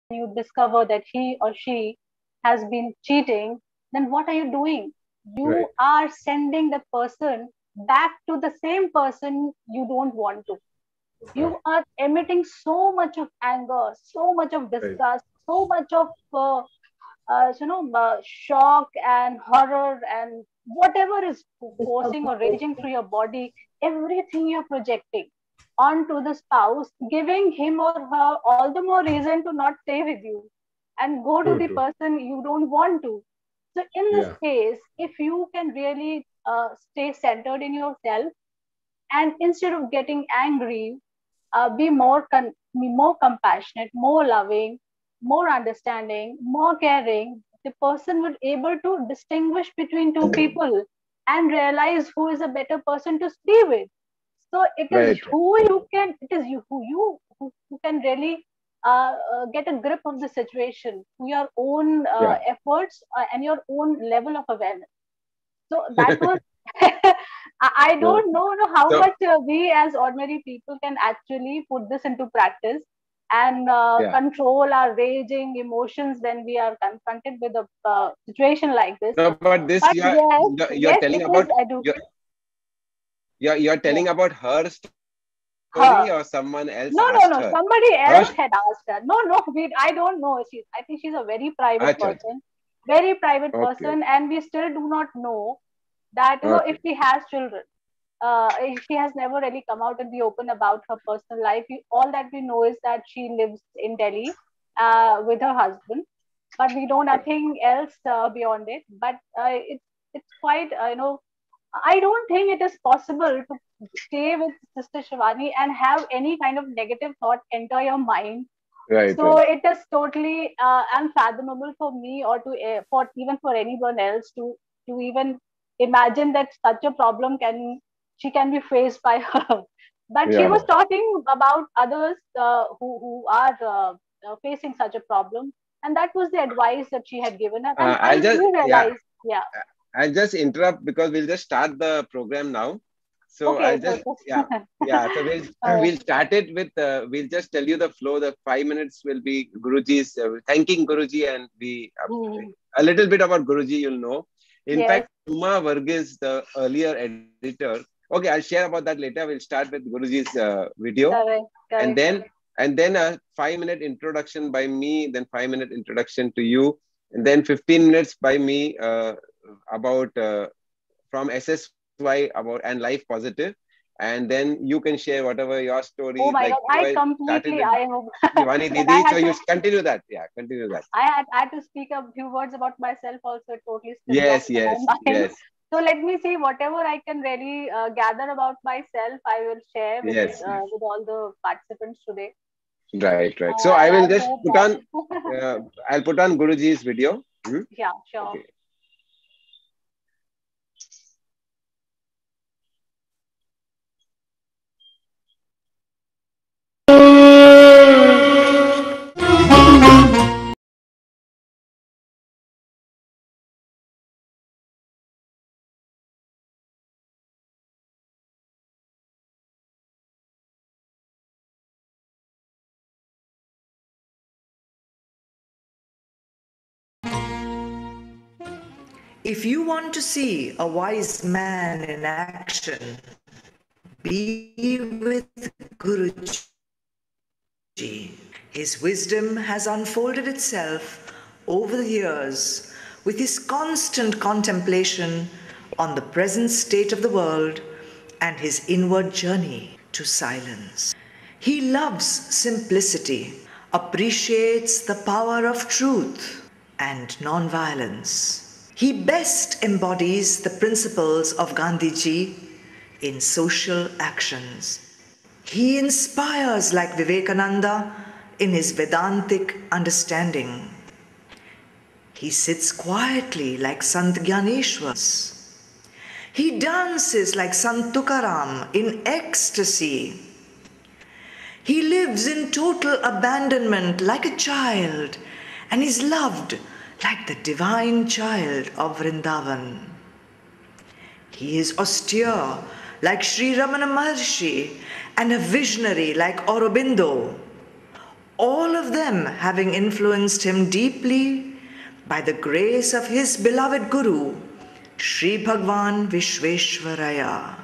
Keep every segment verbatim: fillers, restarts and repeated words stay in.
you discover that he or she has been cheating, then what are you doing? You Right. are sending the person back to the same person you don't want to. Uh, You are emitting so much of anger, so much of right. disgust, so much of uh, uh, you know uh, shock and horror and whatever is forcing or raging through your body. Everything you're projecting onto the spouse, giving him or her all the more reason to not stay with you and go to True, the true. person you don't want to. So in this Yeah. case, if you can really uh, stay centered in yourself, and instead of getting angry, uh, be more con- be more compassionate, more loving, more understanding, more caring, the person would able to distinguish between two people and realize who is a better person to be with. So it is Right. Right. who you can it is you who you who, who can really uh, uh, get a grip of the situation through your own uh, Yeah. efforts uh, and your own level of awareness. So that was I I Yeah. don't know, know how So much uh, we as ordinary people can actually put this into practice and uh, yeah. control our raging emotions when we are confronted with a uh, situation like this. No, but this But you're yes, you're, you're yes, telling it about is edu. you're you're you're Yeah. telling about her story or someone else Her. asked her? No, no, no. Her. Somebody else had asked her. No, no, we, I don't know. She, I think she's a very Acha, private acha. person, very private Okay. person, and we still do not know that you know Okay. if she has children. Uh, she has never really come out in the open about her personal life. We, all that we know is that she lives in Delhi uh, with her husband, but we know Okay. nothing else uh, beyond it. But uh, it's it's quite uh, you know I don't think it is possible to stay with Sister Shivani and have any kind of negative thought enter your mind. Right. So Right. it is totally uh, unfathomable for me or to uh, for even for anyone else to to even imagine that such a problem can she can be faced by her. But she was Yeah. talking about others uh, who who are uh, uh, facing such a problem, and that was the advice that she had given her. And Uh, I'll and just we yeah. realized, yeah, I'll just interrupt because we'll just start the program now. So okay, I'll so just just yeah yeah. So we'll uh, we'll start it with uh, we'll just tell you the flow. The five minutes will be Guruji's uh, thanking Guruji and we uh, mm, a little bit about Guruji. You'll know. In yes, fact, Uma Varghese, the earlier editor. Okay, I'll share about that later. We'll start with Guruji's uh, video, correct, and correct, then correct. and then a five minute introduction by me, then five minute introduction to you, and then fifteen minutes by me uh, about uh, from S S Y about and life positive, and then you can share whatever your story Oh like my God, you I I started completely, with I hope Shivani that Didi, I so had you to, continue that. Yeah, continue that. I had, I had to speak a few words about myself also. It totally slipped off Yes, in yes, my mind. yes, So let me see whatever I can really uh, gather about myself. I will share with yes, uh, yes. with all the participants today, Right, right. So uh, I and will I just hope put that on. Uh, I'll put on Guruji's video. Hmm? yeah, sure. Okay. If you want to see a wise man in action, be with Guruji. His wisdom has unfolded itself over the years with his constant contemplation on the present state of the world and his inward journey to silence. He loves simplicity, appreciates the power of truth and nonviolence. He best embodies the principles of Gandhiji in social actions. He inspires like Vivekananda in his Vedantic understanding. He sits quietly like Sant Gyaneshwar. He dances like Sant Tukaram in ecstasy. He lives in total abandonment like a child and is loved like the divine child of Vrindavan. He is austere like Sri Ramana Maharshi and a visionary like Aurobindo. all of them having influenced him deeply by the grace of his beloved Guru, Sri Bhagwan Vishveshwaraya.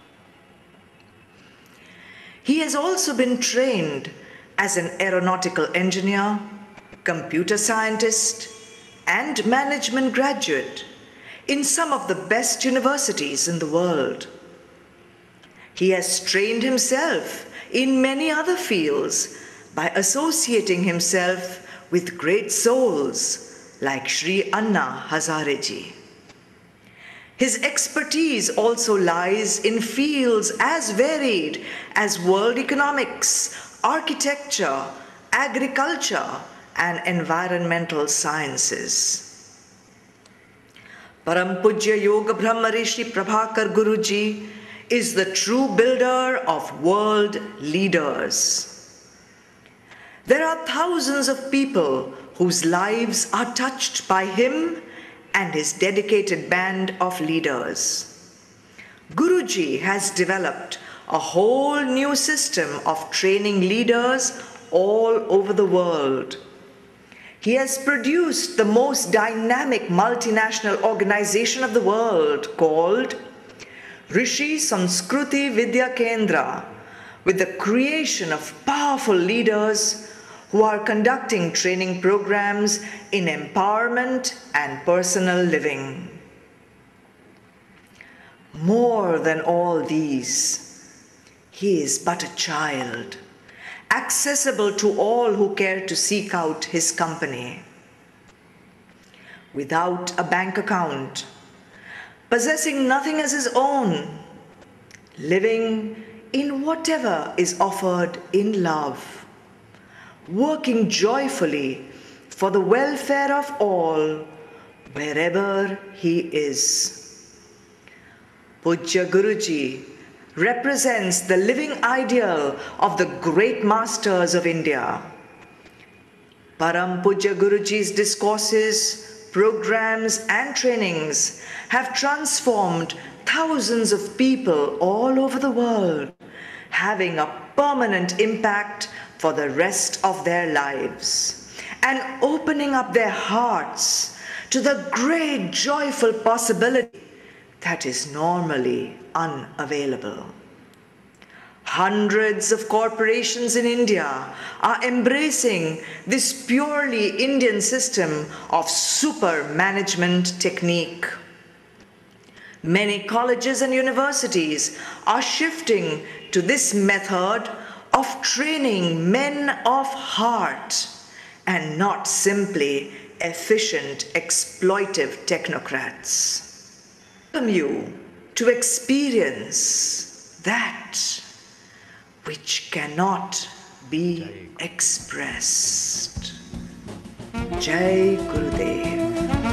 He has also been trained as an aeronautical engineer, computer scientist, and management graduate in some of the best universities in the world. He has trained himself in many other fields by associating himself with great souls like Sri Anna Hazareji. His expertise also lies in fields as varied as world economics, architecture, agriculture, and environmental sciences. Param Pujya Yoga Brahma Rishi Prabhakar Guruji is the true builder of world leaders. There are thousands of people whose lives are touched by him and his dedicated band of leaders. Guruji has developed a whole new system of training leaders all over the world. He has produced the most dynamic multinational organization of the world called Rishi Sanskruti Vidya Kendra, with the creation of powerful leaders who are conducting training programs in empowerment and personal living. More than all these, he is but a child, accessible to all who care to seek out his company. Without a bank account, possessing nothing as his own, living in whatever is offered in love, working joyfully for the welfare of all, wherever he is. Pujya Guruji represents the living ideal of the great masters of India. Param Pujya Guruji's discourses, programs, and trainings have transformed thousands of people all over the world, having a permanent impact for the rest of their lives, and opening up their hearts to the great joyful possibility that is normally unavailable. Hundreds of corporations in India are embracing this purely Indian system of super management technique. Many colleges and universities are shifting to this method of training men of heart and not simply efficient, exploitive technocrats. I welcome you to experience that which cannot be expressed. Jai Gurudev.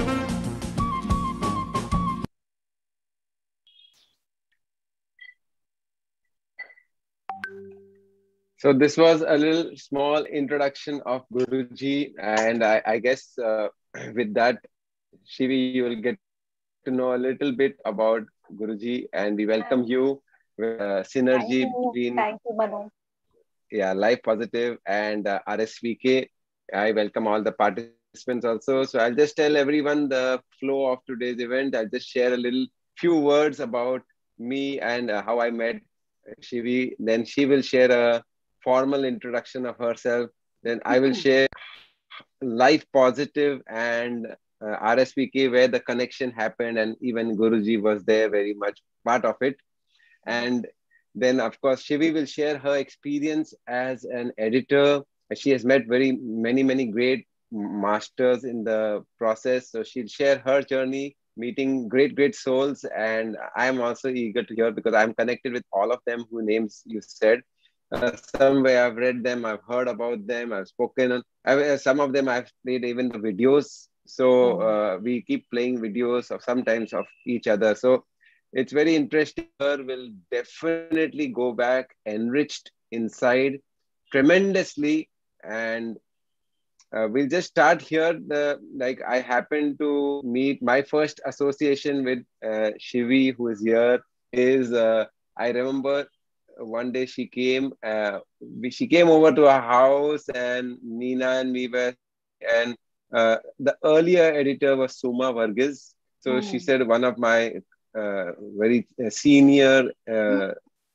So this was a little small introduction of Guruji, and I, I guess uh, with that, Shivi, you will get to know a little bit about Guruji, and we welcome you with uh, synergy Thank you. between Thank you, Manu. yeah, Life Positive and uh, R S V K. I welcome all the participants also. So I'll just tell everyone the flow of today's event. I'll just share a little few words about me and uh, how I met Shivi. Then she will share a formal introduction of herself. Then I will share Life Positive and uh, R S V K, where the connection happened, and even Guruji was there, very much part of it. And then, of course, Shivi will share her experience as an editor. She has met very many, many great masters in the process. So she'll share her journey, meeting great, great souls. And I'm also eager to hear, because I'm connected with all of them who names you said. Uh, somewhere I've read them, I've heard about them, I've spoken on, I've, some of them I've played even the videos. So uh, we keep playing videos of sometimes of each other. So it's very interesting. Will definitely go back enriched inside tremendously. And uh, we'll just start here. The, like I happened to meet my first association with uh, Shivi, who is here, is uh, I remember one day she came, uh, we, she came over to our house, and Nina and me were, and uh, the earlier editor was Suma Varghese. So she Hmm. said one of my uh, very uh, senior, uh,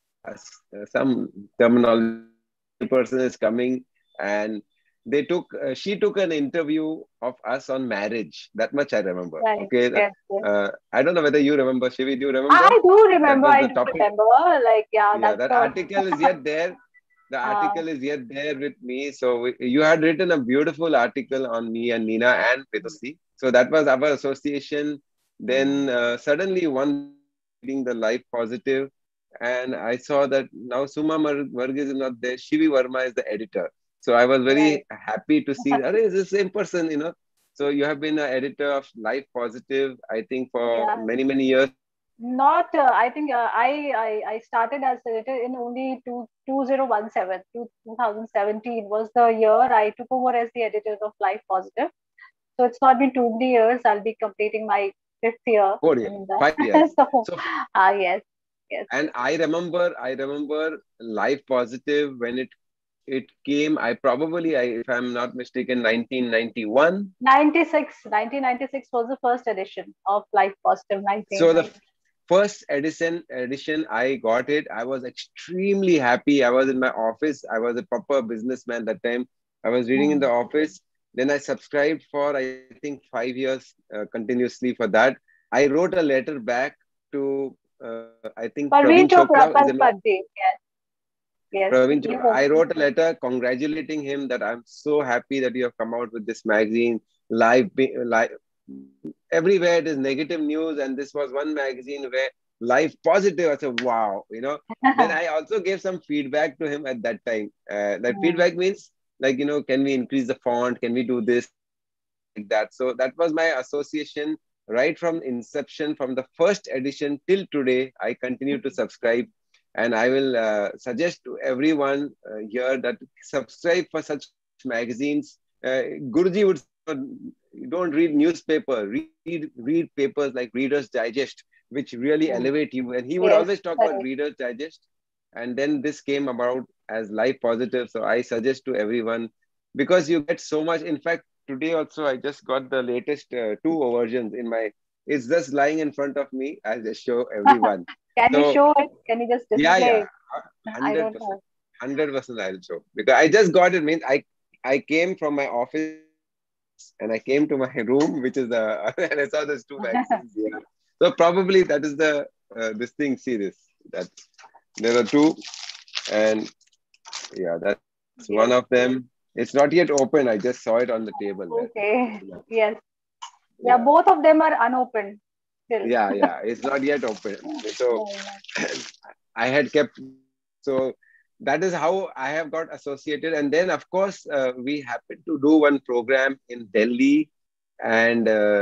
uh, some terminology person is coming, and they took uh, she took an interview of us on marriage. That much I remember. Right. Okay, that, Yes, yes. uh, I don't know whether you remember, Shivi. Do you remember? I do That remember. was I the do topic. remember. Like, yeah, Yeah, that's that the. article is yet there. The Uh, article is yet there with me. So we, you had written a beautiful article on me and Nina and Pedosi. So that was our association. Then hmm. uh, suddenly one day I was reading the Life Positive, and I saw that now Suma Varghese is not there. Shivi Verma is the editor. So I was Right. very happy to see that it's the same person, you know. So you have been an editor of Life Positive, I think, for Yeah. many, many years. Not, uh, I think uh, I, I I started as editor in only two, 2017, two, 2017 was the year I took over as the editor of Life Positive. So it's not been too many years. I'll be completing my fifth year Four years, in five the. years. So, So ah, yes, yes. and I remember, I remember Life Positive when it it came. I probably, I, if I'm not mistaken, nineteen ninety-one. ninety-six, nineteen ninety-six was the first edition of Life Positive So the nineteen ninety. first edition, edition, I got it. I was extremely happy. I was in my office. I was a proper businessman that time. I was reading in the Hmm. office. Then I subscribed for, I think, five years uh, continuously for that. I wrote a letter back to, uh, I think, Praveen Parveen Chopra. Chopra, Is it not? Parveen, yes, yes. Praveen You Chopra. were. I wrote a letter congratulating him that I'm so happy that you have come out with this magazine. Live, live, everywhere it is negative news, and this was one magazine where Life Positive. I said, wow, you know. Then I also gave some feedback to him at that time. Uh, that Hmm. feedback means like, you know, can we increase the font? Can we do this? Like that. So that was my association right from inception, from the first edition till today. I continue to subscribe, and I will uh, suggest to everyone uh, here that subscribe for such magazines. Uh, Guruji would say, don't read newspaper, read read papers like Reader's Digest, which really Hmm. elevate you. And he would Yes, always talk about correct. Reader's Digest. And then this came about as Life Positive. So I suggest to everyone, because you get so much. In fact, today also I just got the latest uh, two versions in my. It's just lying in front of me. I'll just show everyone. Can you So show it? Can you just yeah, display yeah, it? I hundred don't percent, know. hundred percent. I'll show because I just got it. Means I I came from my office and I came to my room, which is the and I saw those two magazines here. So probably that is the uh, this thing. See this that there are two, and yeah, that's one of Yes. them. It's not yet open. I just saw it on the table there. Okay. Yes. Yeah. Yeah, both of them are unopened still. Yeah, yeah, it's not yet open. So Yeah, yeah. I had kept, so that is how I have got associated. And then, of course, uh, we happened to do one program in Delhi. And uh,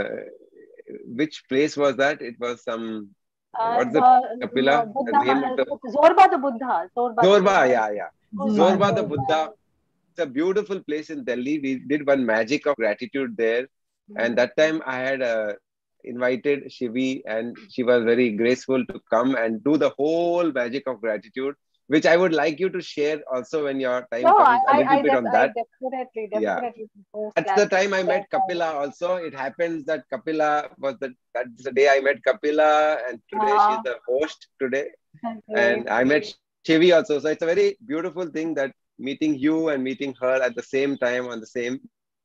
which place was that? It was some, uh, Uh, what's the the, Kapila? the The Buddha, name of the Zorba the Buddha, Zorba the Zorba. Buddha. Yeah, yeah. Zorba, Zorba the Zorba. Buddha. It's a beautiful place in Delhi. We did one magic of gratitude there. And Hmm. that time I had uh, invited Shivi, and she was very graceful to come and do the whole magic of gratitude, which I would like you to share also when your time No, I, comes, a I, little I, bit def- on I that. definitely, Yeah. definitely post That's the that. time I met Kapila also. It happens that Kapila was the, that's the day I met Kapila, and today she's Uh, the host today. great. And I met Shivi also. So it's a very beautiful thing that meeting you and meeting her at the same time on the same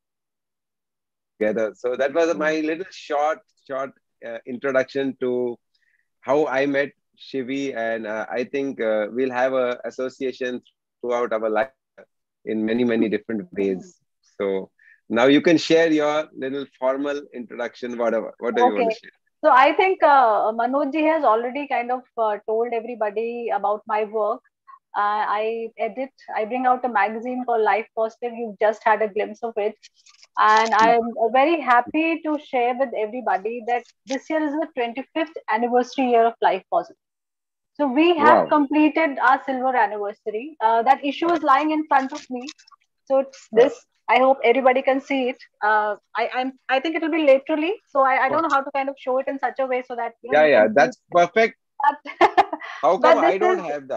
together. So that was my little short, short uh, introduction to how I met Shivi, and uh, I think uh, we'll have a association throughout our life in many, many different ways. So now you can share your little formal introduction, whatever, whatever you want to Okay. share. So I think uh, Manoj ji has already kind of uh, told everybody about my work. Uh, I edit, I bring out a magazine called Life Positive. You've just had a glimpse of it. And I'm uh, very happy to share with everybody that this year is the twenty-fifth anniversary year of Life Positive. So we have Wow. completed our silver anniversary. Uh, that issue is lying in front of me. So it's Wow. this. I hope everybody can see it. Uh, I, I'm. I think it will be laterally. So I, I don't Oh, know how to kind of show it in such a way so that you know yeah, you yeah, can see that's perfect. it. But, How come but this I don't is have that?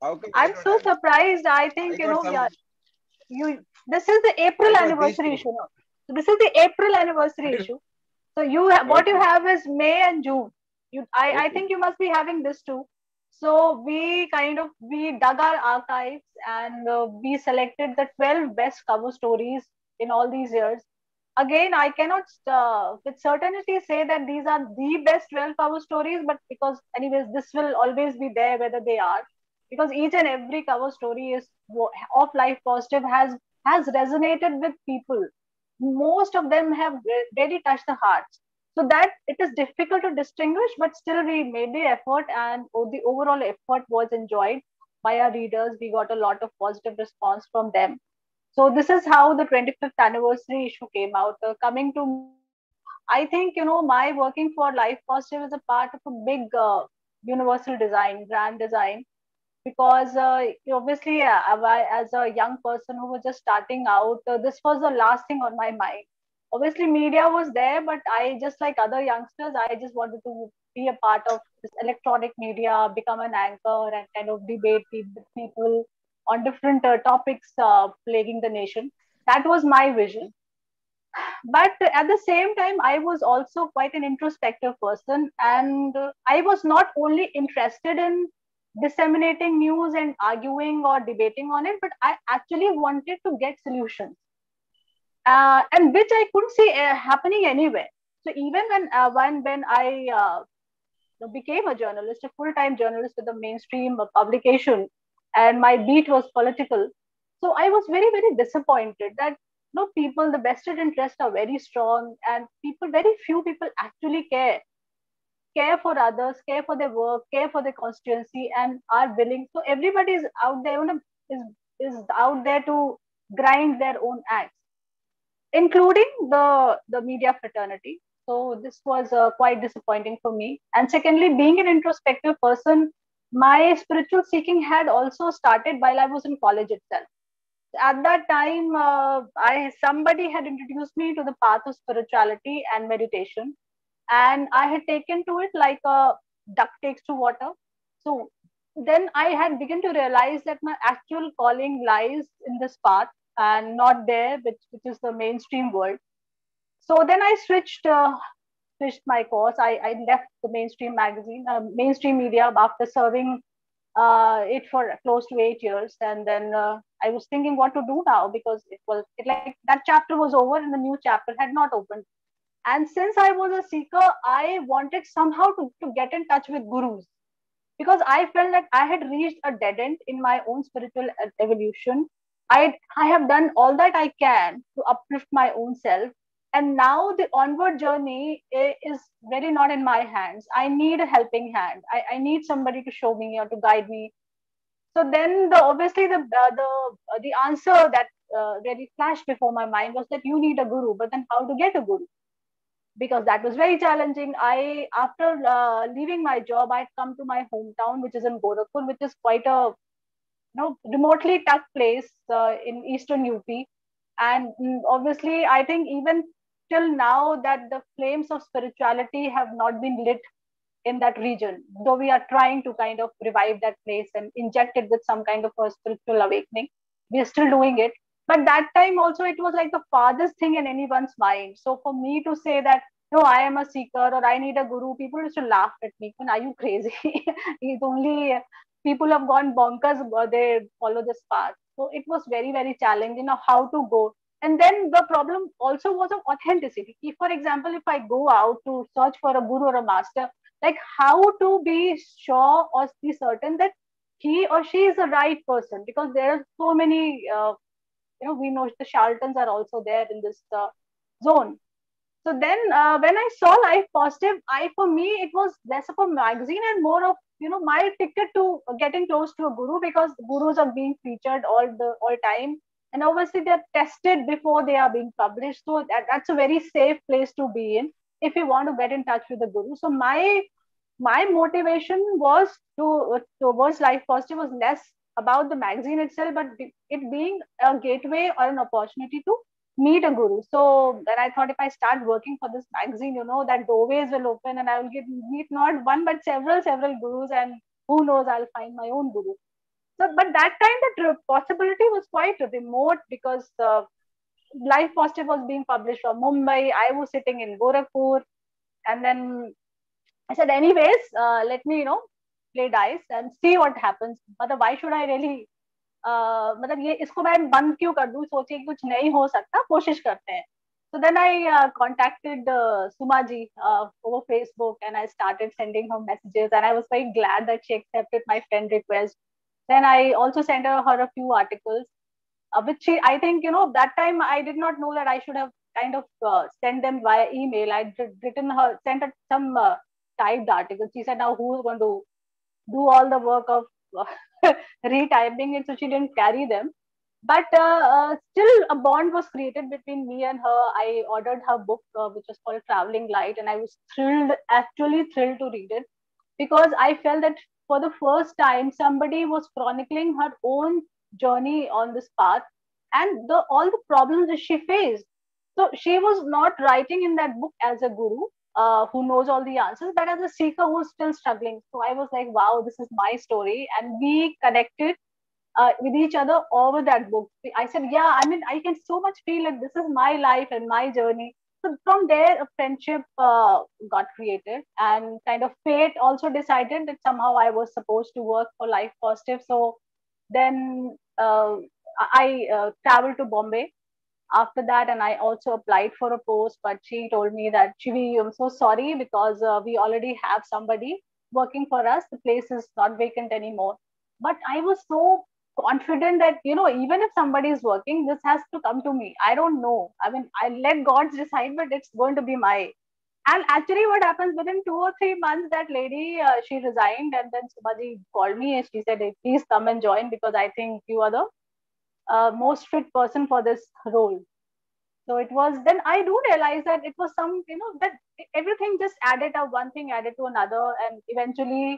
How come I I'm don't so have? surprised. I I think, you got know, some. yeah, you, this is the I April got these anniversary two. issue. No? So this is the April anniversary issue. So you have, what you Okay. have is May and June. You, I, I Okay. think you must be having this too. So we kind of we dug our archives and uh, we selected the twelve best cover stories in all these years. Again, I cannot uh, with certainty say that these are the best twelve cover stories, but because anyways, this will always be there whether they are, because each and every cover story is of Life Positive has has resonated with people. Most of them have really touched the hearts, so that it is difficult to distinguish, but still we made the effort, and the overall effort was enjoyed by our readers. We got a lot of positive response from them. So this is how the twenty-fifth anniversary issue came out. Uh, coming to me, I think, you know, my working for Life Positive is a part of a big uh, universal design, grand design, because uh, obviously, uh, I- as a young person who was just starting out, uh, this was the last thing on my mind. Obviously, media was there, but I, just like other youngsters, I just wanted to be a part of this electronic media, become an anchor, and kind of debate with people on different uh, topics uh, plaguing the nation. That was my vision. But at the same time, I was also quite an introspective person, and uh, I was not only interested in disseminating news and arguing or debating on it, but I actually wanted to get solutions, uh, and which I couldn't see uh, happening anywhere. So even when uh, when when I uh, became a journalist, a full-time journalist with a mainstream uh, publication, and my beat was political. So I was very, very disappointed that no people, the vested interests are very strong, and people, very few people actually care, care for others, care for their work, care for their constituency, and are willing. So everybody is out there, you know, is is out there to grind their own axe, including the the media fraternity. So this was uh, quite disappointing for me. And secondly, being an introspective person, my spiritual seeking had also started while I was in college itself. At that time, uh, I somebody had introduced me to the path of spirituality and meditation, and I had taken to it like a duck takes to water. So then I had begun to realize that my actual calling lies in this path and not there, which, which is the mainstream world. So then I switched uh, switched my course. I, I left the mainstream magazine, uh, mainstream media after serving uh, it for close to eight years, and then uh, I was thinking what to do now, because it was it like that chapter was over and the new chapter had not opened. And since I was a seeker, I wanted somehow to, to get in touch with gurus, because I felt that I had reached a dead end in my own spiritual e- evolution. I I have done all that I can to uplift my own self, and now the onward journey i- is very not in my hands. I need a helping hand. I, I need somebody to show me or to guide me. So then, the obviously the uh, the uh, the answer that uh, really flashed before my mind was that you need a guru. But then, how to get a guru? Because that was very challenging. I, after uh, leaving my job, I'd come to my hometown, which is in Gorakhpur, which is quite a, you know, remotely tucked place uh, in eastern U P. And mm, obviously, I think even till now that the flames of spirituality have not been lit in that region, though we are trying to kind of revive that place and inject it with some kind of a spiritual awakening. We are still doing it. But that time also, it was like the farthest thing in anyone's mind. So for me to say that, no, I am a seeker or I need a guru, people used to laugh at me. Are you crazy? It's only people have gone bonkers, uh, they follow this path. So it was very, very challenging, you know, how to go. And then the problem also was of authenticity. If, for example, if I go out to search for a guru or a master, like how to be sure or be certain that he or she is the right person, because there are so many uh, you know we know the charlatans are also there in this uh, zone. So then uh, when I saw Life Positive, I, for me, it was less of a magazine and more of, you know, my ticket to getting close to a guru, because gurus are being featured all the all time, and obviously they're tested before they are being published. So that, that's a very safe place to be in if you want to get in touch with the guru. So my my motivation was to towards Life Positive was less about the magazine itself, but it being a gateway or an opportunity to meet a guru. So then I thought, if I start working for this magazine, you know, that doorways will open and I will get meet not one but several several gurus, and who knows, I'll find my own guru. So, but that time the possibility was quite remote because uh, Life Positive was being published from Mumbai. I was sitting in Gorakhpur, and then I said, anyways, uh, let me, you know, play dice and see what happens. मतलब why should I really, uh, मतलब ये इसको मैं बंद क्यों कर दूँ, सोचे कि कुछ नहीं हो सकता, कोशिश करते हैं. So then I uh, contacted uh, Suma ji uh, over Facebook, and I started sending her messages, and I was very glad that she accepted my friend request. Then I also sent her, her a few articles, uh, which she, I think, you know, that time I did not know that I should have kind of uh, sent them via email. I would written her, sent her some uh, typed articles. She said, now who's going to do all the work of uh, retyping it? So she didn't carry them. But uh, uh, still, a bond was created between me and her. I ordered her book, uh, which was called Traveling Light, and I was thrilled, actually thrilled to read it, because I felt that for the first time, somebody was chronicling her own journey on this path and the all the problems that she faced. So she was not writing in that book as a guru uh, who knows all the answers, but as a seeker who's still struggling. So I was like, wow, this is my story, and we connected uh, with each other over that book. I said, yeah, I mean, I can so much feel that this is my life and my journey. So from there, a friendship uh, got created, and kind of fate also decided that somehow I was supposed to work for Life Positive. So then uh, I uh, traveled to Bombay after that, and I also applied for a post, but she told me that, Chivi, I'm so sorry, because uh, we already have somebody working for us. The place is not vacant anymore. But I was so confident that, you know, even if somebody is working, this has to come to me. I don't know. I mean, I let God decide, but it's going to be my. And actually, what happens, within two or three months, that lady, uh, she resigned, and then Subhaji called me and she said, hey, please come and join, because I think you are the uh, most fit person for this role. So it was, then I do realize that it was some, you know, that everything just added up, one thing added to another, and eventually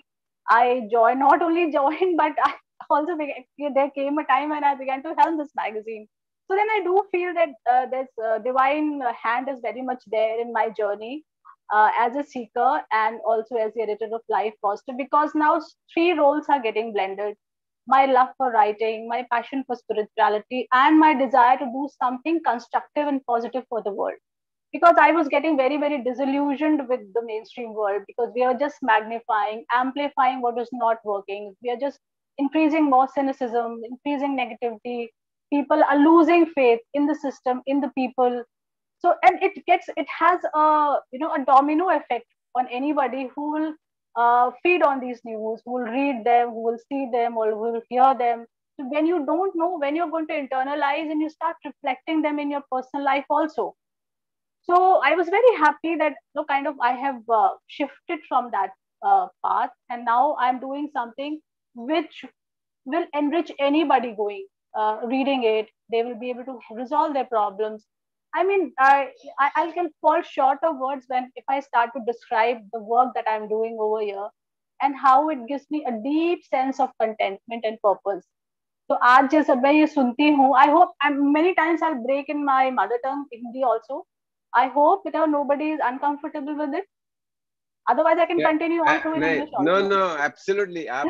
I joined, not only joined, but I also began, there came a time when I began to helm this magazine. So then I do feel that uh, this uh, divine hand is very much there in my journey uh, as a seeker and also as the editor of Life Positive, because now three roles are getting blended: my love for writing, my passion for spirituality, and my desire to do something constructive and positive for the world. Because I was getting very, very disillusioned with the mainstream world, because we are just magnifying, amplifying what is not working. We are just increasing more cynicism, increasing negativity. People are losing faith in the system, in the people. So, and it gets, it has a, you know, a domino effect on anybody who will uh, feed on these news, who will read them, who will see them, or who will hear them. So when you don't know when you're going to internalize, and you start reflecting them in your personal life also. So I was very happy that, you know, kind of I have uh, shifted from that uh, path, and now I'm doing something which will enrich anybody going uh, reading it. They will be able to resolve their problems. I mean, I, I I can fall short of words when if I start to describe the work that I'm doing over here, and how it gives me a deep sense of contentment and purpose. So आज जैसे मैं ये सुनती हूँ, I hope, I'm many times I'll break in my mother tongue Hindi also. I hope that nobody is uncomfortable with it. Otherwise, I can Yeah, continue I, on to in नहीं, English no, also. no, absolutely. आप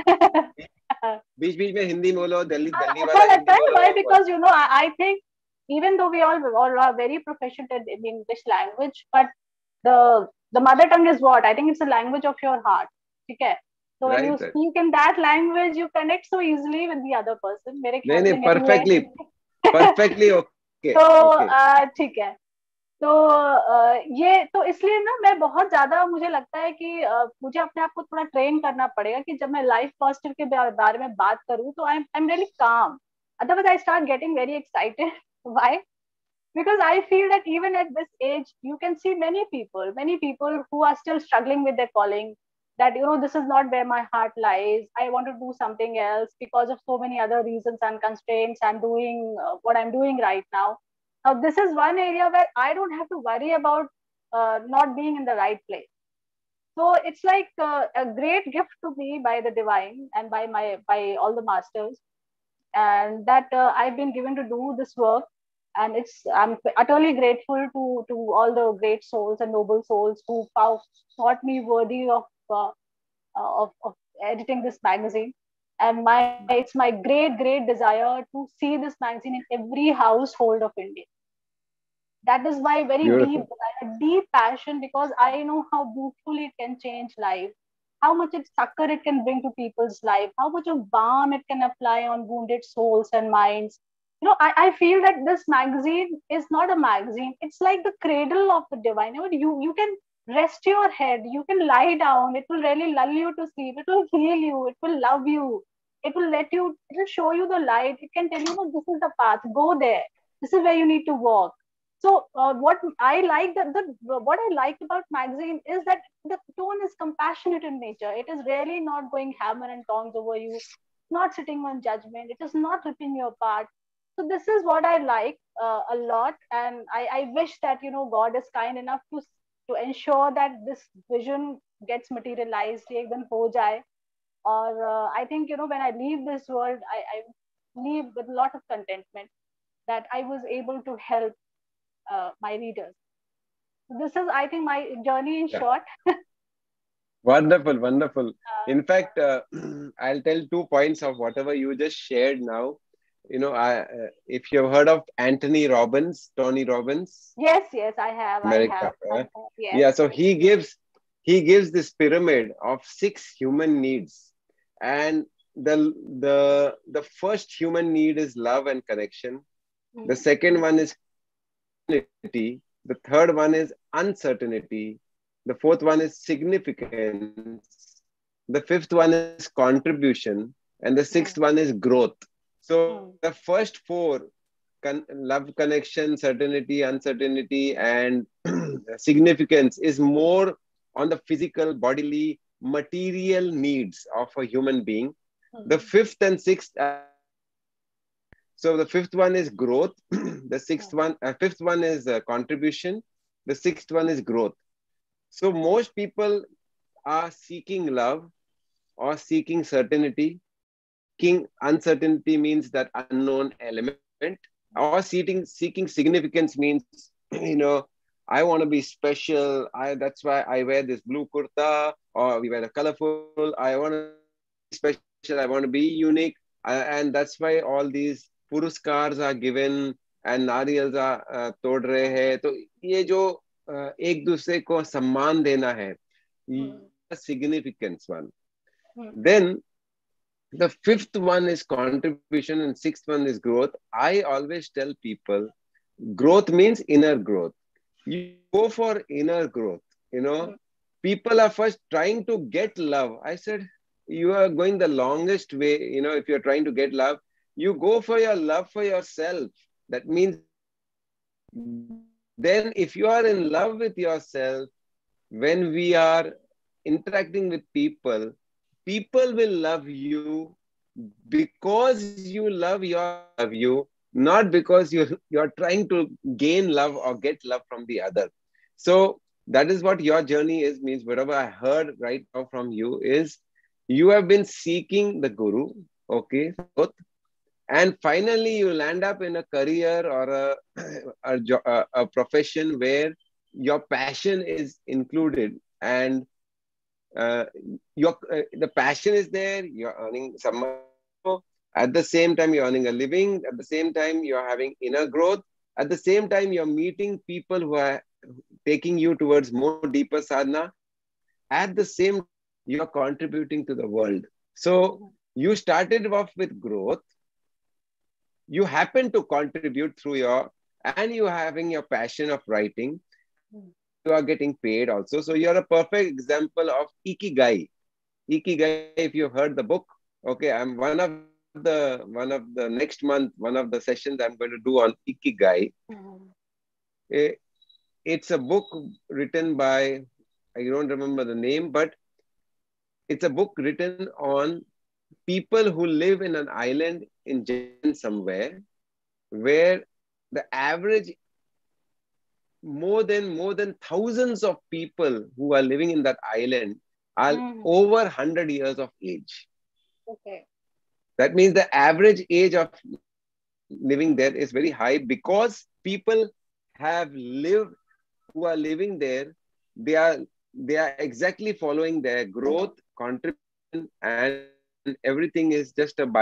बीच बीच में हिंदी बोलो, दिल्ली दिल्ली अच्छा वाला लगता हिंदी है, बोलो. why? Because you know, I, I think even though we all, all are very proficient in the English language, but the the mother tongue is what? I think it's a language of your heart. Okay? So when you Right, right. speak in that language, you connect so easily with the other person. मेरे नहीं ख्याल नहीं, से anyway. perfectly, perfectly okay, तो okay. uh, ठीक है. तो uh, ये तो इसलिए ना, मैं बहुत ज्यादा, मुझे लगता है कि uh, मुझे अपने आप को थोड़ा ट्रेन करना पड़ेगा कि जब मैं लाइफ पॉजिटिव के बारे में बात करूं, तो I am really calm. Otherwise, I start getting very excited. Why? Because I feel that even at this age, you can see many people, many people who are still struggling with their calling. That, you know, this is not where my heart lies. I want to do something else because of so many other reasons and constraints. I'm doing uh, what I'm doing right now. Now, this is one area where I don't have to worry about uh, not being in the right place. So it's like uh, a great gift to me by the divine and by my by all the masters, and that uh, I've been given to do this work. And it's, I'm utterly grateful to to all the great souls and noble souls who thought me worthy of, uh, of of editing this magazine. And my it's my great, great desire to see this magazine in every household of India. That is my very deep Beautiful. desire, deep passion, because I know how beautifully it can change life, how much it succor it can bring to people's life, how much of balm it can apply on wounded souls and minds. You know, I, I feel that this magazine is not a magazine. It's like the cradle of the divine. You know, you, you can rest your head, you can lie down, it will really lull you to sleep, it will heal you, it will love you, it will let you, it will show you the light, it can tell you, no, this is the path, go there, this is where you need to walk. So uh, what I like that the what I like about magazine is that the tone is compassionate in nature. It is really not going hammer and tongs over you, not sitting on judgment. It is not ripping you apart. So this is what I like uh, a lot, and I, I wish that you know God is kind enough to to ensure that this vision gets materialized. Ekdam ho jaye. Or uh, I think you know when I leave this world, I, I leave with a lot of contentment that I was able to help uh, my readers. This is, I think, my journey in Yeah. short. Wonderful, wonderful. Uh, In fact, uh, I'll tell two points of whatever you just shared now. You know, I, uh, if you've heard of Anthony Robbins, Tony Robbins, yes, yes, I have, I America. have, I uh, have. Yes, Yeah, so he gives he gives this pyramid of six human needs, and the the the first human need is love and connection. The mm, second one is uncertainty. The third one is uncertainty. The fourth one is significance. The fifth one is contribution. And the sixth mm, one is growth. So mm, the first four, con- love, connection, certainty, uncertainty, and significance is more on the physical, bodily, material needs of a human being. The mm, fifth and sixth, so the fifth one is growth. The sixth mm, one, uh, fifth one is uh, contribution. The sixth one is growth. So most people are seeking love or seeking certainty. Seeking uncertainty means that unknown element, or seeking seeking significance means, you know, I want to be special. I that's why I wear this blue kurta, or we wear a colorful. I want to be special. I want to be unique, uh, and that's why all these पुरस्कार are given and नारियल uh, तोड़ रहे हैं. तो ये जो uh, एक दूसरे को सम्मान देना है, mm, significance one. mm, Then the fifth one is contribution and sixth one is growth. I always tell people growth means inner growth. You go for inner growth. You know, mm, people are first trying to get love. I said, you are going the longest way. You know, if you're trying to get love, you go for your love for yourself. That means then if you are in love with yourself, when we are interacting with people, people will love you because you love your love you, not because you're you're trying to gain love or get love from the other. So that is what your journey is. Means whatever I heard right now from you is you have been seeking the guru, okay, and finally you land up in a career or a a, a, a profession where your passion is included, and uh, your uh, the passion is there, you're earning some money, at the same time you're earning a living, at the same time you're having inner growth, at the same time you're meeting people who are taking you towards more deeper sadhana, at the same you're contributing to the world. So you started off with growth, you happen to contribute through your, and you having your passion of writing, mm, you are getting paid also. So you're a perfect example of ikigai. Ikigai, if you've heard the book, okay, I'm one of the one of the next month, one of the sessions I'm going to do on ikigai. mm, Eh, It's a book written by, I don't remember the name, but it's a book written on people who live in an island in Japan somewhere, where the average more than more than thousands of people who are living in that island are mm. over one hundred years of age. Okay. That means the average age of living there is very high because people have lived, who are living there, they are they are exactly following their growth, contribution, and and everything is just a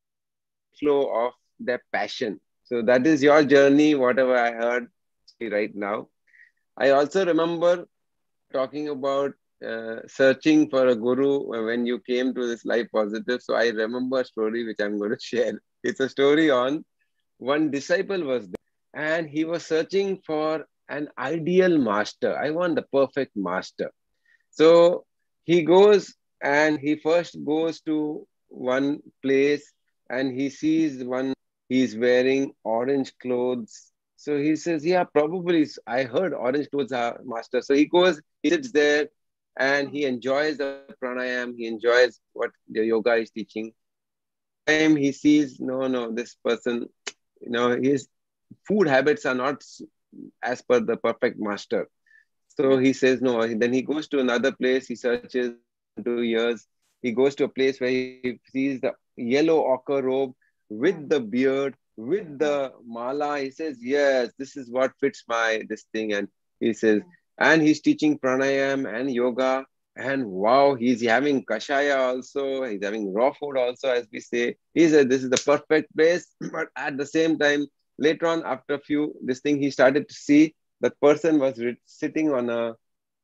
byflow of their passion. So that is your journey, whatever I heard right now. I also remember talking about uh, searching for a guru when you came to this Life Positive. So I remember a story which I'm going to share. It's a story on one disciple was there and he was searching for an ideal master. I want the perfect master. So he goes and he first goes to one place and he sees one, he's wearing orange clothes. So he says, yeah, probably I heard orange clothes are master. So he goes, he sits there and he enjoys the pranayam, he enjoys what the yoga is teaching. Time he sees, no, no, this person, you know, his food habits are not as per the perfect master. So he says no. Then he goes to another place. He searches two years. He goes to a place where he sees the yellow ochre robe with the beard, with the mala. He says, yes, this is what fits my this thing. And he says, and he's teaching pranayam and yoga. And wow, he's having kashaya also. He's having raw food also, as we say. He said, this is the perfect place. But at the same time, later on, after a few, this thing, he started to see that person was sitting on a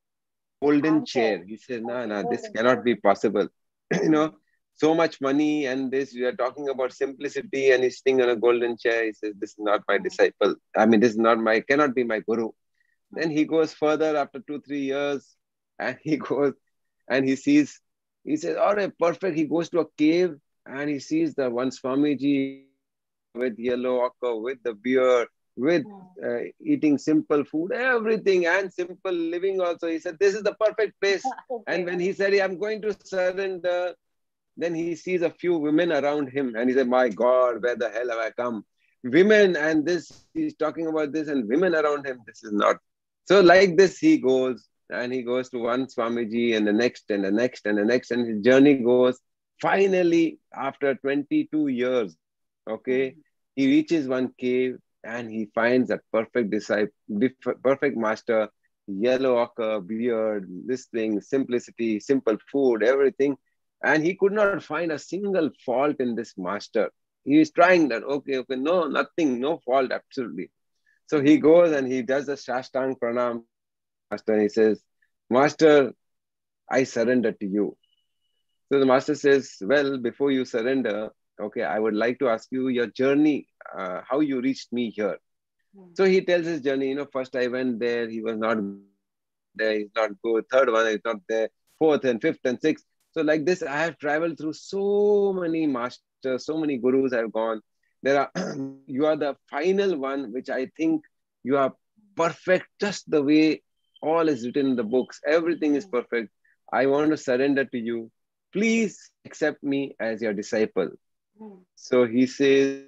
golden chair. He said, no, no, this cannot be possible. You know, so much money and this, we are talking about simplicity and he's sitting on a golden chair. He says, this is not my disciple. I mean, this is not my, cannot be my guru. Then he goes further after two, three years and he goes and he sees, he says, all right, perfect. He goes to a cave and he sees the one Swamiji with yellow ochre, with the beard, with uh, eating simple food, everything, and simple living also. He said, this is the perfect place. Okay. And when he said, I'm going to surrender, then he sees a few women around him and he said, my God, where the hell have I come? Women and this, he's talking about this and women around him, this is not. So like this, he goes and he goes to one Swamiji and the next and the next and the next and his journey goes. Finally, after twenty-two years, okay, he reaches one cave and he finds a perfect disciple, perfect master, yellow ochre, beard, this thing, simplicity, simple food, everything. And he could not find a single fault in this master. He is trying that, okay, okay, no, nothing, no fault, absolutely. So he goes and he does the Shashtang Pranam, master, and he says, Master, I surrender to you. So the master says, well, before you surrender, okay, I would like to ask you your journey, uh, how you reached me here. Mm. So he tells his journey, you know, first I went there, he was not there, he's not good. Third one, he's not there. Fourth and fifth and sixth. So like this, I have traveled through so many masters, so many gurus I've gone. There are, you are the final one, which I think you are perfect, just the way all is written in the books. Everything is perfect. I want to surrender to you. Please accept me as your disciple. Mm. So he says,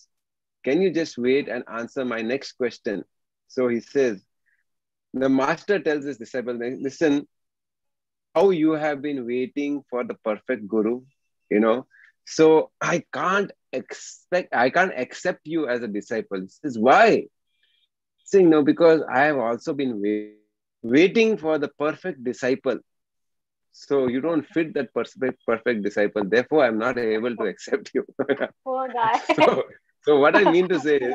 can you just wait and answer my next question? So he says, the master tells his disciple, listen, how you have been waiting for the perfect guru, you know, so I can't expect, I can't accept you as a disciple. He says, why? Saying, no, because I have also been wait, waiting for the perfect disciple. So you don't fit that perfect, perfect disciple. Therefore, I'm not able to accept you. Poor guy. so, so what I mean to say is,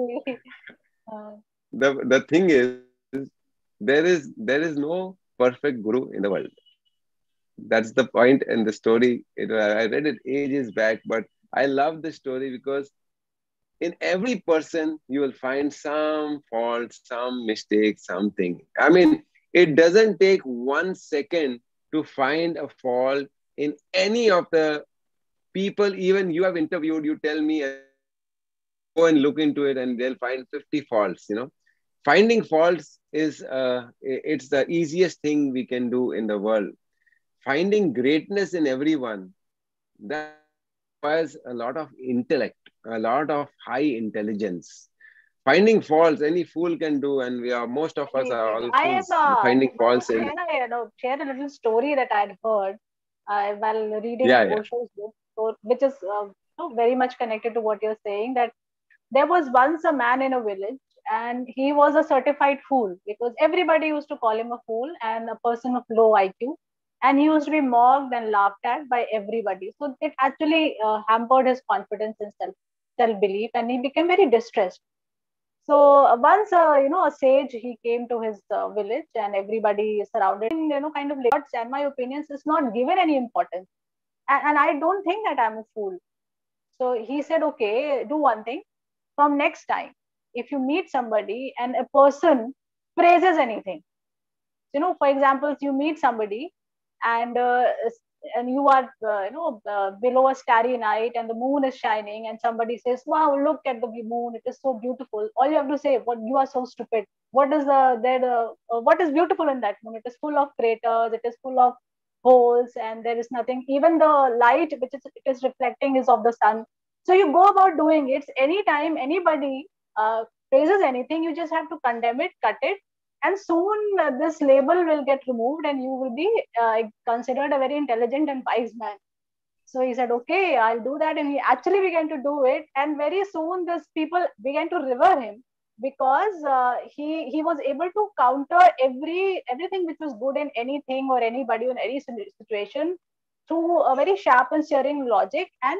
the, the thing is, there is there is no perfect guru in the world. That's the point in the story. It, I read it ages back, but I love the story because in every person, you will find some fault, some mistake, something. I mean, it doesn't take one second to find a fault in any of the people. Even you have interviewed, you tell me, go and look into it and they'll find fifty faults, you know. Finding faults is, uh, it's the easiest thing we can do in the world. Finding greatness in everyone, that requires a lot of intellect, a lot of high intelligence. Finding faults, any fool can do, and we are, most of us are all I fools am, uh, finding faults. Can In... I you know, share a little story that I'd heard uh, while reading yeah, yeah. Osho's book, so, which is uh, you know, very much connected to what you're saying, that there was once a man in a village and he was a certified fool because everybody used to call him a fool and a person of low I Q. and he used to be mocked and laughed at by everybody. So it actually uh, hampered his confidence and self self belief, and he became very distressed. So uh, once, uh, you know, a sage, he came to his uh, village, and everybody surrounded him, you know, kind of thoughts and my opinions is not given any importance, and, and I don't think that I'm a fool. So he said, okay, do one thing. From next time, if you meet somebody and a person praises anything, you know, for example, you meet somebody and uh, and you are uh, you know uh, below a starry night and the moon is shining, and somebody says, wow, look at the moon, it is so beautiful. All you have to say, what, you are so stupid. What is the there uh, uh, what is beautiful in that moon? It is full of craters, it is full of holes, and there is nothing. Even the light which is it is reflecting is of the sun. So you go about doing it. Anytime anybody uh, praises anything, you just have to condemn it, cut it, and soon uh, this label will get removed and you will be uh, considered a very intelligent and wise man. So he said, okay, I'll do that. And he actually began to do it. And very soon, this people began to revere him because uh, he he was able to counter every everything which was good in anything or anybody in any situation through a very sharp and steering logic and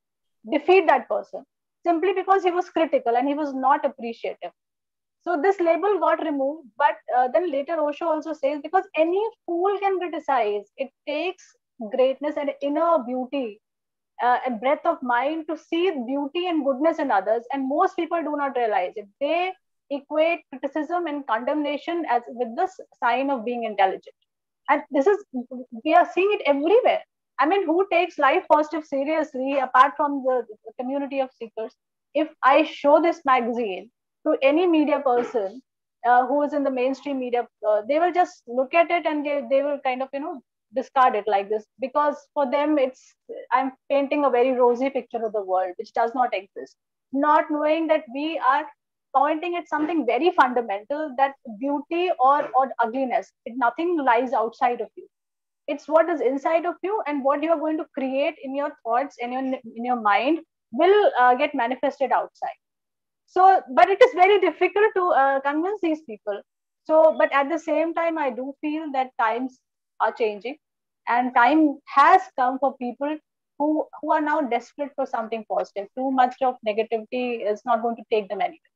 defeat that person simply because he was critical and he was not appreciative. So this label got removed, but uh, then later Osho also says, because any fool can criticize, it takes greatness and inner beauty uh, and breadth of mind to see beauty and goodness in others, and most people do not realize it. They equate criticism and condemnation as with the sign of being intelligent, and this is, we are seeing it everywhere. I mean, who takes life positive seriously apart from the, the community of seekers? If I show this magazine to any media person uh, who is in the mainstream media, uh, they will just look at it and they, they will kind of, you know, discard it like this, because for them it's, I'm painting a very rosy picture of the world which does not exist, not knowing that we are pointing at something very fundamental, that beauty or, or ugliness, it, nothing lies outside of you. It's what is inside of you, and what you are going to create in your thoughts and in, in your mind will uh, get manifested outside. So, but it is very difficult to uh, convince these people. So, but at the same time, I do feel that times are changing, and time has come for people who who are now desperate for something positive. Too much of negativity is not going to take them anywhere.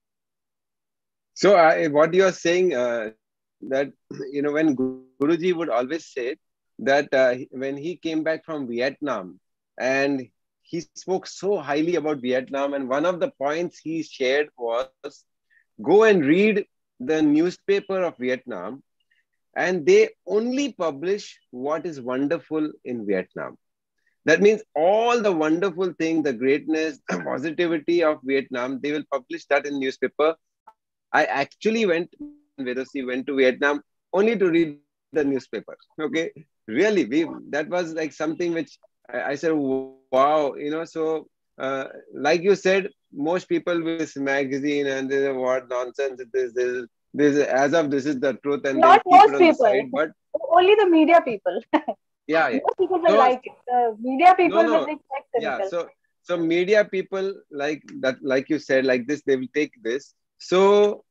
So uh, what you are saying, uh, that, you know, when Guruji would always say that uh, when he came back from Vietnam, and he spoke so highly about Vietnam, and one of the points he shared was, go and read the newspaper of Vietnam, and they only publish what is wonderful in Vietnam. That means all the wonderful thing, the greatness, the positivity of Vietnam, they will publish that in newspaper. I actually went, Vedosi went to Vietnam only to read the newspaper. Okay, really, we that was like something which I, I said, wow, you know. So, uh, like you said, most people with this magazine and they say, what nonsense it is. This, this, as of this is the truth, and Not they'll keep most it on the people, side. But only the media people. yeah, yeah. Most people will So, like it. The media people no, will no, reject the yeah. result. So, so media people like that, like you said, like this, they will take this. So,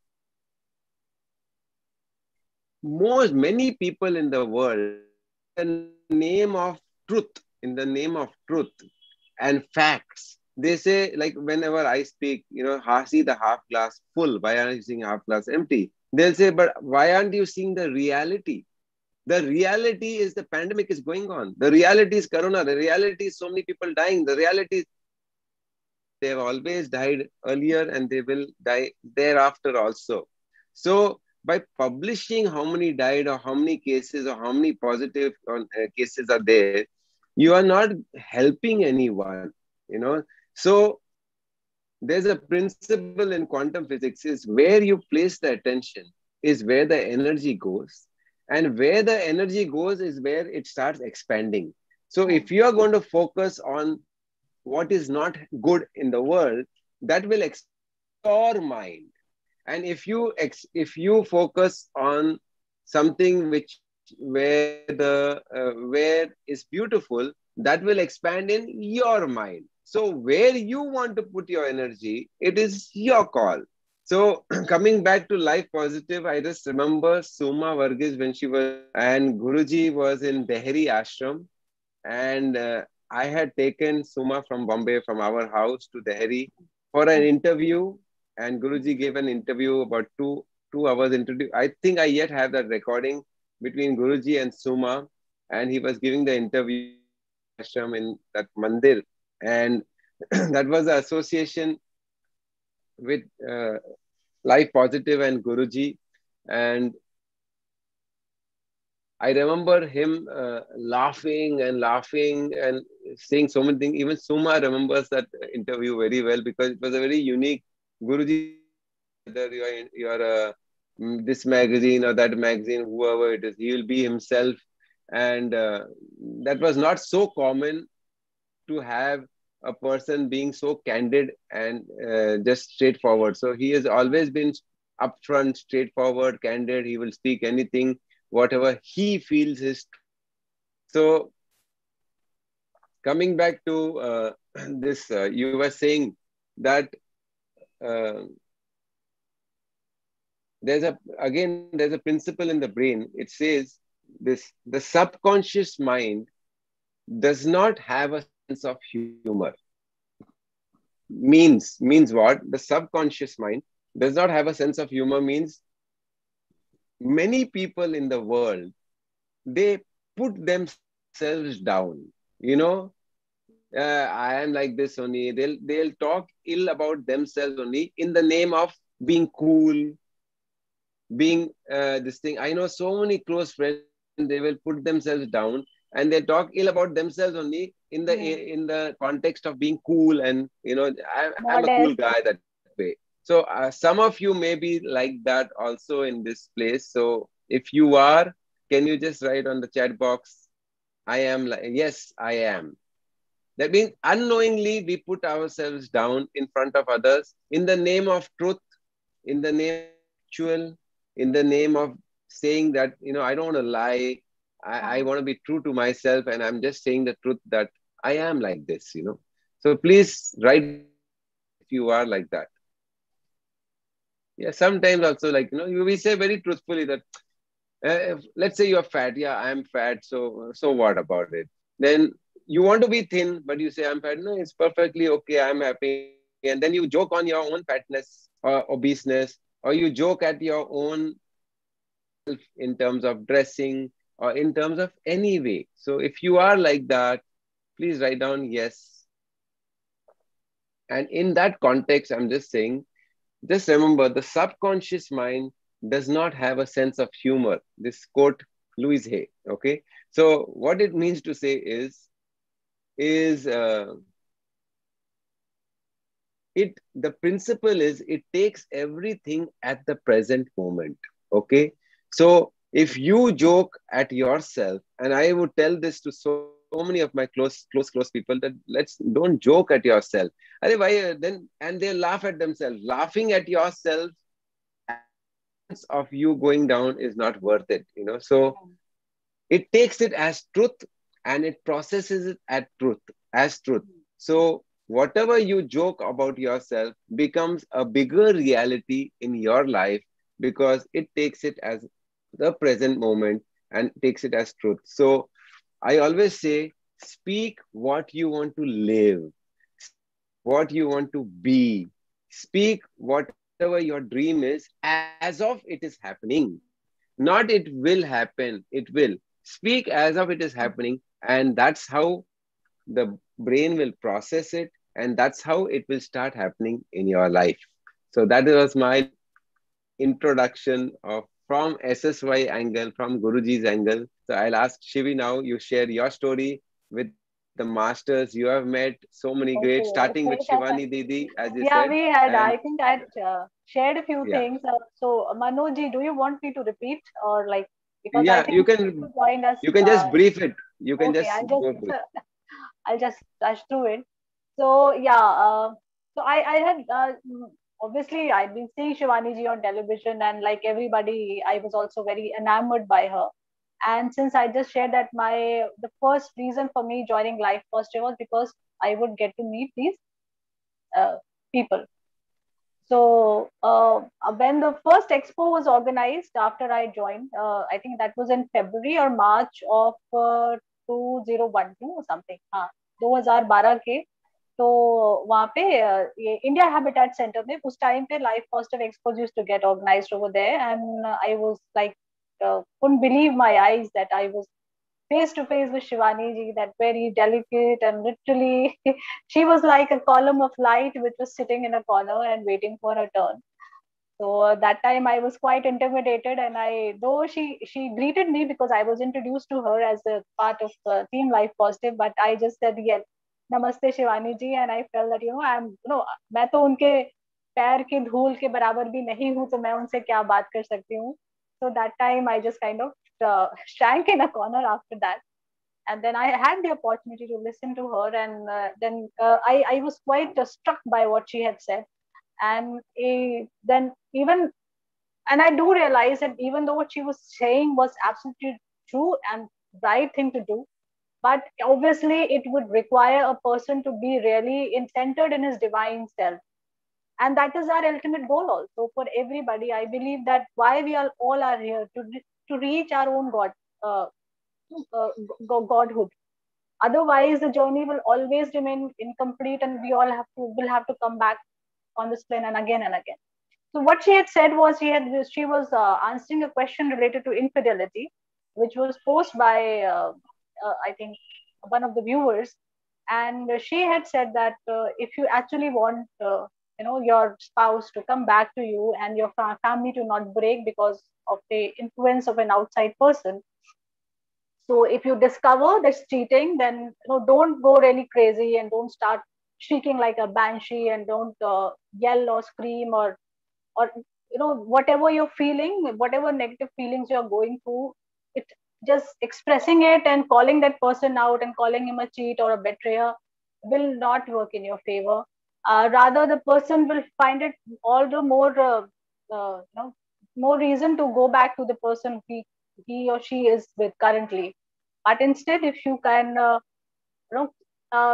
most many people in the world, in the name of truth, in the name of truth and facts, they say, like, whenever I speak, you know, see the half glass full, why aren't you seeing half glass empty? They'll say, but why aren't you seeing the reality? The reality is the pandemic is going on. The reality is corona. The reality is so many people dying. The reality is they have always died earlier and they will die thereafter also. So by publishing how many died or how many cases or how many positive uh, cases are there, you are not helping anyone, you know. So there's a principle in quantum physics, is where you place the attention is where the energy goes, and where the energy goes is where it starts expanding. So if you are going to focus on what is not good in the world, that will expand your mind. And if you ex- if you focus on something which where the uh, where is beautiful, that will expand in your mind. So where you want to put your energy, it is your call. So coming back to life positive, I just remember Suma Varghese when she was, and Guruji was in Dehri ashram, and uh, I had taken Suma from Bombay, from our house to Dehri for an interview, and Guruji gave an interview about two two hours interview. I think I yet have that recording between Guruji and Suma, and he was giving the interview ashram in that mandir, and that was the association with uh, Life Positive and Guruji. And I remember him uh, laughing and laughing and saying so many things. Even Suma remembers that interview very well because it was a very unique. Guruji, whether you are, in, you are a, this magazine or that magazine, whoever it is, he will be himself. And uh, that was not so common to have a person being so candid and uh, just straightforward. So he has always been upfront, straightforward, candid. He will speak anything, whatever he feels is. So coming back to uh, this, uh, you were saying that uh, there's a, again, there's a principle in the brain. It says this, the subconscious mind does not have a sense of humor. Means, means what? The subconscious mind does not have a sense of humor means many people in the world, they put themselves down. You know, uh, I am like this only. They'll, they'll talk ill about themselves only in the name of being cool, being uh, this thing. I know so many close friends, they will put themselves down and they talk ill about themselves only in the mm. in the context of being cool and, you know, I, I'm a cool guy that way. So uh, some of you may be like that also in this place. So if you are, can you just write on the chat box, I am like, yes, I am. That means unknowingly we put ourselves down in front of others in the name of truth, in the name of ritual, in the name of saying that, you know, I don't want to lie. I, I want to be true to myself. And I'm just saying the truth that I am like this, you know. So please write if you are like that. Yeah, sometimes also like, you know, we say very truthfully that, uh, if, let's say you're fat. Yeah, I'm fat. So, so what about it? Then you want to be thin, but you say I'm fat. No, it's perfectly okay. I'm happy. And then you joke on your own fatness or obeseness, or you joke at your own in terms of dressing or in terms of any way. So if you are like that, please write down yes. And in that context, I'm just saying, just remember the subconscious mind does not have a sense of humor. This quote, Louise Hay. Okay. So what it means to say is, is uh, it, the principle is it takes everything at the present moment. Okay. So if you joke at yourself, and I would tell this to so, so many of my close, close, close people that let's don't joke at yourself. And why then, and they laugh at themselves. Laughing at yourself of you going down is not worth it, you know. So it takes it as truth and it processes it as truth, as truth. So whatever you joke about yourself becomes a bigger reality in your life because it takes it as the present moment and takes it as truth. So I always say, speak what you want to live, what you want to be, speak whatever your dream is as of it is happening. Not it will happen, it will. Speak as of it is happening, and that's how the brain will process it, and that's how it will start happening in your life. So that was my introduction of from S S Y angle, from Guruji's angle. So I'll ask Shivi now, you share your story with the masters. You have met so many great, Okay, starting with okay. Shivani Didi, as you Yeah, said. we had, And I think I uh, shared a few yeah, things. Uh, so, Manoj, do you want me to repeat or like, because I yeah, you think can, you joined us. you can Uh, just brief it. You can okay, just I'll just, go with. I'll just rush through it. So, yeah, uh, so I, I had, uh, mm, obviously, I'd been seeing Shivani ji on television, and like everybody, I was also very enamored by her. And since I just shared that my, the first reason for me joining Life First was because I would get to meet these uh, people. So uh, when the first expo was organized after I joined, uh, I think that was in February or March of uh, two thousand twelve or something. हाँ, twenty twelve के तो वहाँ पे ये India habitat centre में उस time पे life positive expose used to get organised over there and I was like couldn't believe my eyes that I was face to face with Shivani ji, that very delicate and literally she was like a column of light which was sitting in a corner and waiting for her turn. So uh, that time I was quite intimidated, and I though she she greeted me because I was introduced to her as a part of uh, Team Life Positive, but I just said yes, Namaste Shivani ji, and I felt that you know I'm you know मैं तो उनके पैर की धूल के बराबर भी नहीं हूँ, तो मैं उनसे क्या बात कर सकती हूँ. So that time I just kind of uh, shrank in a corner after that. And then I had the opportunity to listen to her, and uh, then uh, I, I was quite uh, struck by what she had said. And uh, then even, and I do realize that even though what she was saying was absolutely true and right thing to do, but obviously it would require a person to be really in, centered in his divine self. And that is our ultimate goal also for everybody. I believe that why we are all are here to, to reach our own God, uh, uh, godhood. Otherwise, the journey will always remain incomplete, and we all have to will have to come back on this plane and again and again. So what she had said was she had she was uh, answering a question related to infidelity, which was posed by uh, uh, I think one of the viewers, and she had said that uh, if you actually want uh, you know your spouse to come back to you and your fa- family to not break because of the influence of an outside person, so if you discover that's cheating, then you know don't go really crazy and don't start shrieking like a banshee, and don't uh, yell or scream or or you know whatever you're feeling, whatever negative feelings you're going through, it just expressing it and calling that person out and calling him a cheat or a betrayer will not work in your favor. Uh, rather, the person will find it all the more uh, uh, you know more reason to go back to the person he he or she is with currently. But instead, if you can uh, you know uh,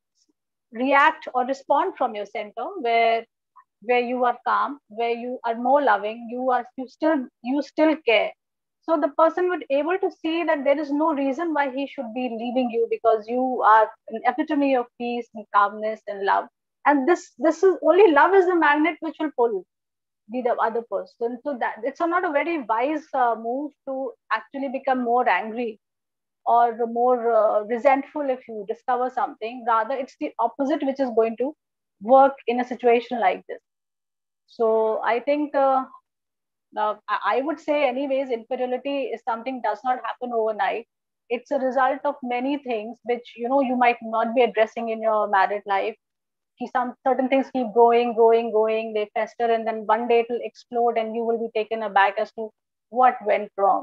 react or respond from your center, where where you are calm, where you are more loving, you are you still you still care. So the person would able to see that there is no reason why he should be leaving you, because you are an epitome of peace and calmness and love. And this this is only love is the magnet which will pull the, the other person. So that it's not a very wise uh, move to actually become more angry or more uh, resentful if you discover something. Rather, it's the opposite which is going to work in a situation like this. So I think uh, uh, I would say, anyways, infidelity is something does not happen overnight. It's a result of many things which you know you might not be addressing in your married life. Some certain things keep going, going, going. They fester, and then one day it will explode, and you will be taken aback as to what went wrong.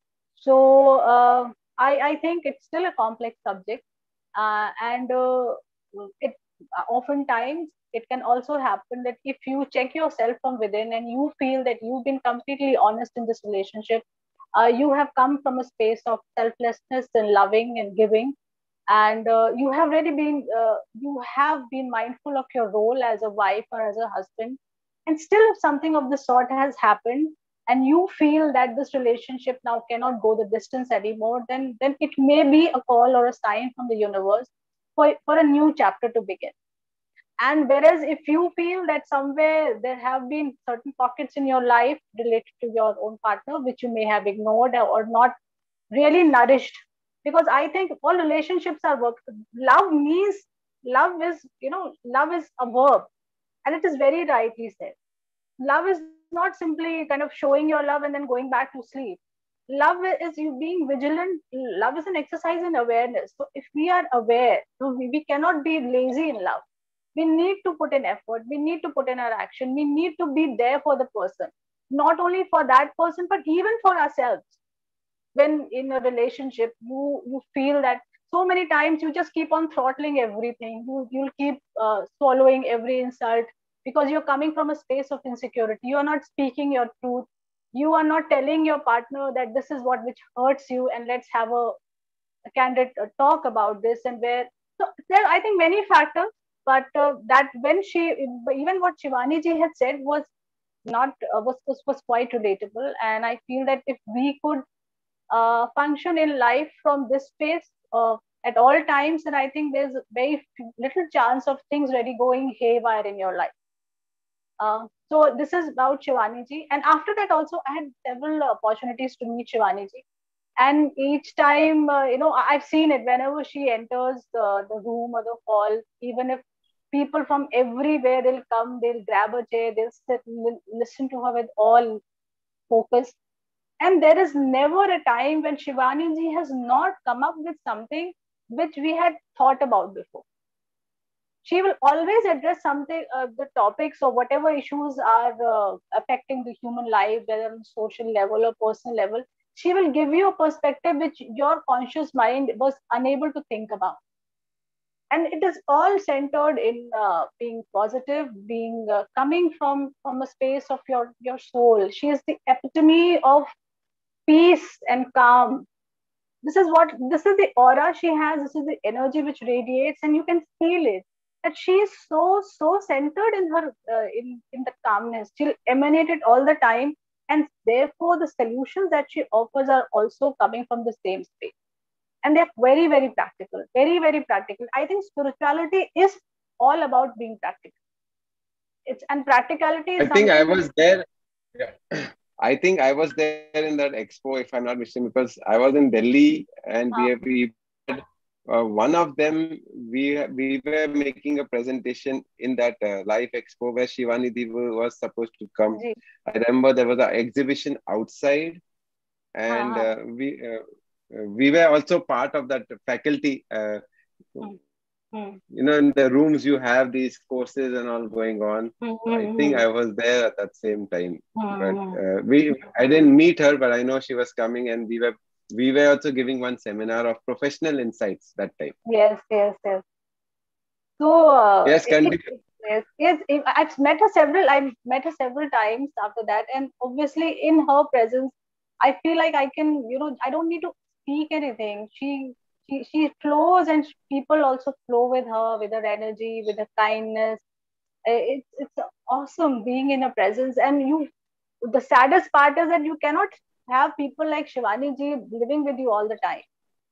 So uh, I, I think it's still a complex subject, uh, and uh, it oftentimes it can also happen that if you check yourself from within and you feel that you've been completely honest in this relationship, uh, you have come from a space of selflessness and loving and giving, and uh, you have really been uh, you have been mindful of your role as a wife or as a husband, and still if something of the sort has happened and you feel that this relationship now cannot go the distance anymore, then then it may be a call or a sign from the universe for, for a new chapter to begin. And whereas if you feel that somewhere there have been certain pockets in your life related to your own partner which you may have ignored or not really nourished, because I think all relationships are work. Love means love is you know love is a verb, and it is very rightly said. Love is not simply kind of showing your love and then going back to sleep. Love is you being vigilant. Love is an exercise in awareness. So if we are aware, so we, we cannot be lazy in love. We need to put in effort. We need to put in our action. We need to be there for the person, not only for that person, but even for ourselves. When in a relationship, you you feel that so many times you just keep on throttling everything. You you'll keep uh, swallowing every insult because you're coming from a space of insecurity. You are not speaking your truth. You are not telling your partner that this is what which hurts you, and let's have a, a candid uh, talk about this. And where so there, I think many factors, but uh, that when she, even what Shivani ji had said was not uh, was, was was quite relatable, and I feel that if we could uh, function in life from this space uh, at all times, and I think there's very little chance of things really going haywire in your life. Uh, so this is about Shivani ji, and after that also I had several opportunities to meet Shivani ji, and each time uh, you know I've seen it whenever she enters the, the room or the hall, even if people from everywhere, they'll come, they'll grab a chair, they'll sit, listen to her with all focus. And there is never a time when Shivani ji has not come up with something which we had thought about before. She will always address something, uh, the topics or whatever issues are uh, affecting the human life, whether on social level or personal level. She will give you a perspective which your conscious mind was unable to think about. And it is all centered in uh, being positive, being uh, coming from from a space of your your soul. She is the epitome of peace and calm. This is what this is the aura she has. This is the energy which radiates, and you can feel it. That she is so so centered in her uh, in in the calmness. She'll emanate it all the time, and therefore the solutions that she offers are also coming from the same space, and they're very very practical, very very practical. I think spirituality is all about being practical. It's and practicality is I think I something was there. Yeah. I think I was there in that expo, if I'm not mistaken, because I was in Delhi and we uh, we had uh, one of them. We we were making a presentation in that uh, live expo where Shivani Devi was supposed to come. ji, I remember there was an exhibition outside, and uh, uh, we uh, we were also part of that faculty. Uh, hmm, hmm, you know, in the rooms you have these courses and all going on. hmm, I hmm, think hmm, I was there at that same time, hmm, but hmm. uh, we I didn't meet her, but I know she was coming, and we were we were also giving one seminar of professional insights that time. Yes, yes, yes. So uh, Yes, it, continue. it, yes, yes. It, I've met her several. I've met her several times after that, and obviously in her presence, I feel like I can. You know, I don't need to speak anything. She she she flows, and people also flow with her, with her energy, with her kindness. Uh, It's it's awesome being in her presence, and you. The saddest part is that you cannot have people like Shivani ji living with you all the time.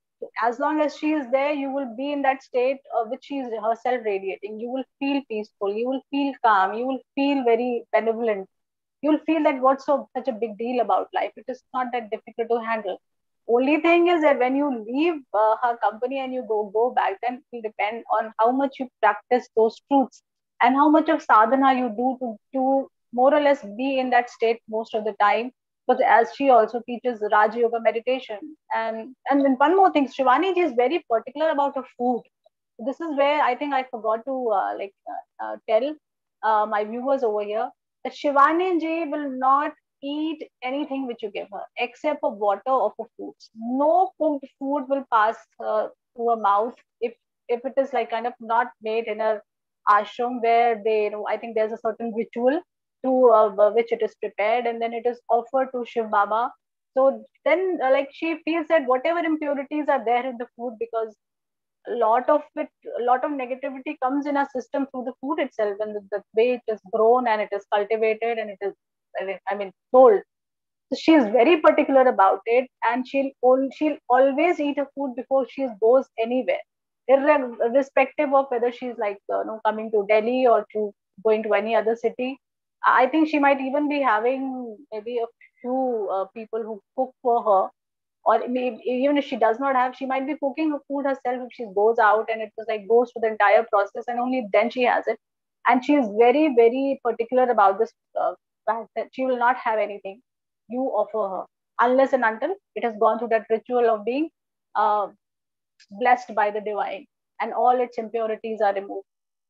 As long as she is there, you will be in that state of which she is herself radiating. You will feel peaceful, you will feel calm, you will feel very benevolent. You'll feel that what's so such a big deal about life? It is not that difficult to handle. Only thing is that when you leave uh, her company and you go go back, then it will depend on how much you practice those truths and how much of sadhana you do to to more or less be in that state most of the time. But as she also teaches Raj Yoga meditation, and and then one more thing, Shivani ji is very particular about her food. This is where I think I forgot to uh, like uh, uh, tell uh, my viewers over here that Shivani ji will not eat anything which you give her except for water or for foods. No cooked food will pass uh, through her mouth if if it is like kind of not made in a ashram where they, you know, I think there's a certain ritual to uh, which it is prepared and then it is offered to Shiv Baba. So then, uh, like she feels that whatever impurities are there in the food, because a lot of it, a lot of negativity comes in our system through the food itself and the, the way it is grown and it is cultivated and it is, I mean, sold. So she is very particular about it, and she'll she'll always eat her food before she goes anywhere, irrespective of whether she's like uh, you know, coming to Delhi or to going to any other city. I think she might even be having maybe a few uh, people who cook for her, or maybe even if she does not have, she might be cooking her food herself if she goes out and it was like goes through the entire process and only then she has it. And she is very very particular about this uh, fact that she will not have anything you offer her unless and until it has gone through that ritual of being uh, blessed by the divine and all its impurities are removed.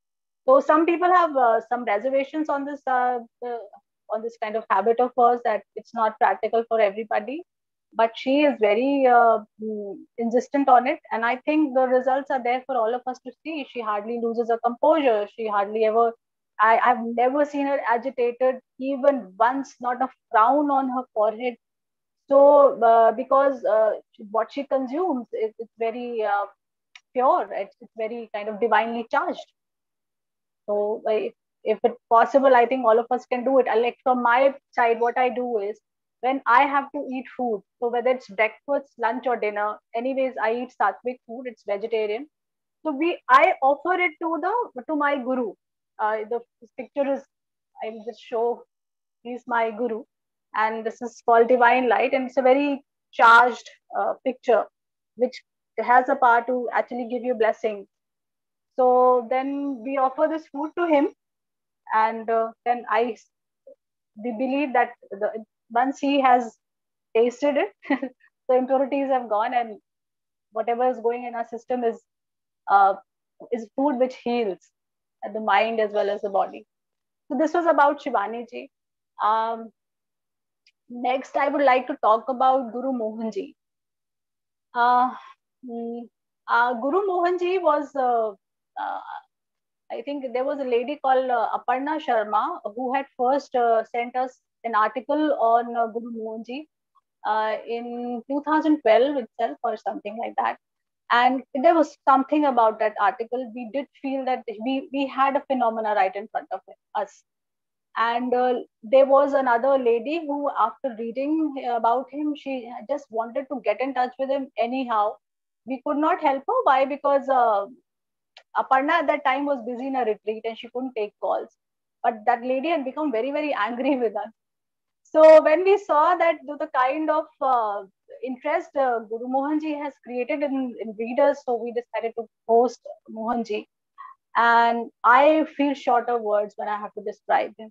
So some people have uh, some reservations on this uh, uh, on this kind of habit of hers that it's not practical for everybody, but she is very uh, mm, insistent on it, and I think the results are there for all of us to see. She hardly loses her composure. She hardly ever. I, I've never seen her agitated even once, not a frown on her forehead. So, uh, because uh, what she consumes is it's very uh, pure, it's, it's very kind of divinely charged. So I, if it's possible, I think all of us can do it. I, like from my side, what I do is when I have to eat food, so whether it's breakfast, lunch, or dinner, anyways, I eat sattvic food. It's vegetarian. So we, I offer it to the to my guru. Uh, the picture is, I will just show. He's my guru, and this is called Divine Light, and it's a very charged uh, picture, which has a power to actually give you blessings. So then we offer this food to him, and uh, then I we believe that the, once he has tasted it, the impurities have gone, and whatever is going in our system is uh, is food which heals the mind as well as the body. So this was about Shivani ji. Um, next, I would like to talk about Guru Mohan ji. Uh, mm, uh, Guru Mohan ji was, uh, uh, I think there was a lady called uh, Aparna Sharma who had first uh, sent us an article on uh, Guru Mohan ji uh, in two thousand twelve itself or something like that. And there was something about that article. We did feel that we, we had a phenomena right in front of us. And uh, there was another lady who, after reading about him, she just wanted to get in touch with him anyhow. We could not help her. Why? Because uh, Aparna at that time was busy in a retreat and she couldn't take calls. But that lady had become very, very angry with us. So when we saw that the kind of uh, interest uh, Guru Mohanji has created in, in readers, so we decided to post Mohanji. And I feel short of words when I have to describe him.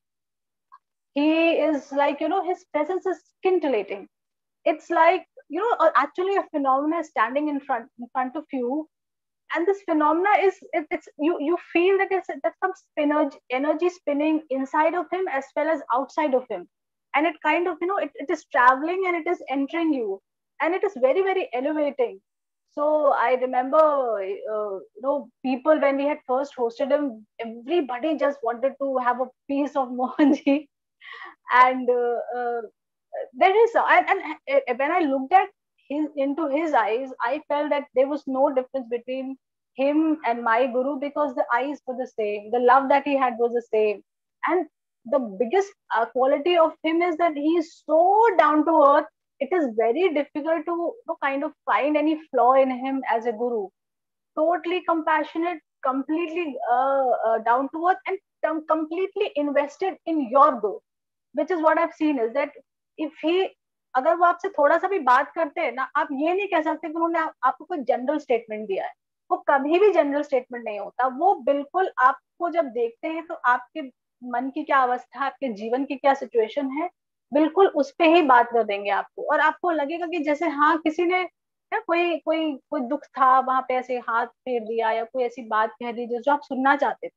He is like, you know, his presence is scintillating. It's like, you know, actually a phenomena standing in front in front of you. And this phenomena is, it, it's you you feel that it's, there's some energy, energy spinning inside of him as well as outside of him. And it kind of, you know, it, it is traveling and it is entering you. And it is very, very elevating. So I remember, uh, you know, people, when we had first hosted him, everybody just wanted to have a piece of Mohanji. And uh, uh, there is, and, and when I looked at his, into his eyes, I felt that there was no difference between him and my guru, because the eyes were the same, the love that he had was the same. And the biggest uh, quality of him is that he is so down to earth. It is very difficult to, to kind of find any flaw in him as a guru. Totally compassionate, completely uh, uh, down to earth, and um, completely invested in your growth. Which is what I've seen is that if he, अगर वो आपसे थोड़ा सा भी बात करते हैं ना, आप ये नहीं कह सकते कि उन्होंने आप, आपको कोई जनरल स्टेटमेंट दिया है. वो कभी भी जनरल स्टेटमेंट नहीं होता. वो बिल्कुल आपको जब देखते हैं तो आपके मन की क्या अवस्था, आपके जीवन की क्या सिचुएशन है, बिल्कुल उस पे ही बात कर देंगे आपको. और आपको लगेगा कि जैसे हाँ किसी ने ना कोई कोई कोई दुख था वहां पे ऐसे हाथ फेर दिया या कोई ऐसी बात कह दी जो आप सुनना चाहते थे.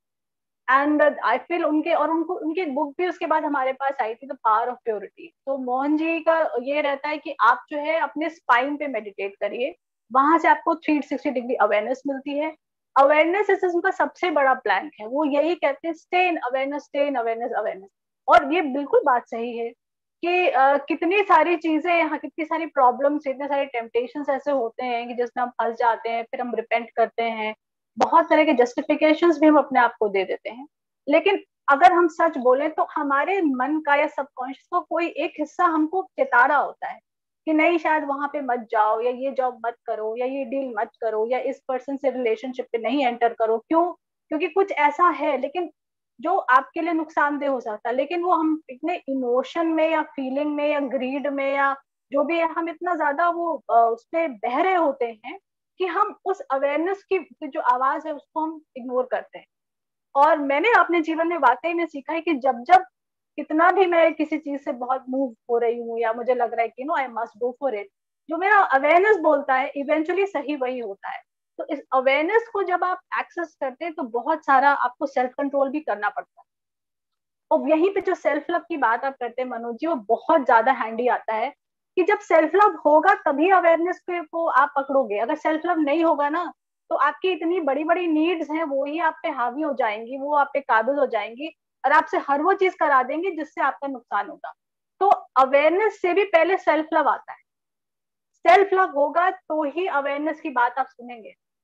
एंड आई फील उनके और उनको उनकी बुक भी उसके बाद हमारे पास आई थी, द पावर ऑफ प्योरिटी. तो मोहन जी का ये रहता है कि आप जो है अपने स्पाइन पे मेडिटेट करिए, वहां से आपको थ्री सिक्सटी डिग्री अवेयरनेस मिलती है. अवेयरनेस इस उनका सबसे बड़ा प्लान है. वो यही कहते हैं stay in awareness, stay in awareness, awareness. और ये बिल्कुल बात सही है कि uh, कितनी सारी चीजें यहाँ, कितनी सारी प्रॉब्लम्स, इतने सारे टेम्पटेशंस ऐसे होते हैं कि जिसमें हम फंस जाते हैं, फिर हम रिपेंट करते हैं, बहुत तरह के जस्टिफिकेशंस भी हम अपने आप को दे देते हैं. लेकिन अगर हम सच बोले तो हमारे मन का या सबकॉन्शियस का कोई एक हिस्सा हमको चेता रहा होता है कि नहीं शायद वहां पे मत जाओ, या ये जॉब मत करो, या ये डील मत करो, या इस पर्सन से रिलेशनशिप पे नहीं एंटर करो. क्यों? क्योंकि कुछ ऐसा है लेकिन जो आपके लिए नुकसानदेह हो सकता है. लेकिन वो हम इतने इमोशन में या फीलिंग में या ग्रीड में या जो भी है, हम इतना ज्यादा वो उस पर बह रहे होते हैं कि हम उस अवेयरनेस की जो आवाज है उसको हम इग्नोर करते हैं. और मैंने अपने जीवन में वाकई में सीखा है कि जब जब कितना भी मैं किसी चीज से बहुत मूव हो रही हूँ या मुझे लग रहा है कि no I must go for it, जो मेरा अवेयरनेस बोलता है इवेंचुअली सही वही होता है. तो इस अवेयरनेस को जब आप एक्सेस करते हैं तो बहुत सारा आपको सेल्फ कंट्रोल भी करना पड़ता है. और यहीं पे जो सेल्फ लव की बात आप करते हैं मनोज जी, वो बहुत ज्यादा हैंडी आता है कि जब सेल्फ लव होगा तभी अवेयरनेस को आप पकड़ोगे. अगर सेल्फ लव नहीं होगा ना तो आपकी इतनी बड़ी बड़ी नीड्स हैं वो ही आप पे हावी हो जाएंगी, वो आप पे काबिज हो जाएंगी और आपसे हर वो चीज करा देंगे जिससे आपका नुकसान होगा. तो अवेयरनेस से भी पहले सेल्फ लव आता है. सेल्फ लव होगा तो ही अवेयरनेस की बात आप सुनेंगे.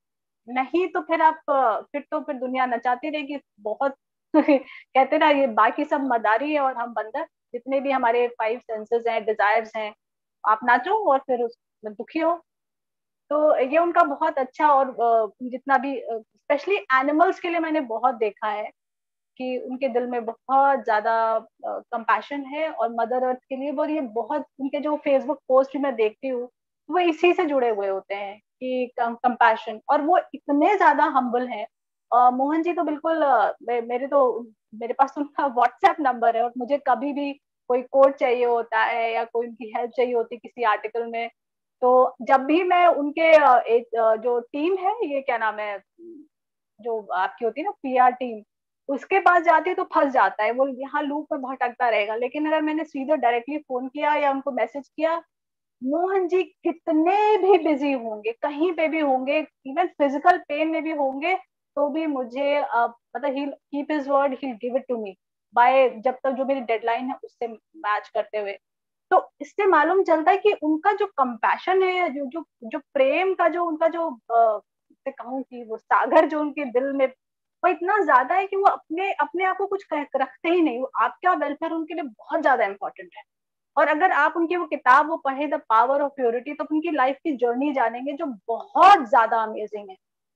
नहीं तो फिर आप फिर तो फिर दुनिया नचाती रहेगी बहुत कहते ना, ये बाकी सब मदारी है और हम बंदर, जितने भी हमारे फाइव सेंसेस हैं, डिजायर्स हैं, आप नाचो और फिर उसमें दुखी हो। तो ये उनका बहुत अच्छा, और जितना भी स्पेशली एनिमल्स के लिए मैंने बहुत देखा है कि उनके दिल में बहुत ज्यादा कंपैशन है, और मदर अर्थ के लिए। और ये बहुत, उनके जो फेसबुक पोस्ट भी मैं देखती हूँ वो इसी से जुड़े हुए होते हैं कि कंपैशन, और वो इतने ज्यादा हम्बल हैं। अ, मोहन जी तो बिल्कुल, अ, मे- मेरे तो मेरे पास तो उनका व्हाट्सएप नंबर है, और मुझे कभी भी कोई कोड चाहिए होता है या कोई उनकी हेल्प चाहिए होती है किसी आर्टिकल में, तो जब भी मैं उनके अ, एक अ, जो टीम है, ये क्या नाम है, जो आपकी होती है ना पीआर टीम, उसके पास जाती है तो फंस जाता है वो, यहाँ लूप में भटकता रहेगा। लेकिन अगर मैंने सीधे डायरेक्टली फोन किया या उनको मैसेज किया, मोहन जी कितने भी बिजी होंगे, कहीं पे भी होंगे, इवन फिजिकल पेन में भी होंगे, तो भी मुझे अ, मतलब he keep his word, he give it to me by, जब तक जो मेरी डेडलाइन है उससे मैच करते हुए। तो इससे मालूम चलता है कि उनका जो कंपैशन है, जो जो जो प्रेम का जो उनका जो अ, से कहूँ कि वो सागर जो उनके दिल में, वो इतना ज्यादा है कि वो अपने अपने आप को कुछ रखते ही नहीं, वो आपका वेलफेयर उनके लिए बहुत ज्यादा इंपॉर्टेंट है। और अगर आप उनकी वो किताब वो पढ़े, द पावर ऑफ प्योरिटी, तो उनकी लाइफ की जर्नी जानेंगे जो बहुत ज्यादा अमेजिंग है।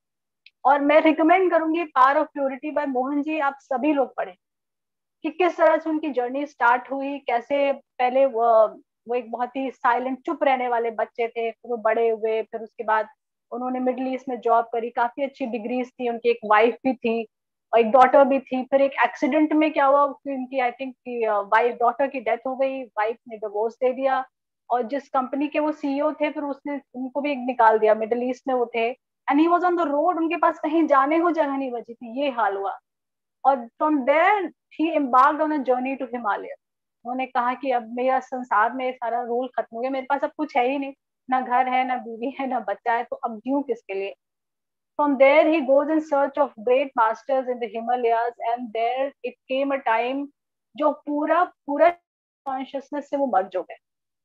और मैं रिकमेंड करूंगी power of purity by Mohan ji, आप सभी लोग पढ़ें कि किस तरह से उनकी जर्नी स्टार्ट हुई, कैसे पहले वो वो एक बहुत ही साइलेंट चुप रहने वाले बच्चे थे, फिर वो बड़े हुए, फिर उसके बाद उन्होंने मिडिल ईस्ट में जॉब करी, काफी अच्छी डिग्रीज थी उनकी, एक वाइफ भी थी और एक डॉटर भी थी। फिर एक एक्सीडेंट में क्या हुआ कि उनकी आई थिंक की वाइफ, डॉटर की डेथ हो गई, वाइफ ने डिवोर्स दे दिया, और जिस कंपनी के वो सीईओ थे फिर उसने उनको भी निकाल दिया, मिडिल ईस्ट में वो थे, and he was on the road, उनके पास कहीं जाने को जगह नहीं बची थी, ये हाल हुआ। और from there he embarked on a journey to Himalaya. उन्होंने कहा कि अब मेरा संसार में सारा रोल खत्म हो गया, मेरे पास अब कुछ है ही नहीं, ना घर है, ना बीवी है, ना बच्चा है, तो अब जीऊं किसके लिए। From there he goes in search of great masters in the Himalayas, and there it came a time जो पूरा पूरा कॉन्शियसनेस से वो मर्ज हो गए।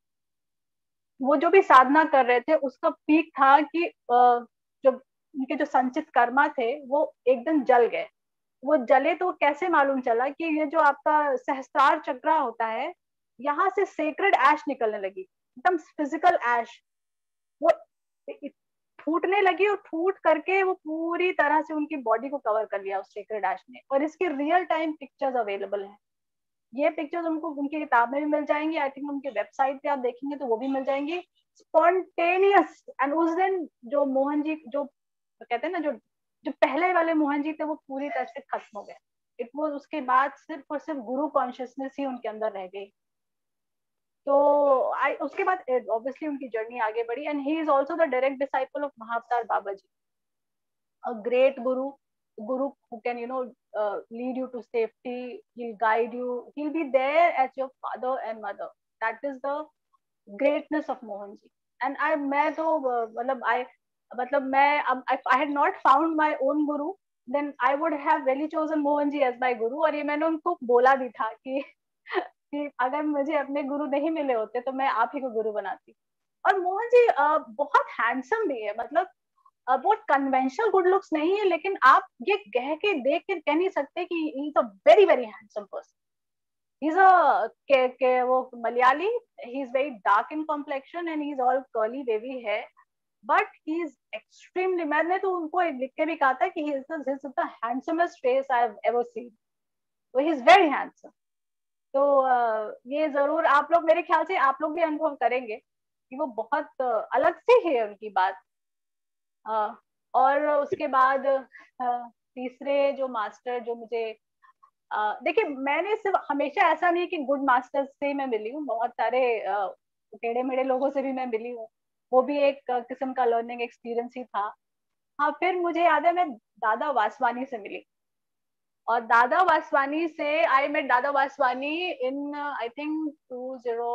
वो जो भी साधना कर रहे थे उसका पीक था कि अ, जो उनके जो संचित कर्मा थे वो एकदम जल गए। वो जले तो कैसे मालूम चला कि ये जो आपका सहस्त्रार चक्र होता है, यहाँ से सेक्रेड ऐश निकलने लगी, एकदम फिजिकल ऐश, वो फूटने लगी, और फूट करके वो पूरी तरह से उनकी बॉडी को कवर कर लिया उस सेक्रेड ऐश ने। और इसकी रियल टाइम पिक्चर्स अवेलेबल हैं, ये पिक्चर्स उनको उनकी किताब में भी मिल जाएंगी, आई थिंक उनके वेबसाइट पे आप देखेंगे तो वो भी मिल जाएंगी। स्पॉन्टेनियस, एंड उस दिन जो मोहन जी, जो कहते हैं ना, जो जो पहले वाले मोहन जी थे वो पूरी तरह से खत्म हो गए। इट वो उसके बाद सिर्फ और सिर्फ गुरु कॉन्शियसनेस ही उनके अंदर रह गई। तो आई उसके बाद ऑब्वियसली उनकी जर्नी आगे बढ़ी, and he is also the direct disciple of Mahavatar Baba ji, a great guru, guru who can, you know, uh, lead you to safety, he'll guide you, he'll be there as your father and mother. That is the greatness of Mohan ji. And I मैं तो मतलब I मतलब मैं अब if I had not found my own guru, then I would have really chosen Mohan ji as my guru। और ये मैंने उनको बोला भी था कि कि अगर मुझे अपने गुरु नहीं मिले होते तो मैं आप ही को गुरु बनाती। और मोहन जी uh, बहुत हैंडसम भी है, मतलब बहुत कन्वेंशनल गुड लुक्स नहीं है, लेकिन आप ये कह के देख के कह नहीं सकते कि he is a very very handsome person. He is a के, के वो Malayali, he is very dark in complexion and he is all curly baby है, बट ही इज एक्सट्रीमली, मैंने तो उनको लिख के भी कहा था कि he is the handsomest face I have ever seen, तो ही इज वेरी हैंडसम। तो uh, ये जरूर आप लोग, मेरे ख्याल से आप लोग भी अनुभव करेंगे कि वो बहुत uh, अलग से है उनकी बात। हाँ, और उसके बाद हाँ, तीसरे जो मास्टर जो मुझे आ, देखिए, मैंने सिर्फ हमेशा ऐसा नहीं कि गुड मास्टर से मैं मिली हूँ, बहुत सारे टेढ़े मेढ़े लोगों से भी मैं मिली हूँ, वो भी एक आ, किस्म का लर्निंग एक्सपीरियंस ही था। हाँ, फिर मुझे याद है मैं दादा वासवानी से मिली, और दादा वासवानी से I met Dada Vaswani in I think two zero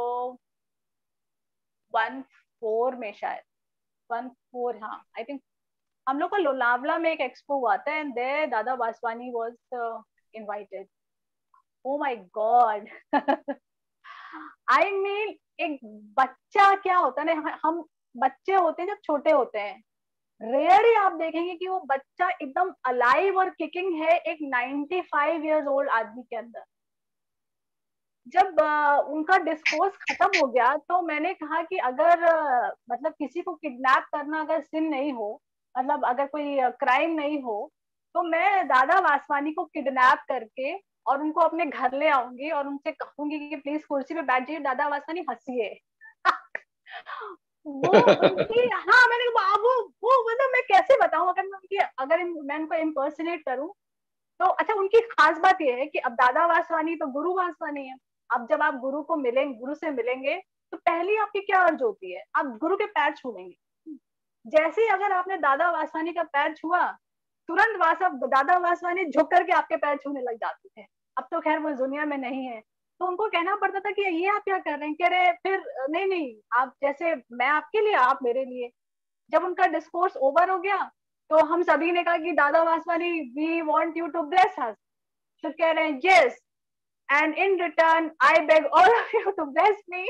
one four में, शायद वन फोर, हाँ आई थिंक। हम लोग का लोनावला में एक एक्सपो हुआ था, and there Dada Vaswani was invited. Oh my God, I mean एक बच्चा क्या होता है ना, हम बच्चे होते हैं जब छोटे होते हैं, रेयरली आप देखेंगे कि वो बच्चा एकदम अलाइव और किकिंग है एक नाइंटी फाइव इयर्स ओल्ड आदमी के अंदर। जब uh, उनका डिस्कोर्स खत्म हो गया तो मैंने कहा कि अगर uh, मतलब किसी को किडनैप करना अगर सिन नहीं हो, मतलब अगर कोई क्राइम uh, नहीं हो, तो मैं दादा वासवानी को किडनैप करके और उनको अपने घर ले आऊंगी और उनसे कहूंगी कि प्लीज कुर्सी पे बैठ जाइए, दादा वासवानी हंसिए। वो उनकी, हाँ मैंने कहा वो वो मतलब मैं कैसे बताऊं, अगर मैं उनकी अगर मैं उनको इम्पर्सनेट करूं तो। अच्छा, उनकी खास बात यह है कि अब दादा वासवानी तो गुरु वासवानी है। अब जब आप गुरु को मिलेंगे, गुरु से मिलेंगे, तो पहली आपकी क्या अर्ज होती है, आप गुरु के पैर छू लेंगे। जैसे ही अगर आपने दादा वासवानी का पैर छुआ, तुरंत वासा दादा वासवानी झुक करके आपके पैर छूने लग जाते थे। अब तो खैर वो दुनिया में नहीं है, तो उनको कहना पड़ता था कि ये आप क्या कर रहे हैं, कह रहे फिर नहीं नहीं, आप जैसे मैं आपके लिए, आप मेरे लिए। जब उनका डिस्कोर्स ओवर हो गया तो हम सभी ने कहा कि Dada Vaswani, we want you to bless us. तो कह रहे हैं yes, and in return I beg all of you to bless me.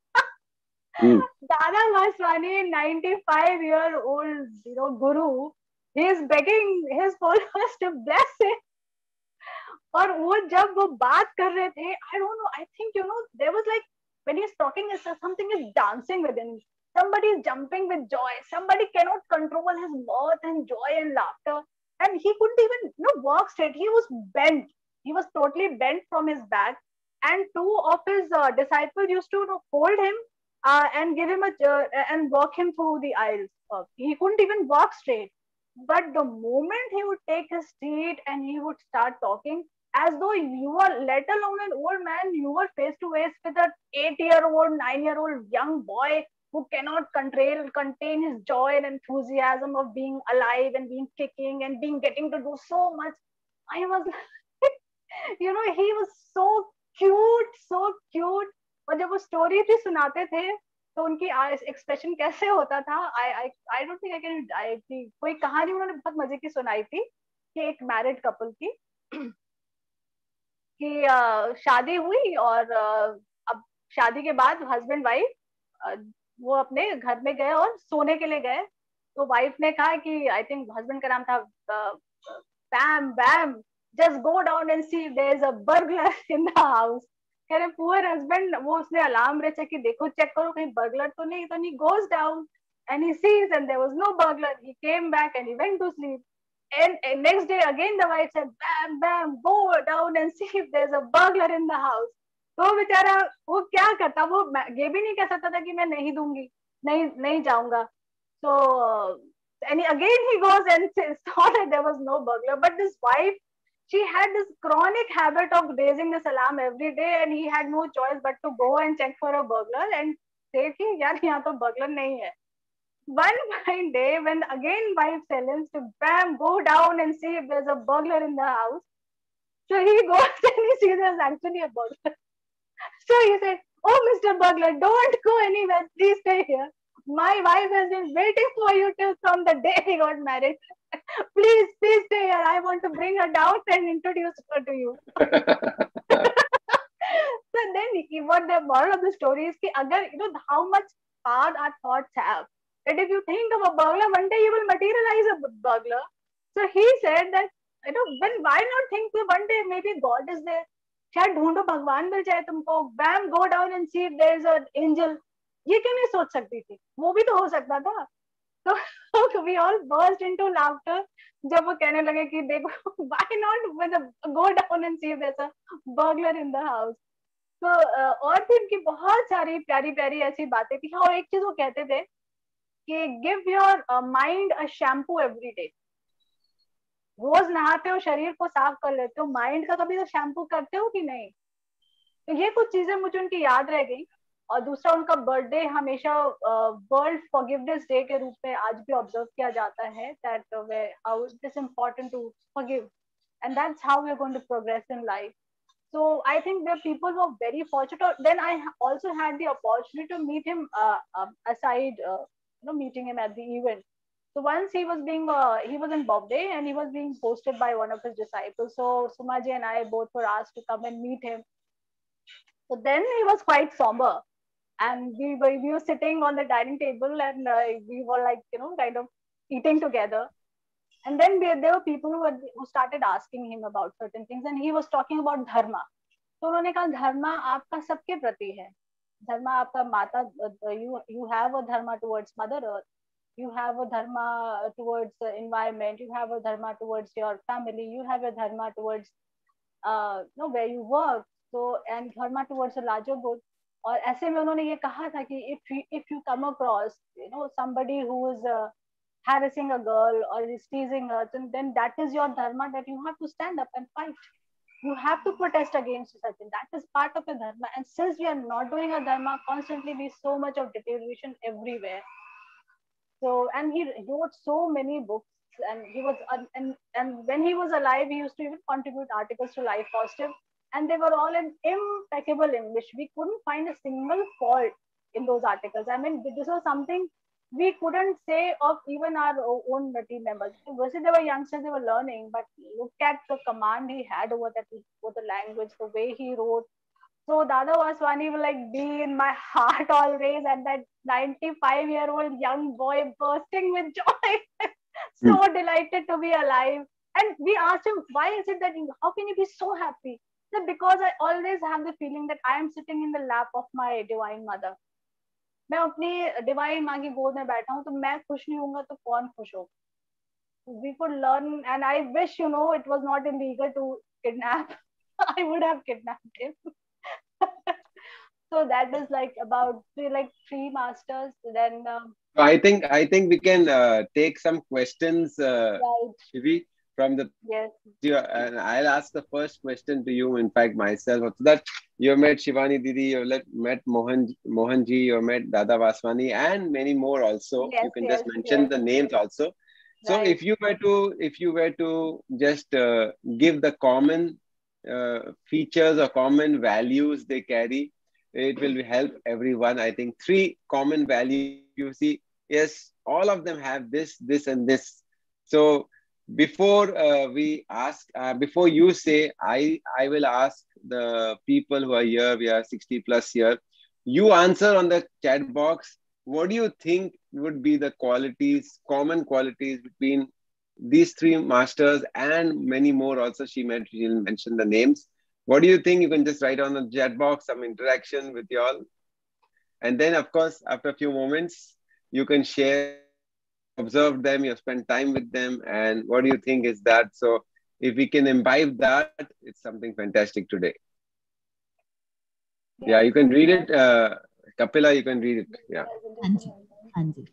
Dada Vaswani, ninety-five year old, you know, guru, he is begging his followers to bless him. और वो जब वो बात कर रहे थे, I don't know, I think you know there was like when he's talking, something is dancing within. Somebody is jumping with joy. Somebody cannot control his mirth and joy and laughter, and he couldn't even you know walk straight. He was bent. He was totally bent from his back, and two of his uh, disciples used to you know, hold him uh, and give him a uh, and walk him through the aisles. Uh, he couldn't even walk straight. But the moment he would take his seat and he would start talking, as though you were, let alone an old man, you were face to face with an eight-year-old, nine-year-old young boy who cannot control, contain his joy and enthusiasm of being alive and being kicking and being getting to do so much. I was, you know, he was so cute, so cute. और जब वो story भी सुनाते थे तो उनकी expression कैसे होता था, I I I don't think I can आई थी कोई कहानी उन्होंने बहुत मजे की सुनाई थी कि एक मैरिड कपल की कि uh, शादी हुई और uh, अब शादी के बाद हस्बैंड वाइफ uh, वो अपने घर में गए और सोने के लिए गए। तो वाइफ ने कहा कि आई थिंक हस्बैंड का नाम था bam bam, just go down and see there is a burglar in the house. कह रहे पुअर हस्बैंड, वो उसने अलार्म रचा कि देखो चेक करो कहीं बर्गलर तो नहीं, तो he goes down and he sees and there was no burglar. He came back and he went to sleep. And, and next day again the wife said bam bam, go down and see if there's a burglar in the house. तो बेचारा वो क्या करता, वो ये भी नहीं कह सकता था कि मैं नहीं दूंगी, नहीं नहीं जाऊंगा। so uh, and again he goes and saw that there was no burglar, but this wife, she had this chronic habit of raising this alarm every day and he had no choice but to go and check for a burglar and say कि यार यहाँ तो burglar नहीं है। One fine day, when again wife tells him to bam, go down and see if there's a burglar in the house. So he goes and he sees there's actually a burglar. So he said, oh, Mister Burglar, don't go anywhere. Please stay here. My wife has been waiting for you till from the day he got married. Please, please stay here. I want to bring her down and introduce her to you. So then what the moral of the story is कि अगर you know how much power our thoughts have, that if you think of a burglar, one day you will materialize a burglar. So he said that you know when why not think that one day maybe God is there, शायद ढूंढो भगवान मिल जाए तुमको, bam, go down and see if there is an angel. ये क्यों नहीं सोच सकती थी, वो भी तो हो सकता था। तो we all burst into laughter जब वो कहने लगे कि देखो why not with a, go down and see if there's a burglar in the house. तो और भी उनकी बहुत सारी प्यारी प्यारी ऐसी बातें थी। और एक चीज वो कहते थे कि give your mind a shampoo every day. रोज नहाते हो, शरीर को साफ कर लेते हो, माइंड का कभी तो शैम्पू करते हो कि नहीं। तो ये कुछ चीजें मुझे उनकी याद रह गई। और दूसरा उनका बर्थडे हमेशा वर्ल्ड फॉरगिवनेस डे के रूप में आज भी ऑब्जर्व किया जाता है, that how it is important to forgive and that's how we are going to progress in life. So I think the people were very fortunate. Then I also had the opportunity to meet him uh, uh, aside, uh, you know, meeting him at the event. So once he was being, uh, he was in Bombay and he was being hosted by one of his disciples. So Sumaji and I both were asked to come and meet him. So then he was quite somber, and we were we were sitting on the dining table and uh, we were like, you know, kind of eating together. And then there, there were people who, had, who started asking him about certain things, and he was talking about dharma. तो उन्होंने कहा धर्मा आपका सबके प्रति है. धर्मा आपका माता, you you have a dharma towards Mother Earth, you have a dharma towards the environment, you have a dharma towards your family, you have a dharma towards uh, you know, where you work, so and dharma towards a larger good. और ऐसे में उन्होंने ये कहा था कि if you, if you come across you know somebody who is uh, harassing a girl or is teasing her, then, then that is your dharma, that you have to stand up and fight. You have to protest against such thing. That is part of a dharma. And since we are not doing a dharma, constantly we so much of deterioration everywhere. So, and he wrote so many books, and he was, and, and when he was alive, he used to even contribute articles to Life Positive, and they were all in impeccable English. We couldn't find a single fault in those articles. I mean, this was something we couldn't say of even our own team members. Obviously, they were youngsters, they were learning, but look at the command he had over that, over the language, the way he wrote. So Dada Vaswani will like be in my heart always, and that ninety-five year old young boy bursting with joy, so mm. delighted to be alive. And we asked him, why is it that, you, how can you be so happy? So because I always have the feeling that I am sitting in the lap of my divine mother. मैं अपनी divine माँ की गोद में बैठा हूँ, तो मैं खुश नहीं होऊंगा तो कौन खुश हो? We could learn, and I wish, you know, it was not illegal to kidnap. I would have kidnapped him. So that is like about three, like three masters. Then um, I think I think we can uh, take some questions, uh, right. Shivi, from the yes. And I'll ask the first question to you. In fact, myself. So that you met Shivani Didi, you met Mohan Mohanji, you met Dada Vaswani, and many more also. Yes, you can yes, just mention yes. the names also. So right. if you were to if you were to just uh, give the common uh, features or common values they carry, it will help everyone. I think three common values you see. Yes, all of them have this, this, and this. So before uh, we ask, uh, before you say, I I will ask the people who are here. We are sixty plus here. You answer on the chat box. What do you think would be the qualities, common qualities between these three masters and many more? Also, she mentioned mention the names. What do you think? You can just write on the chat box some interaction with you all. And then, of course, after a few moments, you can share, observe them, you spend time with them. And what do you think is that? So if we can imbibe that, it's something fantastic today. Yeah, yeah you can read it. Uh, Kapila, you can read it. Yeah. Anji. Anji.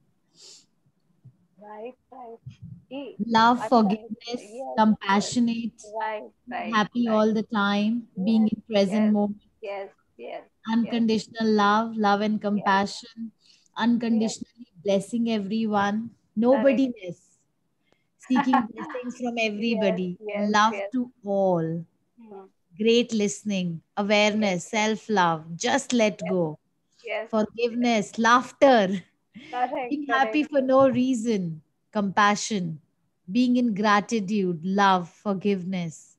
Right, right. Love, forgiveness, yes, compassionate, right, right, happy right. all the time, being in present yes, moment. Yes, yes. Unconditional yes. love, love and compassion, yes. Unconditionally yes. blessing everyone, nobody less, seeking blessings from everybody, yes, yes, love yes. to all, hmm. great listening, awareness, yes. self-love, just let yes. go, yes. forgiveness, laughter, correct, being correct. happy for no reason, compassion, being in gratitude, love, forgiveness.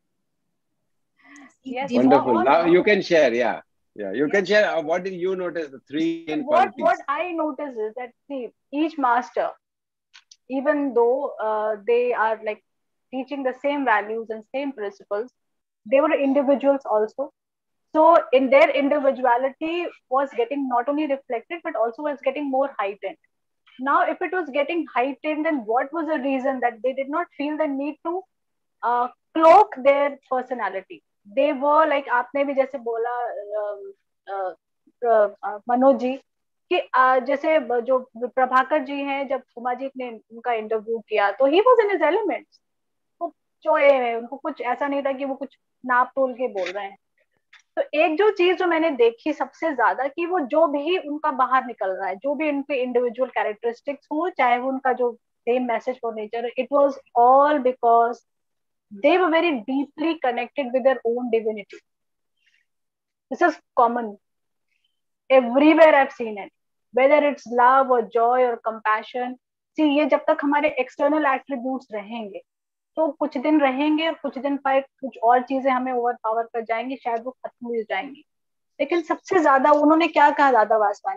Yes, wonderful. all, now all, you can share, yeah. Yeah, you yes. can share. Uh, what did you notice? The three main what, qualities. What I notice is that, see, each master, even though uh, they are like teaching the same values and same principles, they were individuals also. So in their individuality was getting not only reflected, but also was getting more heightened. Now, if it was getting heightened, then what was the reason that they did not feel the need to uh, cloak their personality? They were like, आपने भी जैसे बोला uh, uh, uh, Manoj ji कि uh, जैसे जो प्रभाकर जी हैं, जब उमा जी ने उनका इंटरव्यू किया तो he was in his elements, वो चोए हैं, उनको कुछ ऐसा नहीं था कि वो कुछ नाप तोल के बोल रहे हैं. तो एक जो चीज जो मैंने देखी सबसे ज्यादा, कि वो जो भी उनका बाहर निकल रहा है, जो भी उनके इंडिविजुअल कैरेक्टरिस्टिक्स हो, चाहे वो उनका जो same message for nature, it was all because they were very deeply connected with their own divinity. This is common everywhere. I've seen it, whether it's love or joy or compassion. See, ये जब तक हमारे external attributes रहेंगे तो कुछ दिन रहेंगे, और कुछ दिन पर कुछ और चीजें हमें ओवर पावर कर जाएंगी, शायद वो खत्म हो जाएंगी. लेकिन सबसे ज्यादा उन्होंने क्या कहा दादा वासवानी ने,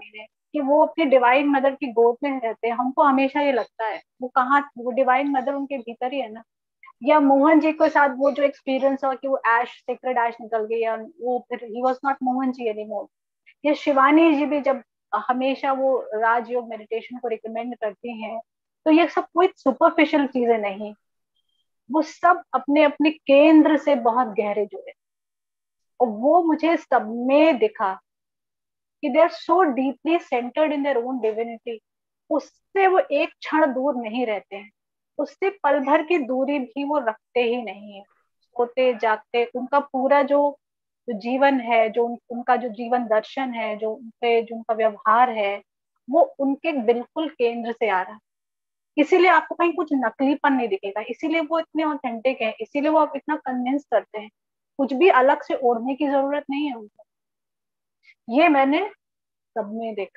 कि वो अपनी डिवाइन मदर की गोद में रहते हैं, हमको हमेशा ये लगता है वो कहाँ, वो डिवाइन मदर उनके भीतर ही है ना। या मोहन जी के साथ वो जो एक्सपीरियंस हुआ कि वो ऐश, सेक्रेड ऐश निकल गई या वो फिर he was not Mohan ji anymore. या शिवानी जी भी जब हमेशा वो राजयोग मेडिटेशन को रिकमेंड करती हैं, तो ये सब कोई सुपरफिशियल चीजें नहीं, वो सब अपने अपने केंद्र से बहुत गहरे जुड़े। और वो मुझे सब में दिखा कि they are so deeply centred in their own divinity. उससे वो एक क्षण दूर नहीं रहते हैं, उससे पल भर की दूरी भी वो रखते ही नहीं है। सोते जागते उनका पूरा जो जो जीवन है, जो उन, उनका जो जीवन दर्शन है, जो उनके जो उनका व्यवहार है, वो उनके बिल्कुल केंद्र से आ रहा है। इसीलिए आपको कहीं कुछ नकलीपन नहीं दिखेगा, इसीलिए वो इतने ऑथेंटिक है, इसीलिए वो आप इतना कन्विंस करते हैं। कुछ भी अलग से ओढ़ने की जरूरत नहीं है उनको। ये मैंने सब में देखा,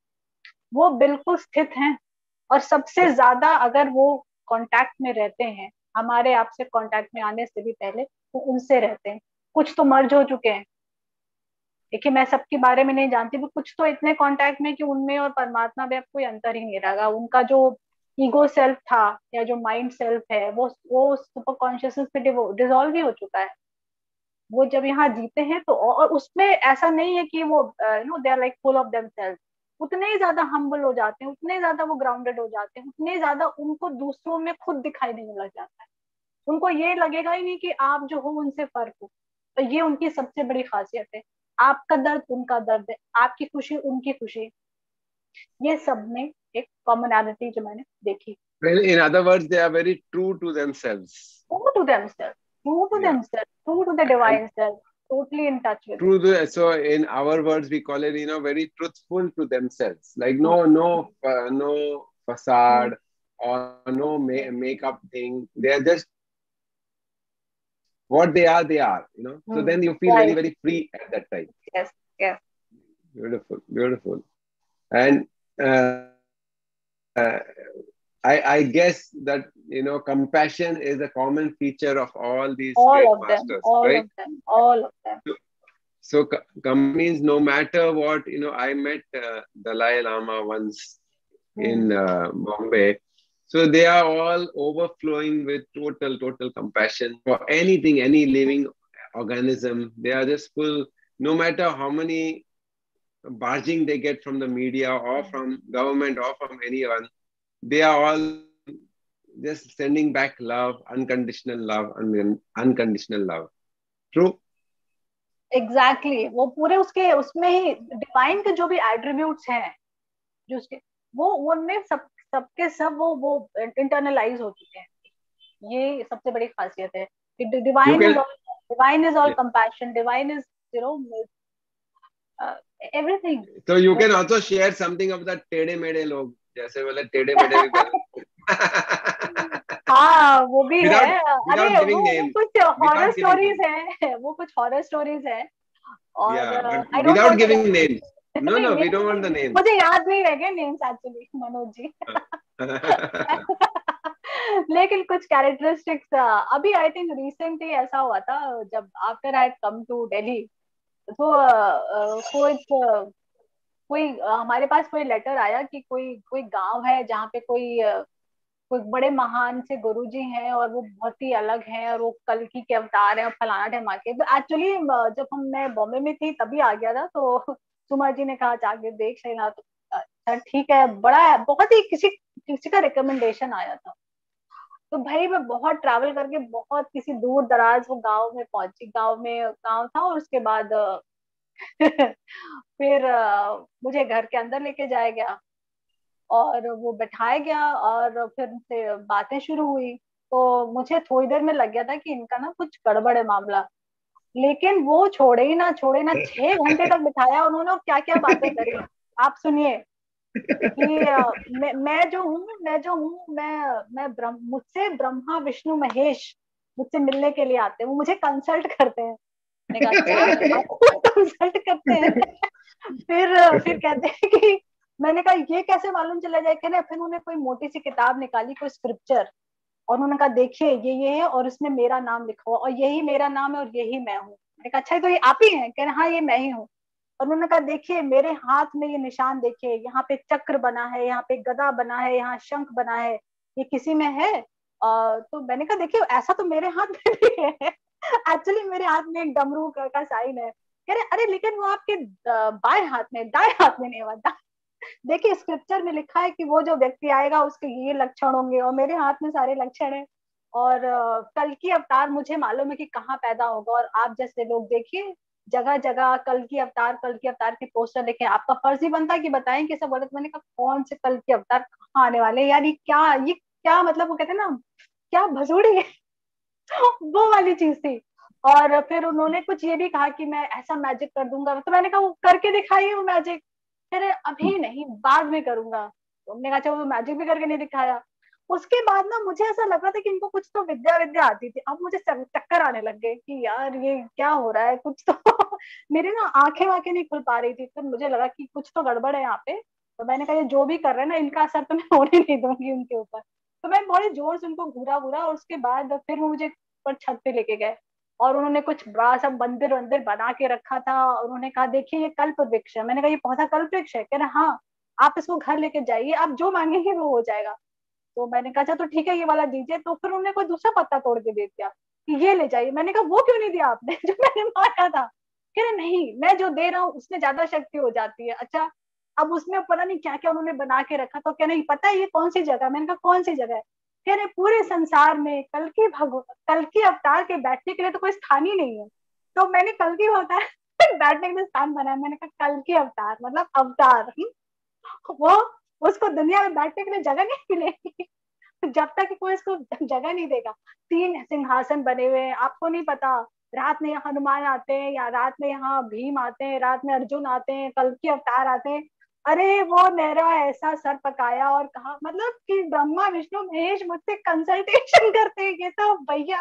वो बिल्कुल स्थित हैं। और सबसे ज्यादा अगर वो कांटेक्ट में रहते हैं, हमारे आपसे कांटेक्ट में आने से भी पहले वो उनसे रहते हैं। कुछ तो मर्ज हो चुके हैं, देखिए मैं सबके बारे में नहीं जानती, भी कुछ तो इतने कांटेक्ट में कि उनमें और परमात्मा में अब कोई अंतर ही नहीं रहेगा। उनका जो ईगो सेल्फ था या जो माइंड सेल्फ है, वो वो सुपर कॉन्शियसनेस पे डिसॉल्व ही हो चुका है। वो जब यहाँ जीते हैं तो, और उसमें ऐसा नहीं है कि वो you know they are like full of themselves. उतने ही ज्यादा हम्बल हो जाते हैं, उतने ज्यादा वो ग्राउंडेड हो जाते हैं, उतने ज्यादा उनको दूसरों में खुद दिखाई देने लग जाता है। उनको ये लगेगा ही नहीं कि आप जो हो उनसे फर्क हो। तो ये उनकी सबसे बड़ी खासियत है। आपका दर्द उनका दर्द है, आपकी खुशी उनकी खुशी। ये सब में एक कॉमनैलिटी जो मैंने देखी। Well, in other words, they are very true to themselves. True to themselves, true to Yeah. themselves, true to the divine self, totally in touch with True it. to, so in our words, we call it, you know, very truthful to themselves. Like no, no, uh, no facade or no ma- makeup thing. They are just what they are. They are, you know. So Hmm. then you feel Right. very, very free at that time. Yes, yes. Beautiful, beautiful. And uh, uh, I, I guess that, you know, compassion is a common feature of all these All great of them, masters, all right? of them, all of them. So, com means no matter what, you know, I met uh, Dalai Lama once Hmm. in uh, Bombay. So they are all overflowing with total, total compassion for anything, any living organism. They are just full, no matter how many barging they get from the media or from government or from anyone, they are all just sending back love, unconditional love, un unconditional love. True? Exactly exactly. वो पूरे उसके उसमें ही divine के जो भी attributes हैं, जो उसके वो उनमें सब सबके सब वो वो इंटरनलाइज हो चुके हैं। ये सबसे बड़ी खासियत है कि You divine is can, all, divine is all yeah. Compassion, divine is you know everything. So you can also share something of that टेढ़े मेढ़े लोग, जैसे बोले टेढ़े मेढ़े भी कर हाँ वो भी without है। without अरे giving वो वो names, कुछ horror without giving stories names. है, वो कुछ हॉरर स्टोरीज है। और Yeah, but I don't without want giving to names. No, नहीं no, we names don't want नहीं, the names. मुझे याद नहीं रह गए नेम्स एक्चुअली मनोज जी। लेकिन कुछ कैरेक्टरिस्टिक्स अभी आई थिंक रिसेंटली ऐसा हुआ था जब after I come to Delhi, तो कोई कोई हमारे पास कोई लेटर आया कि कोई कोई गांव है जहाँ पे कोई कोई बड़े महान से गुरुजी हैं और वो बहुत ही अलग हैं और वो कल्कि के अवतार हैं और फलाना ढमाके। तो एक्चुअली जब हम मैं बॉम्बे में थी तभी आ गया था, तो सुमा जी ने कहा जाके देख लेना। तो अच्छा ठीक है, बड़ा बहुत ही किसी किसी का रिकमेंडेशन आया था। तो भाई मैं बहुत ट्रैवल करके बहुत किसी दूर दराज वो गांव में पहुंची। गांव में गांव था और उसके बाद फिर मुझे घर के अंदर लेके जाया गया और वो बैठाया गया और फिर उनसे बातें शुरू हुई। तो मुझे थोड़ी देर में लग गया था कि इनका ना कुछ गड़बड़ है मामला, लेकिन वो छोड़े ही ना छोड़े ना, छह घंटे तक बिठाया उन्होंने और क्या क्या बातें करी आप सुनिए। कि मैं मैं जो हूँ मैं जो हूँ मैं मैं ब्रह्म, मुझसे ब्रह्मा विष्णु महेश मुझसे मिलने के लिए आते हैं, वो मुझे कंसल्ट करते हैं। मैंने कहा अच्छा आप कंसल्ट करते हैं। फिर फिर कहते हैं कि मैंने कहा ये कैसे मालूम चला जाए कि ना। फिर उन्होंने कोई मोटी सी किताब निकाली, कोई स्क्रिप्चर, और उन्होंने कहा देखिए ये ये है और इसमें मेरा नाम लिखा हुआ और यही मेरा नाम है और यही मैं हूँ। मैंने कहा अच्छा तो ये आप ही हैं? कह रहे हाँ ये मैं ही हूँ। और उन्होंने कहा देखिए मेरे हाथ में ये निशान देखिए, यहाँ पे चक्र बना है, यहाँ पे गदा बना है, यहाँ शंख बना है, ये किसी में है? आ, तो मैंने कहा देखिए ऐसा तो मेरे हाथ में भी है, एक्चुअली मेरे हाथ में एक डमरू का, का साइन है। कह रहे अरे लेकिन वो आपके बाएं हाथ में, दाएं हाथ में नहीं हुआ। देखिए स्क्रिप्चर में लिखा है कि वो जो व्यक्ति आएगा उसके ये लक्षण होंगे, और मेरे हाथ में सारे लक्षण है। और uh, कल की अवतार मुझे मालूम है कि कहाँ पैदा होगा, और आप जैसे लोग देखिए जगह जगह कल की अवतार, कल की अवतार के पोस्टर देखें, आपका फर्ज ही बनता है कि बताएं कि सब बोले। मैंने कहा कौन से कल की अवतार कहाँ आने वाले हैं यार, ये क्या, ये क्या मतलब, वो कहते हैं ना क्या भसुड़ी है, वो वाली चीज थी। और फिर उन्होंने कुछ ये भी कहा कि मैं ऐसा मैजिक कर दूंगा, तो मैंने कहा वो करके दिखाइए वो मैजिक। फिर अभी नहीं, बाद में करूंगा। तो हमने कहा अच्छा वो मैजिक भी करके नहीं दिखाया। उसके बाद ना मुझे ऐसा लग रहा था कि इनको कुछ तो विद्या विद्या आती थी। अब मुझे चक्कर आने लग गए कि यार ये क्या हो रहा है, कुछ तो मेरी ना आंखें वाखें नहीं खुल पा रही थी। तो मुझे लगा कि कुछ तो गड़बड़ है यहाँ पे। तो मैंने कहा ये जो भी कर रहे हैं ना, इनका असर तो मैं होने नहीं दूंगी उनके ऊपर। तो मैं बड़े जोर से उनको घूरा घूरा, और उसके बाद फिर वो मुझे पर छत पे लेके गए, और उन्होंने कुछ बड़ा सा मंदिर वंदिर बना के रखा था। और उन्होंने कहा देखिए ये कल्प वृक्ष है। मैंने कहा ये पौधा कल्प वृक्ष है? कह रहे हाँ, आप इसको घर लेके जाइए, आप जो मांगेंगे वो हो जाएगा। तो मैंने कहा अच्छा तो ठीक है ये वाला दीजिए। तो फिर उन्होंने कोई दूसरा पत्ता तोड़ के दे दिया कि ये ले जाइए। मैंने कहा वो क्यों नहीं दिया आपने जो मैंने मांगा था? कह रहे नहीं, मैं जो दे रहा हूँ उसमें ज्यादा शक्ति हो जाती है। अच्छा, अब उसमें पता नहीं क्या क्या उन्होंने बना के रखा। तो क्या नहीं पता है ये कौन सी जगह? मैंने कहा कौन सी जगह है? कह रहे पूरे संसार में कल की भगवान, कल की अवतार के बैठने के लिए तो कोई स्थान ही नहीं है। तो मैंने कल की अवतार बैठने के लिए स्थान बनाया। मैंने कहा कल की अवतार मतलब अवतार, वो उसको दुनिया में बैठने के लिए जगह नहीं मिलेगी जब तक कि कोई इसको जगह नहीं देगा। तीन सिंहासन बने हुए हैं, आपको नहीं पता। रात में यहाँ हनुमान आते हैं, या रात में यहाँ भीम आते हैं, रात में अर्जुन आते हैं, कल की अवतार आते हैं। अरे वो मेरा ऐसा सर पकाया, और कहा मतलब कि ब्रह्मा विष्णु महेश मुझसे कंसल्टेशन करते हैं ये तो भैया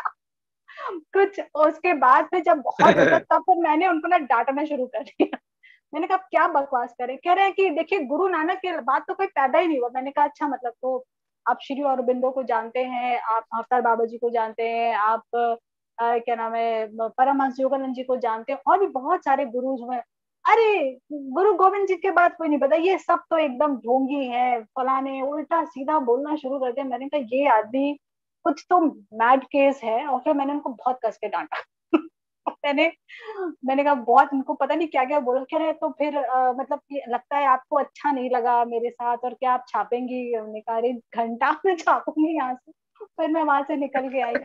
कुछ। उसके बाद फिर जब बहुत होता तब फिर मैंने उनको ना डांटना शुरू कर दिया। मैंने कहा क्या बकवास करे? कह रहे हैं कि देखिए गुरु नानक के बाद तो कोई पैदा ही नहीं हुआ। मैंने कहा अच्छा मतलब तो आप श्री अरबिंदो को जानते हैं, आप अवतार बाबा जी को जानते हैं, आप आ, क्या नाम है परमहंस योगानंद जी को जानते हैं, और भी बहुत सारे गुरु हुए। अरे गुरु गोविंद जी के बाद कोई नहीं पता, ये सब तो एकदम ढोंगी है, फलाने उल्टा सीधा बोलना शुरू कर दिया। मैंने कहा ये आदमी कुछ तो मैड केस है। और फिर मैंने उनको बहुत कस के डांटा मैंने मैंने कहा बहुत, उनको पता नहीं क्या क्या बोल के रहे। तो फिर आ, मतलब ये लगता है आपको अच्छा नहीं लगा मेरे साथ, और क्या आप छापेंगी? हमने कहा अरे घंटा में छापूंगी यहाँ से। फिर मैं वहां से निकल के आई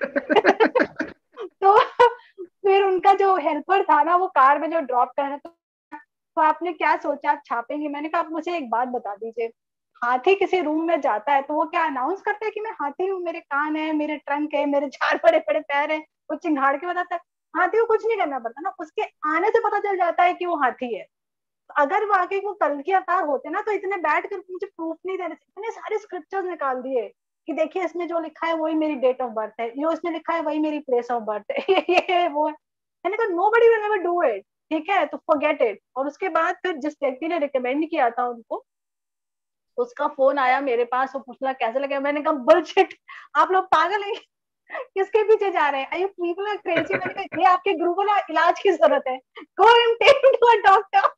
तो फिर उनका जो हेल्पर था ना, वो कार में जो ड्रॉप कर रहा था, तो आपने क्या सोचा आप छापेंगी? मैंने कहा आप मुझे एक बात बता दीजिए, हाथी किसी रूम में जाता है तो वो क्या अनाउंस करता है कि मैं हाथी हूँ, मेरे कान है, मेरे ट्रंक है, मेरे चार बड़े बड़े पैर है, वो चिंगाड़ के बताता है? हाथी को कुछ नहीं करना पड़ता ना, उसके आने से पता चल जाता है कि वो हाथी है। अगर वाकई वो कल के अवतार होते ना, तो इतने बैठ कर मुझे प्रूफ नहीं दे रहे थे, इतने सारे स्क्रिप्चर्स निकाल दिए कि देखिए इसमें जो लिखा है वही मेरी डेट ऑफ बर्थ है, जो इसमें लिखा है वही मेरी प्लेस ऑफ बर्थ है ये ये वो है। मैंने कहा nobody will never do it, ठीक है तो फॉरगेट इट। और उसके बाद फिर जिस व्यक्ति ने रिकमेंड किया था उनको, उसका फोन आया मेरे पास, वो पूछना कैसे लगे। मैंने कहा बुलशिट, आप लोग पागल हैं, किसके पीछे जा रहे हैं, I you people are crazy. मैंने कहा ये आपके गुरु को ना इलाज की जरूरत है, go and take him to a doctor.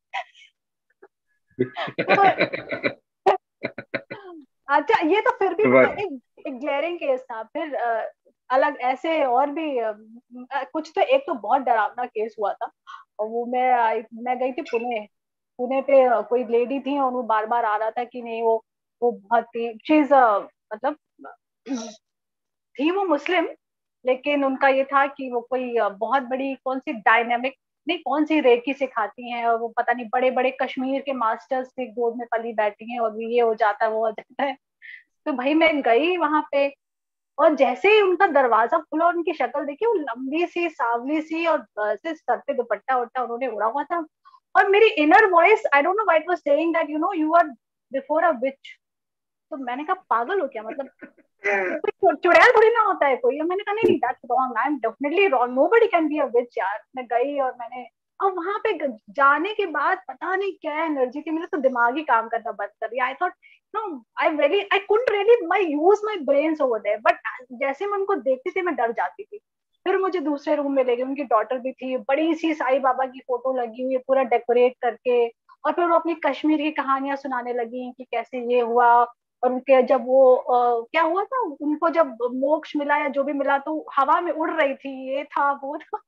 अच्छा ये तो फिर भी ना एक एक ग्लेरिंग केस था। फिर आ, अलग ऐसे और भी आ, कुछ तो, एक तो बहुत डरावना केस हुआ था। और वो मैं मैं गई थी पुणे। पुणे पे कोई लेडी थी, और वो बार बार आ रहा था कि नहीं वो वो बहुत चीज मतलब थी वो मुस्लिम, लेकिन उनका ये था कि वो कोई बहुत बड़ी कौन सी डायनेमिक नहीं कौन सी रेकी सिखाती हैं, और वो पता नहीं बड़े बड़े कश्मीर के मास्टर्स की गोद में पली बैठी हैं, और ये हो जाता है वो हो जाता है। तो भाई मैं गई वहां पे, और जैसे ही उनका दरवाजा खुला और उनकी शक्ल देखी, वो लंबी सी सांवली सी, और ऐसे सर पे दुपट्टा वट्टा उन्होंने उड़ा हुआ था। और मेरी inner voice I don't know why it was saying that you know you are before a witch. तो मैंने कहा पागल हो क्या, मतलब कोई चुड़ैल थोड़ी ना होता है कोई। और मैंने कहा नहीं नहीं that's wrong, I am definitely wrong, nobody can be a witch यार। मैं गई और मैंने, और वहां पे जाने के बाद पता नहीं क्या एनर्जी थी, मेरा तो दिमाग ही काम करना बंद कर दिया। I thought no I really I couldn't really my use my brains over there, but जैसे मैं उनको देखती थी मैं डर जाती थी। फिर मुझे दूसरे रूम में ले गए, उनकी डॉटर भी थी, बड़ी सी साईं बाबा की फोटो लगी हुई है पूरा डेकोरेट करके, और फिर वो अपनी कश्मीर की कहानियां सुनाने लगी कि कैसे ये हुआ, और उनके जब वो आ, क्या हुआ था उनको, जब मोक्ष मिला या जो भी मिला तो हवा में उड़ रही थी, ये था वो था।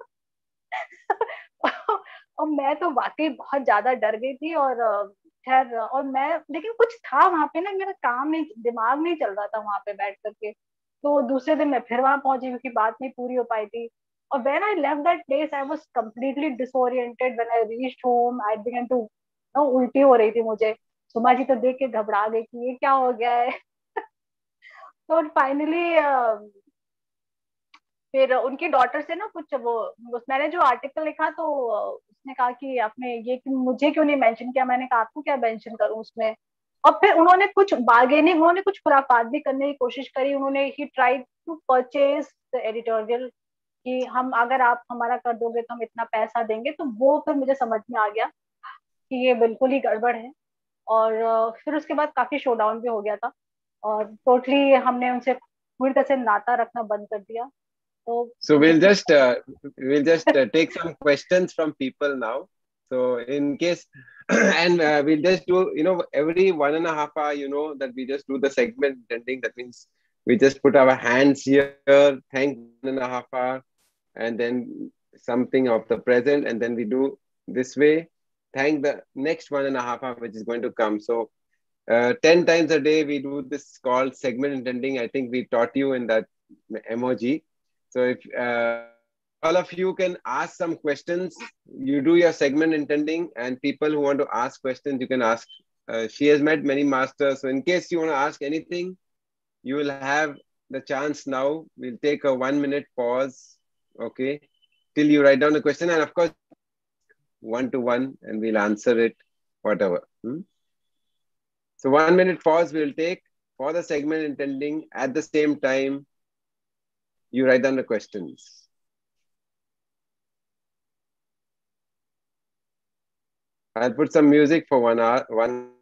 और मैं तो वाकई बहुत ज्यादा डर गई थी, और खैर, और मैं, लेकिन कुछ था वहां पे ना, मेरा काम नहीं, दिमाग नहीं चल रहा था वहां पे बैठ करके। तो दूसरे दिन मैं फिर वहां पहुंची क्योंकि बात नहीं पूरी हो पाई थी। और when I left that place I was completely disoriented, when I reached home I began to know, उल्टी हो रही थी मुझे। सुमा जी तो देख के घबरा गई कि ये क्या हो गया है। तो फाइनली फिर उनकी डॉटर से ना कुछ वो, उस मैंने जो आर्टिकल लिखा तो उसने कहा कि आपने ये क्यों, मुझे क्यों नहीं मेंशन किया, मैंने कहा आपको क्या मेंशन करूं उसमें। और फिर उन्होंने कुछ बार्गेनिंग, उन्होंने कुछ खुराफात भी करने की कोशिश करी, उन्होंने he tried to purchase the editorial, कि हम, अगर आप हमारा कर दोगे तो हम इतना पैसा देंगे। तो वो फिर मुझे समझ में आ गया कि ये बिल्कुल ही गड़बड़ है। और अ, फिर उसके बाद काफी शोडाउन भी हो गया था, और टोटली हमने उनसे पूरी तरह से नाता रखना बंद कर दिया। तो So we'll जिसकी just uh, we'll just uh, take some questions from people now. So in case, and uh, we'll just do, you know, every one and a half hour, you know, that we just do the segment ending. That means we just put our hands here, thank one and a half hour, and then something of the present, and then we do this way, thank the next one and a half hour which is going to come. So uh, ten times a day we do this called segment ending. I think we taught you in that emoji. So if uh, all of you can ask some questions, you do your segment intending, and people who want to ask questions, you can ask. Uh, she has met many masters. So in case you want to ask anything, you will have the chance now. We'll take a one minute pause, okay, till you write down the question. And of course, one to one, and we'll answer it, whatever. Hmm? So one minute pause we'll take for the segment intending. At the same time, you write down the questions. I'll put some music for one hour. One.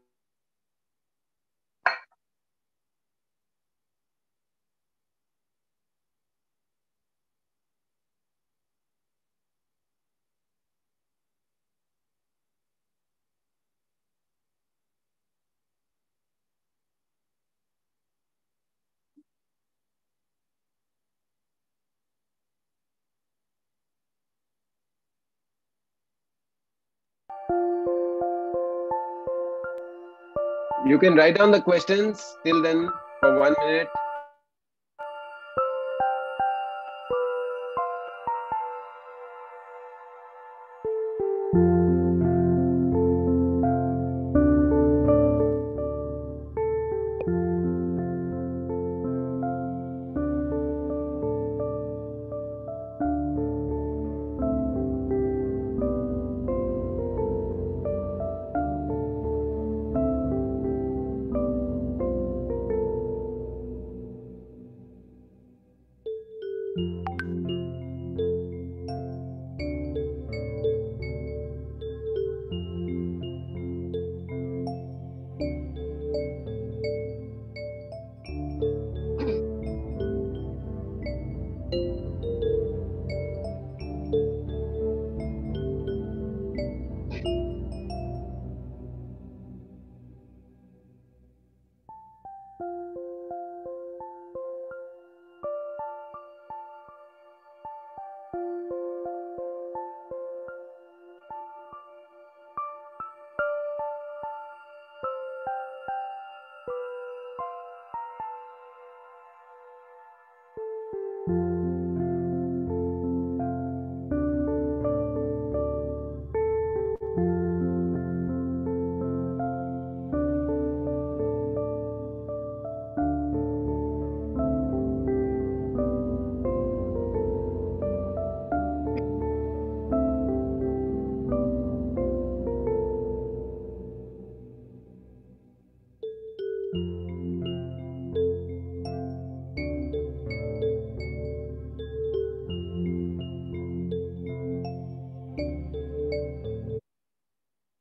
You can write down the questions till then for one minute.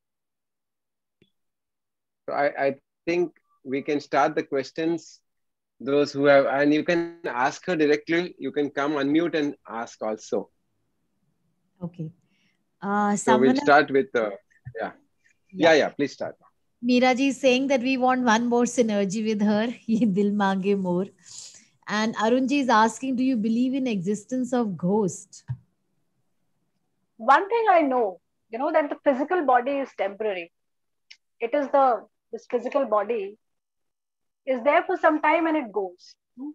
So I, I think we can start the questions. those who have, and you can ask her directly. You can come unmute and ask also. Okay. Uh, So we'll someone, start with, uh, yeah. yeah, yeah, please start. Meera ji is saying that we want one more synergy with her. Ye dil mange more. And Arun ji is asking, do you believe in existence of ghost? One thing I know, you know, that the physical body is temporary. It is the, this physical body is there for some time and it goes.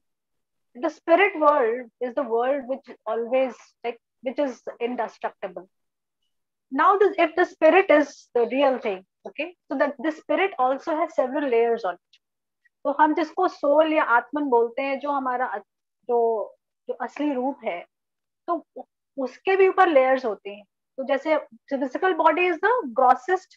The spirit world is the world which always, like, which is indestructible. Now, this, if the spirit is the real thing, okay, so that the spirit also has several layers on it. तो हम जिसको soul या आत्मन बोलते हैं, जो हमारा जो जो असली रूप है, तो उसके भी ऊपर लेयर्स होते हैं. तो जैसे physical body is the grossest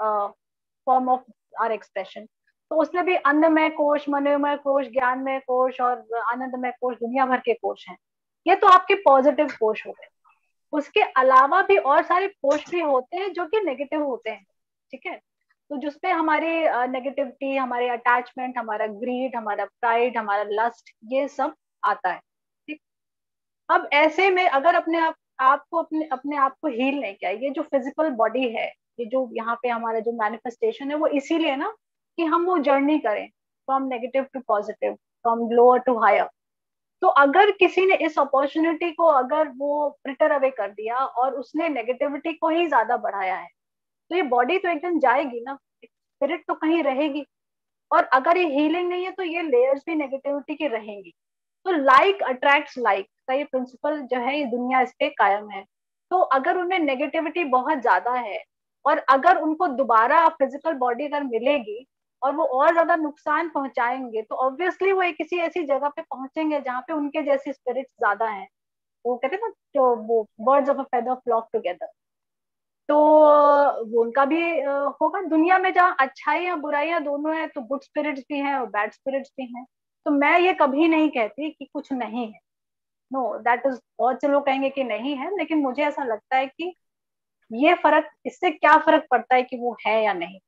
form of our expression. तो उसमें भी अन्नमय कोश, मनोमय कोश, ज्ञानमय कोश और आनंदमय कोश, दुनिया भर के कोश हैं. ये तो आपके पॉजिटिव कोश हो गए. उसके अलावा भी और सारे कोश भी होते हैं जो कि नेगेटिव होते हैं. ठीक है. तो जिसपे हमारी नेगेटिविटी, हमारे अटैचमेंट, हमारा ग्रीड, हमारा प्राइड, हमारा लस्ट, ये सब आता है. ठीक. अब ऐसे में अगर अपने आप आपको अपने अपने आप को हील नहीं किया, ये जो फिजिकल बॉडी है, ये जो यहाँ पे हमारा जो मैनिफेस्टेशन है, वो इसीलिए ना कि हम वो जर्नी करें from negative to positive, from lower to higher. तो अगर किसी ने इस अपॉर्चुनिटी को अगर वो फ्रिटर अवे कर दिया और उसने नेगेटिविटी को ही ज्यादा बढ़ाया है, तो ये बॉडी तो एक दिन जाएगी ना, स्पिरिट तो कहीं रहेगी. और अगर ये हीलिंग नहीं है तो ये लेयर्स भी नेगेटिविटी की रहेंगी. तो लाइक अट्रैक्ट्स लाइक का ये प्रिंसिपल जो है, ये दुनिया इस पे कायम है. तो अगर उनमें नेगेटिविटी बहुत ज्यादा है और अगर उनको दोबारा फिजिकल बॉडी अगर मिलेगी और वो और ज्यादा नुकसान पहुंचाएंगे, तो ऑब्वियसली वो एक किसी ऐसी जगह पे पहुंचेंगे जहाँ पे उनके जैसे स्पिरिट्स ज्यादा हैं. वो कहते हैं ना, जो वो birds of a feather flock together. तो वो उनका भी होगा. दुनिया में जहाँ अच्छाइयाँ बुराइयां दोनों है, तो गुड स्पिरिट्स भी हैं और बैड स्पिरिट्स भी हैं. तो मैं ये कभी नहीं कहती कि कुछ नहीं है. नो, दैट इज, बहुत से लोग कहेंगे कि नहीं है, लेकिन मुझे ऐसा लगता है कि ये फर्क, इससे क्या फर्क पड़ता है कि वो है या नहीं.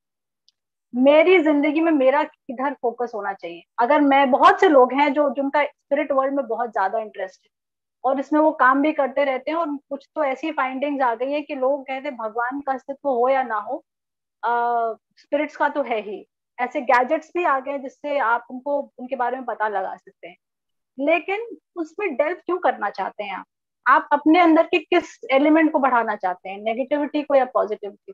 मेरी जिंदगी में मेरा किधर फोकस होना चाहिए. अगर मैं, बहुत से लोग हैं जो जिनका स्पिरिट वर्ल्ड में बहुत ज्यादा इंटरेस्ट है और इसमें वो काम भी करते रहते हैं. और कुछ तो ऐसी फाइंडिंग्स आ गई है कि लोग कहते हैं भगवान का अस्तित्व हो या ना हो, स्पिरिट्स का तो है ही. ऐसे गैजेट्स भी आ गए जिससे आप उनको, उनके बारे में पता लगा सकते हैं. लेकिन उसमें डेल्व क्यों करना चाहते हैं आप? आप अपने अंदर के किस एलिमेंट को बढ़ाना चाहते हैं, नेगेटिविटी को या पॉजिटिविटी?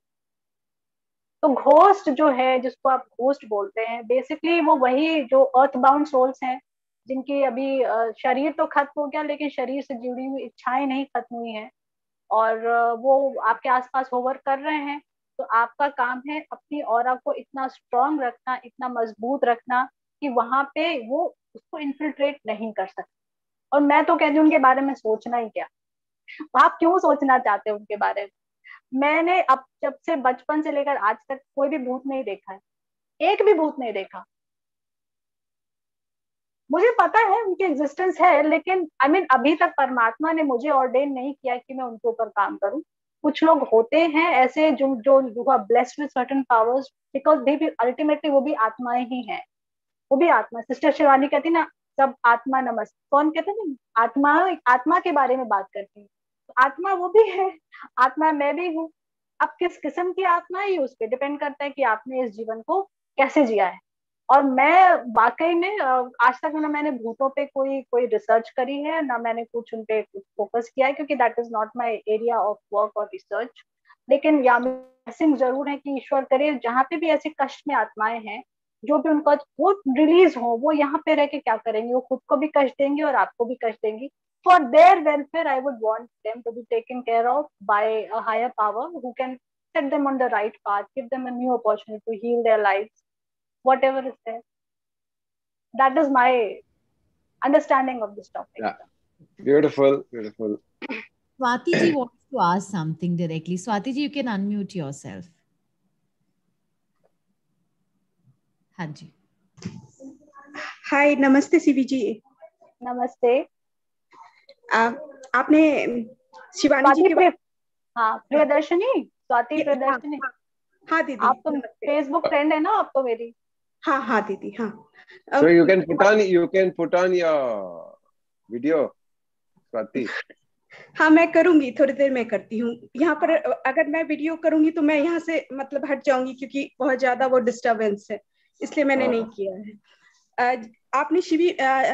तो घोस्ट जो है, जिसको आप घोस्ट बोलते हैं, बेसिकली वो वही जो अर्थ बाउंड सोल्स हैं, जिनकी अभी शरीर तो खत्म हो गया लेकिन शरीर से जुड़ी हुई इच्छाएं नहीं खत्म हुई हैं, और वो आपके आसपास होवर कर रहे हैं. तो आपका काम है अपनी ऑरा को इतना स्ट्रांग रखना, इतना मजबूत रखना कि वहां पे वो उसको इन्फिल्ट्रेट नहीं कर सकते. और मैं तो कहती हूँ उनके बारे में सोचना ही क्या. आप क्यों सोचना चाहते हो उनके बारे में? मैंने अब जब से बचपन से लेकर आज तक कोई भी भूत नहीं देखा है, एक भी भूत नहीं देखा. मुझे पता है उनकी एग्जिस्टेंस है, लेकिन आई I मीन mean, अभी तक परमात्मा ने मुझे ऑर्डेन नहीं किया कि मैं उनके ऊपर काम करूं. कुछ लोग होते हैं ऐसे जो जो blessed with certain powers, because they भी अल्टीमेटली वो भी आत्माएं ही हैं. वो भी आत्मा. सिस्टर शिवानी कहती ना, सब आत्मा नमस्ते. कौन कहते हैं ना, आत्मा, आत्मा के बारे में बात करती है. तो आत्मा वो भी है, आत्मा मैं भी हूँ. अब किस किस्म की आत्मा है, उस पर डिपेंड करता है कि आपने इस जीवन को कैसे जिया है. और मैं वाकई में आज तक ना मैंने भूतों पे कोई कोई रिसर्च करी है, ना मैंने कुछ उन पे फोकस किया है, क्योंकि that is not my area of work और रिसर्च. लेकिन या ब्लेसिंग जरूर है कि ईश्वर करे जहाँ पे भी ऐसे कष्ट में आत्माएं हैं, जो भी उनका वो रिलीज हो, वो यहाँ पे रह के क्या करेंगे, वो खुद को भी कष्ट देंगे और आपको भी कष्ट देंगी. For their welfare, I would want them to be taken care of by a higher power who can set them on the right path, give them a new opportunity to heal their lives, whatever is there. That is my understanding of this topic. Yeah. Beautiful, beautiful. Swati ji wants to ask something directly. Swati ji, you can unmute yourself. Haji. Hi, namaste सीवी जी. नमस्ते. आपने शिवानी जी के बारे, हाँ, प्रियदर्शनी, स्वाति प्रियदर्शनी. हाँ दीदी. आप तो फेसबुक फ्रेंड है ना आप तो मेरी. हाँ हाँ दीदी, हाँ। So you can put on you can put on your video, Swati. हाँ मैं करूंगी, थोड़ी देर में करती हूँ। यहाँ पर अगर मैं वीडियो करूंगी तो मैं यहाँ से मतलब हट जाऊंगी, क्योंकि बहुत ज्यादा वो डिस्टरबेंस है, इसलिए मैंने नहीं किया है। आपने शिवी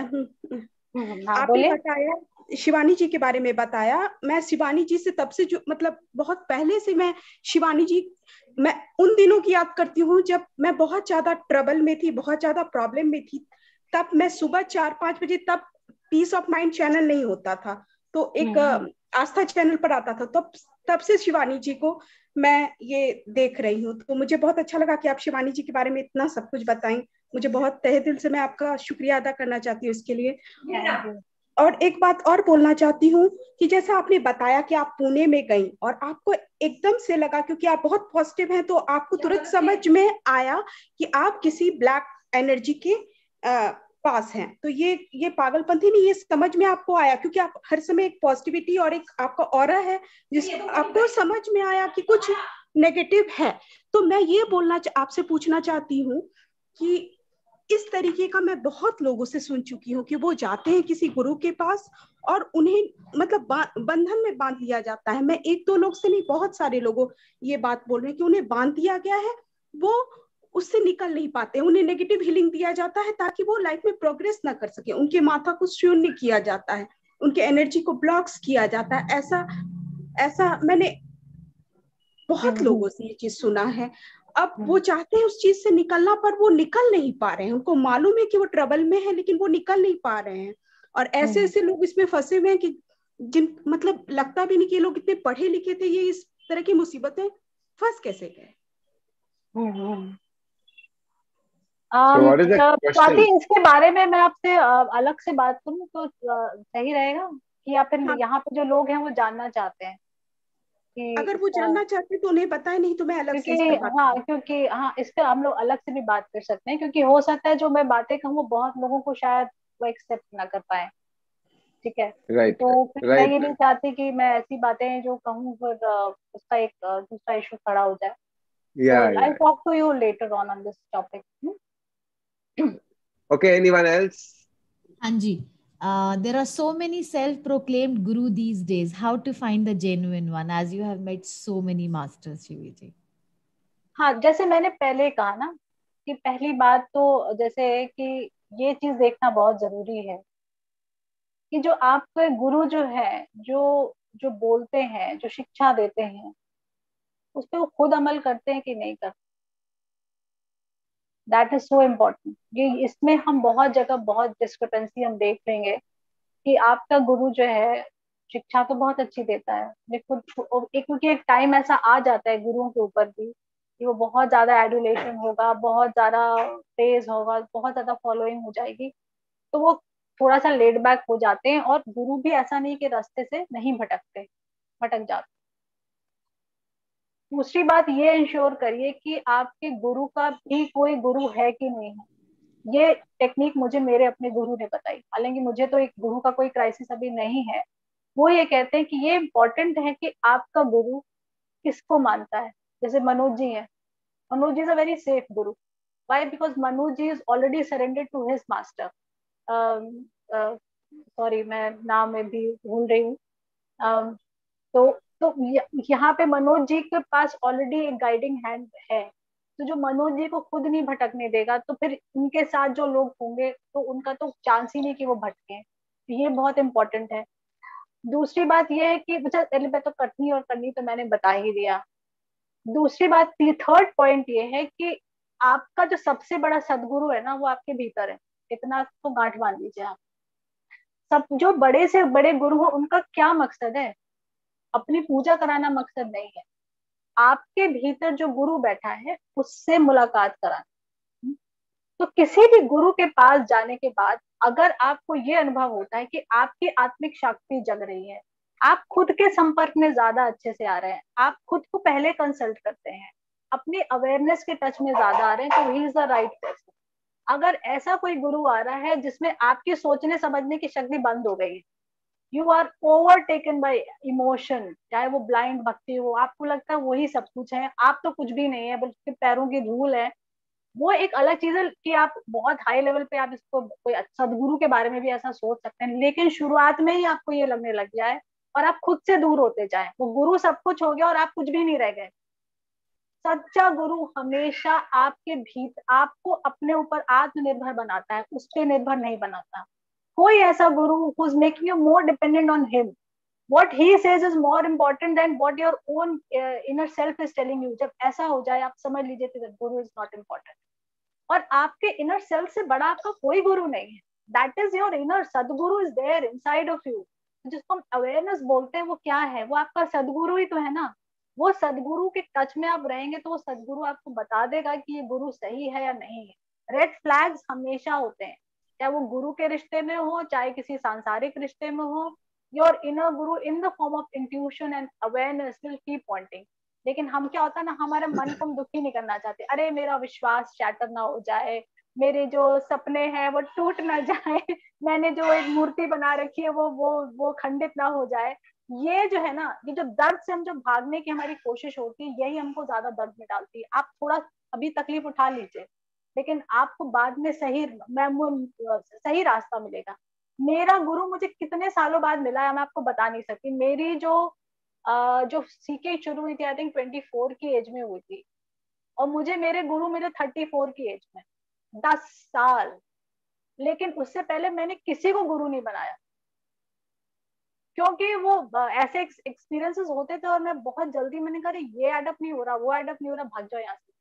आपने बताया, शिवानी जी के बारे में बताया। मैं शिवानी जी से तब से जो मतलब बहुत पहले से मैं शिवानी जी, मैं उन दिनों की याद करती हूँ जब मैं बहुत ज्यादा ट्रबल में थी, बहुत ज्यादा प्रॉब्लम में थी। तब मैं सुबह चार पांच बजे, तब पीस ऑफ माइंड चैनल नहीं होता था, तो एक आस्था चैनल पर आता था, तब तब से शिवानी जी को मैं ये देख रही हूँ। तो मुझे बहुत अच्छा लगा कि आप शिवानी जी के बारे में इतना सब कुछ बताएं। मुझे बहुत तहे दिल से मैं आपका शुक्रिया अदा करना चाहती हूँ इसके लिए। और एक बात और बोलना चाहती हूँ कि जैसा आपने बताया कि आप पुणे में गई और आपको एकदम से लगा, क्योंकि आप बहुत पॉजिटिव हैं, तो आपको तुरंत समझ में आया कि आप किसी ब्लैक एनर्जी के आ, पास हैं। तो ये ये पागलपंथी नहीं, ये समझ में आपको आया, क्योंकि आप हर समय एक पॉजिटिविटी और एक आपका ऑरा है, जिस आपको समझ में आया कि कुछ नेगेटिव है। तो मैं ये बोलना आपसे पूछना चाहती हूँ कि इस तरीके का मैं बहुत लोगों से सुन चुकी हूँ कि वो जाते हैं किसी गुरु के पास और उन्हें मतलब बंधन में बांध लिया जाता है। मैं एक दो लोग से नहीं, बहुत सारे लोगों ये बात बोल रहे हैं कि उन्हें बांध दिया गया है, वो उससे निकल नहीं पाते। उन्हें नेगेटिव हीलिंग दिया जाता है ताकि वो लाइफ में प्रोग्रेस ना कर सके। उनके माथा को शून्य किया जाता है, उनके एनर्जी को ब्लॉक्स किया जाता है। ऐसा ऐसा मैंने बहुत लोगों से ये चीज सुना है। अब वो चाहते हैं उस चीज से निकलना, पर वो निकल नहीं पा रहे हैं। उनको मालूम है कि वो ट्रबल में है, लेकिन वो निकल नहीं पा रहे हैं। और ऐसे ऐसे लोग इसमें फंसे हुए हैं कि जिन मतलब लगता भी नहीं कि ये लोग इतने पढ़े लिखे थे, ये इस तरह की मुसीबतें फंस कैसे गए। स्वाति, इसके बारे में मैं आपसे अलग से बात करूं तो सही रहेगा कि या फिर यहाँ पे जो लोग हैं वो जानना चाहते हैं? अगर वो जानना चाहते तो उन्हें बताए, नहीं तो मैं अलग से इस पे बात हाँ, क्योंकि हाँ इस पे हम लोग अलग से भी बात कर सकते हैं, क्योंकि हो सकता है जो मैं बातें कहूँ वो बहुत लोगों को शायद वो एक्सेप्ट ना कर पाए। ठीक है, right, तो फिर right. मैं ये नहीं चाहती कि मैं ऐसी बातें जो कहूँ फिर उसका एक दूसरा इशू खड़ा हो जाए। Yeah, I'll talk to you later on on this topic. Okay, anyone else? Anji, uh, there are so many self-proclaimed guru these days. How to find the genuine one, as you have met so many masters, Shivi ji? हाँ, जैसे मैंने पहले कहा ना कि पहली बात तो जैसे है कि ये चीज देखना बहुत जरूरी है कि जो आपके गुरु जो है, जो जो बोलते हैं, जो शिक्षा देते हैं, उस पर वो खुद अमल करते हैं कि नहीं करते। That is so important. ये इसमें हम बहुत जगह बहुत डिस्क्रिपेंसी हम देख लेंगे कि आपका गुरु जो है शिक्षा तो बहुत अच्छी देता है, लेकिन एक क्योंकि एक टाइम ऐसा आ जाता है गुरुओं के ऊपर भी कि वो बहुत ज्यादा एडुलेशन होगा, बहुत ज्यादा तेज होगा, बहुत ज्यादा फॉलोइंग हो जाएगी, तो वो थोड़ा सा लेड बैक हो जाते हैं। और गुरु भी ऐसा नहीं कि रास्ते से नहीं भटकते, भटक जाते। दूसरी बात ये इंश्योर करिए कि आपके गुरु का भी कोई गुरु है कि नहीं है। ये टेक्निक मुझे मेरे अपने गुरु ने बताई, हालांकि मुझे तो एक गुरु का कोई क्राइसिस अभी नहीं है। वो ये कहते हैं कि ये इम्पोर्टेंट है कि आपका गुरु किसको मानता है। जैसे मनोज जी है, Manoj ji is a very safe guru. Why? Because Manoj ji is already surrendered to his master. Sorry, मैं नाम में भी भूल रही हूँ। uh, तो तो यहाँ पे मनोज जी के पास ऑलरेडी एक गाइडिंग हैंड है, तो जो मनोज जी को खुद नहीं भटकने देगा, तो फिर उनके साथ जो लोग होंगे तो उनका तो चांस ही नहीं कि वो भटके। ये बहुत इंपॉर्टेंट है। दूसरी बात ये है कि अच्छा, पहले मैं तो कटनी और करनी तो मैंने बता ही दिया। दूसरी बात, थर्ड पॉइंट ये है कि आपका जो सबसे बड़ा सदगुरु है ना, वो आपके भीतर है। इतना तो गांठ बांध लीजिए आप। सब जो बड़े से बड़े गुरु हो, उनका क्या मकसद है? अपनी पूजा कराना मकसद नहीं है। आपके भीतर जो गुरु बैठा है उससे मुलाकात कराना। तो किसी भी गुरु के पास जाने के बाद अगर आपको ये अनुभव होता है कि आपकी आत्मिक शक्ति जग रही है, आप खुद के संपर्क में ज्यादा अच्छे से आ रहे हैं, आप खुद को पहले कंसल्ट करते हैं, अपनी अवेयरनेस के टच में ज्यादा आ रहे हैं, तो he is the right person. अगर ऐसा कोई गुरु आ रहा है जिसमें आपकी सोचने समझने की शक्ति बंद हो गई है, you are overtaken by emotion, चाहे वो ब्लाइंड भक्ति हो, आपको लगता है वही सब कुछ है, आप तो कुछ भी नहीं है, बल्कि पैरों की धूल है, वो एक अलग चीज है कि आप बहुत हाई लेवल पे आप इसको कोई सदगुरु के बारे में भी ऐसा सोच सकते हैं, लेकिन शुरुआत में ही आपको ये लगने लग जाए और आप खुद से दूर होते जाए, वो गुरु सब कुछ हो गया और आप कुछ भी नहीं रह गए। सच्चा गुरु हमेशा आपके भीतर आपको अपने ऊपर आत्मनिर्भर बनाता है, उस पर निर्भर नहीं बनाता। कोई ऐसा गुरु who is making you more dependent on him, what he says is more important than what your own uh, inner self is telling you। जब ऐसा हो जाए आप समझ लीजिए कि गुरु इज नॉट इम्पोर्टेंट, और आपके इनर सेल्फ से बड़ा आपका कोई गुरु नहीं है। That is your inner sadguru is there inside of you. जिसको हम अवेयरनेस बोलते हैं वो क्या है, वो आपका सदगुरु ही तो है ना। वो सदगुरु के टच में आप रहेंगे तो वो सदगुरु आपको बता देगा कि ये गुरु सही है या नहीं है। रेड फ्लैग्स हमेशा होते हैं, चाहे वो गुरु के रिश्ते में हो चाहे किसी सांसारिक रिश्ते में हो। Your inner guru in the form of intuition and awareness will keep pointing. लेकिन हम क्या होता है ना, हमारे मन को हम दुखी नहीं करना चाहते। अरे मेरा विश्वास शैटर ना हो जाए, मेरे जो सपने हैं वो टूट ना जाए, मैंने जो एक मूर्ति बना रखी है वो वो वो खंडित ना हो जाए। ये जो है ना, ये जो दर्द से हम जो भागने की हमारी कोशिश होती है, यही हमको ज्यादा दर्द में डालती है। आप थोड़ा अभी तकलीफ उठा लीजिए, लेकिन आपको बाद में सही सही रास्ता मिलेगा। मेरा गुरु मुझे कितने सालों बाद मिला है मैं आपको बता नहीं सकती। मेरी जो Uh, जो सीखे शुरू हुई थी आई थिंक ट्वेंटी फोर की एज में हुई थी, और मुझे मेरे गुरु मिले थर्टी फोर की एज में, दस साल। लेकिन उससे पहले मैंने किसी को गुरु नहीं बनाया, क्योंकि वो ऐसे एक्सपीरियंसेस होते थे और मैं बहुत जल्दी मैंने कहा ये एडअप नहीं हो रहा, वो एडअप नहीं हो रहा, भाग जाओ यहाँ से।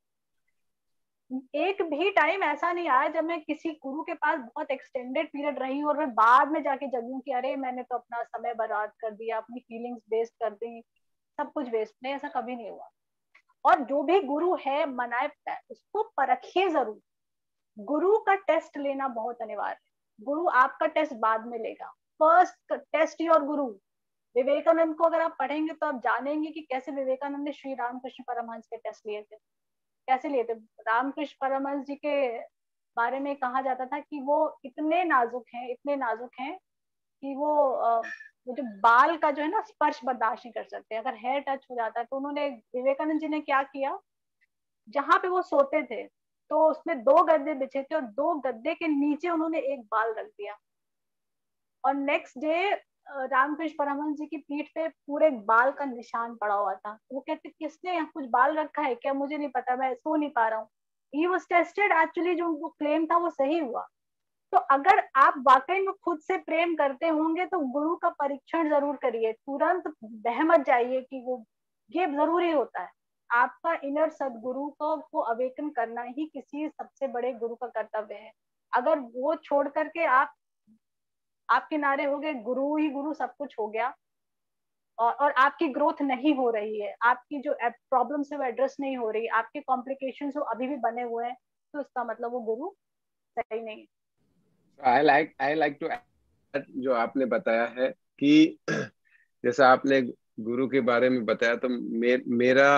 एक भी टाइम ऐसा नहीं आया जब मैं किसी गुरु के पास बहुत एक्सटेंडेड पीरियड रही और मैं बाद में जाके जगूं कि अरे मैंने तो अपना समय बर्बाद कर दिया, अपनी फीलिंग्स वेस्ट कर दी, सब कुछ वेस्ट। नहीं, ऐसा कभी नहीं हुआ। और जो भी गुरु है मनाए उसको परखिए जरूर। गुरु का टेस्ट लेना बहुत अनिवार्य है। गुरु आपका टेस्ट बाद में लेगा, फर्स्ट टेस्ट योर गुरु। विवेकानंद को अगर आप पढ़ेंगे तो आप जानेंगे कि कैसे विवेकानंद ने श्री रामकृष्ण परमहंस के टेस्ट लिए थे, कैसे लिए थे। रामकृष्ण परमहंस जी के बारे में कहा जाता था कि वो इतने नाजुक हैं, इतने नाजुक हैं कि वो वो जो बाल का जो है ना स्पर्श बर्दाश्त नहीं कर सकते। अगर हेयर टच हो जाता है तो उन्होंने, विवेकानंद जी ने क्या किया, जहां पे वो सोते थे तो उसमें दो गद्दे बिछे थे और दो गद्दे के नीचे उन्होंने एक बाल रख दिया, और नेक्स्ट डे रामकृष्ण परमहंस जी की पीठ पे पूरे बाल का निशान पड़ा हुआ था। वो कहते किसने यहाँ कुछ बाल रखा है क्या, मुझे नहीं पता, मैं सो नहीं पा रहा हूँ। ही वाज टेस्टेड, एक्चुअली जो उनको क्लेम था वो सही हुआ। तो अगर आप वाकई में खुद से प्रेम करते होंगे तो गुरु का परीक्षण जरूर करिए, तुरंत बह मत जाइए कि वो, ये जरूरी होता है। आपका इनर सदगुरु को, को अवेकन करना ही किसी सबसे बड़े गुरु का कर्तव्य है। अगर वो छोड़ करके आप आप किनारे हो गए, गुरु ही गुरु सब कुछ हो गया, और, और आपकी ग्रोथ नहीं हो रही है, आपकी जो प्रॉब्लम्स है वो एड्रेस नहीं हो रही, आपके कॉम्प्लिकेशंस वो अभी भी बने हुए हैं, तो इसका मतलब वो गुरु सही नहीं है। I like I like to जो आपने बताया है कि जैसा आपने गुरु के बारे में बताया, तो मे, मेरा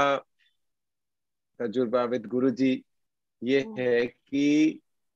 तजुर्बा विद गुरु जी ये है कि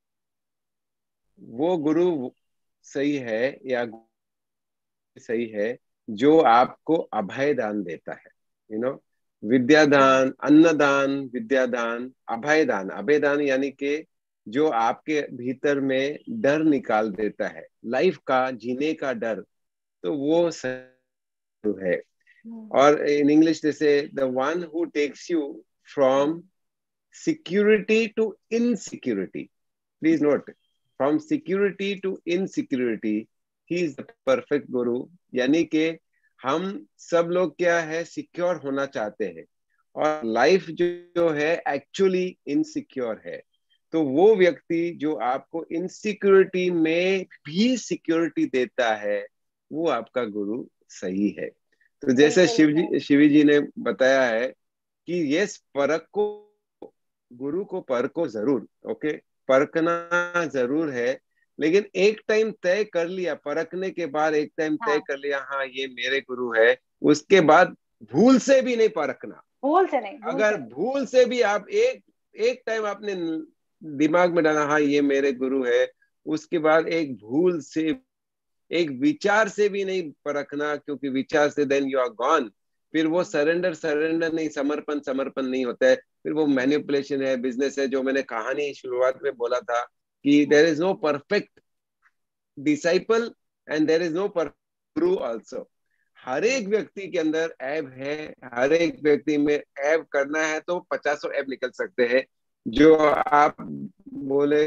वो गुरु सही है या सही है जो आपको अभय दान देता है। यू नो, विद्यादान, अन्नदान, विद्यादान, अभय दान। अभय दान यानी कि जो आपके भीतर में डर निकाल देता है, लाइफ का जीने का डर, तो वो सही है। और इन इंग्लिश जैसे the one who takes you from security to insecurity, please note, from security to insecurity, he is the perfect guru. यानी कि हम सब लोग क्या है, सिक्योर होना चाहते हैं, और लाइफ जो है एक्चुअली इनसिक्योर है। तो वो व्यक्ति जो आपको इनसिक्योरिटी में भी सिक्योरिटी देता है, वो आपका गुरु सही है। तो जैसे शिव जी शिवी जी ने बताया है कि ये परख को, गुरु को परखो जरूर, ओके, परखना जरूर है, लेकिन एक टाइम तय कर लिया, परखने के बाद एक टाइम तय कर लिया हाँ ये मेरे गुरु है, उसके बाद भूल से भी नहीं परखना। भूल से नहीं, भूल अगर से। भूल से भी आप एक एक टाइम आपने दिमाग में डाला हाँ ये मेरे गुरु है, उसके बाद एक भूल से, एक विचार से भी नहीं परखना, क्योंकि विचार से देन यू आर गॉन। फिर वो सरेंडर सरेंडर नहीं, समर्पण समर्पण नहीं होता है। फिर वो मैनिपुलेशन है, बिजनेस है, जो मैंने कहानी शुरुआत में बोला था कि there is no perfect disciple and there is no perfect guru also. हर एक व्यक्ति के अंदर ऐब है, हर एक व्यक्ति में ऐब करना है तो पचासों ऐब निकल सकते हैं। जो आप बोले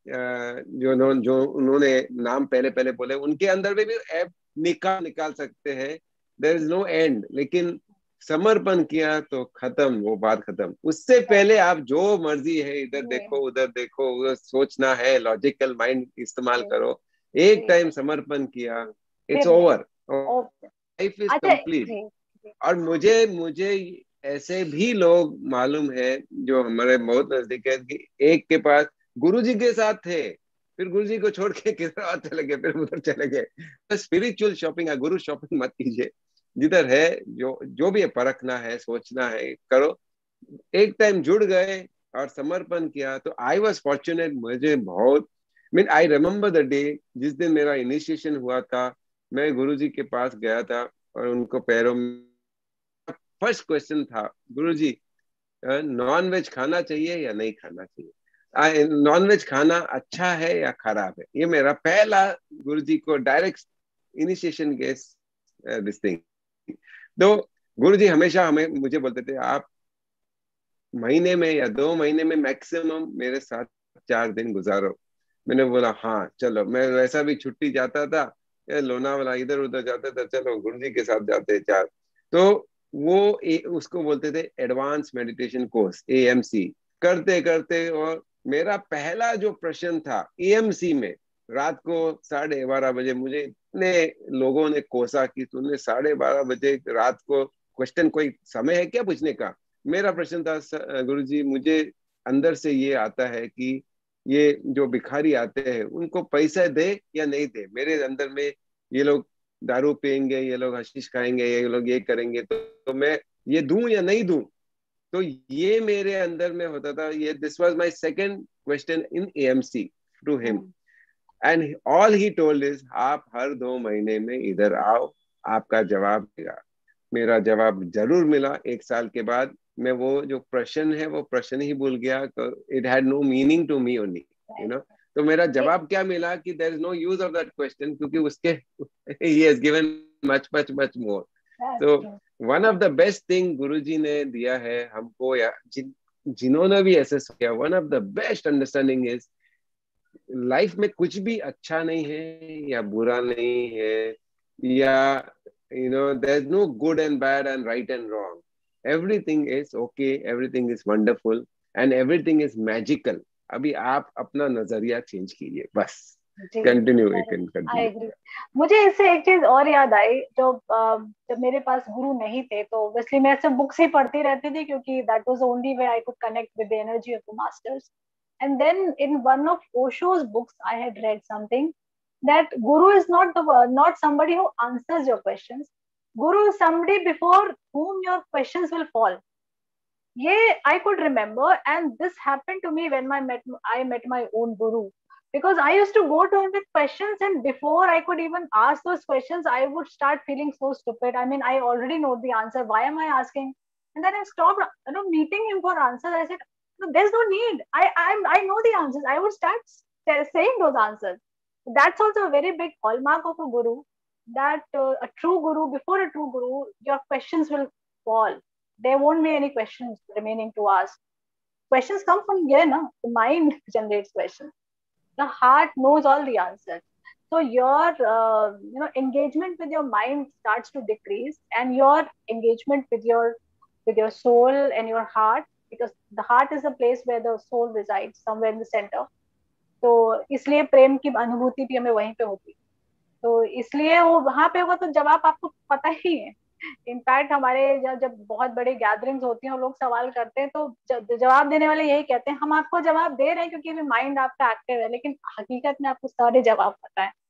जो जो उन्होंने नाम पहले पहले बोले, उनके अंदर में भी ऐब निकाल निकाल सकते हैं, देयर इज नो एंड। लेकिन समर्पण किया तो खत्म, वो बात खत्म। उससे पहले आप जो मर्जी है इधर देखो उधर देखो, उधर सोचना है, लॉजिकल माइंड इस्तेमाल करो। एक टाइम समर्पण किया, it's over, life is complete. और मुझे मुझे ऐसे भी लोग मालूम है जो हमारे बहुत नजदीक है कि एक के पास गुरुजी के साथ थे, फिर गुरुजी को छोड़ के किधर और चले गए, फिर उधर चले गए। तो स्पिरिचुअल शॉपिंग है, गुरु शॉपिंग मत कीजिए। जिधर है जो जो भी है, परखना है, सोचना है, करो। एक टाइम जुड़ गए और समर्पण किया तो आई वॉज फॉर्चुनेट। मुझे बहुत mean I remember the day जिस दिन मेरा इनिशिएशन हुआ था, मैं गुरुजी के पास गया था और उनको पैरों में फर्स्ट क्वेश्चन था, गुरुजी नॉन वेज खाना चाहिए या नहीं खाना चाहिए, नॉन वेज खाना अच्छा है या खराब है। ये मेरा पहला गुरुजी को डायरेक्ट इनिशिएशन के दिस थिंग। तो गुरुजी हमेशा हमें मुझे बोलते थे, आप महीने में या दो महीने में मैक्सिमम मेरे साथ चार दिन गुजारो। मैंने बोला हाँ चलो। मैं वैसा भी छुट्टी जाता था, लोनावाला इधर उधर जाता था, चलो गुरुजी के साथ जाते चार। तो वो ए, उसको बोलते थे advance meditation course, A M C करते करते। और मेरा पहला जो प्रश्न था ए एम सी में, रात को साढ़े बारह बजे मुझे इतने लोगों ने कोसा कि तुमने साढ़े बारह बजे रात को क्वेश्चन, कोई समय है क्या पूछने का। मेरा प्रश्न था, गुरुजी मुझे अंदर से ये आता है कि ये जो भिखारी आते हैं उनको पैसा दे या नहीं दे। मेरे अंदर में ये लोग दारू पियेंगे, ये लोग हशीश खाएंगे, ये लोग ये करेंगे, तो, तो मैं ये दूं या नहीं दूं। तो ये मेरे अंदर में होता था। ये this was my second question in A M C to him, and all he told is आप हर दो महीने में इधर आओ, आपका जवाब देगा। मेरा जवाब जरूर मिला। एक साल के बाद मैं वो जो प्रश्न है वो प्रश्न ही भूल गया। It had no meaning to me only, you know. तो मेरा जवाब क्या मिला कि there is no use of that question, क्योंकि उसके ही has given much much much more. तो one of the best thing गुरुजी ने दिया है हमको, या जिन जिन्होंने भी ऐसे किया, one of the best understanding is life में कुछ भी अच्छा नहीं है या बुरा नहीं है, या you know there's no good and bad and right and wrong. Everything is okay, everything is wonderful and everything is magical. अभी आप अपना नजरिया चेंज कीजिए बस। Continue continue. मुझे इससे एक चीज और याद आई, जो जब मेरे पास गुरु नहीं थे तो ऑब्वियसली मैं सब बुक्स ही पढ़ती रहती थी, क्योंकि that was the only way I could connect with the energy of the masters. And then in one of Osho's books I had read something that guru is not the not somebody who answers your questions. Guru is somebody before whom your questions will fall. Yeah, I could remember, and this happened to me when I met I met my own guru, because I used to go to him with questions, and before I could even ask those questions, I would start feeling so stupid. I mean, I already know the answer. Why am I asking? And then I stopped, you know, meeting him for answers. I said, no, there's no need. I I'm I know the answers. I would start saying those answers. That's also a very big hallmark of a guru, that uh, a true guru, before a true guru, your questions will fall. There won't be any questions remaining to ask. Questions come from here, no? The mind generates questions. The heart knows all the answers. So your uh, you know engagement with your mind starts to decrease, and your engagement with your with your soul and your heart, because the heart is the place where the soul resides, somewhere in the center. तो इसलिए प्रेम की अनुभूति भी हमें वहीं पे होती, तो इसलिए वो वहां पे होगा तो जवाब आपको पता ही है। इनफैक्ट हमारे जब जब बहुत बड़े गैदरिंग्स होती हैं और लोग सवाल करते हैं, तो जवाब देने वाले यही कहते हैं, हम आपको जवाब दे रहे हैं क्योंकि माइंड आपका एक्टिव है, लेकिन हकीकत में आपको सारे जवाब पता है।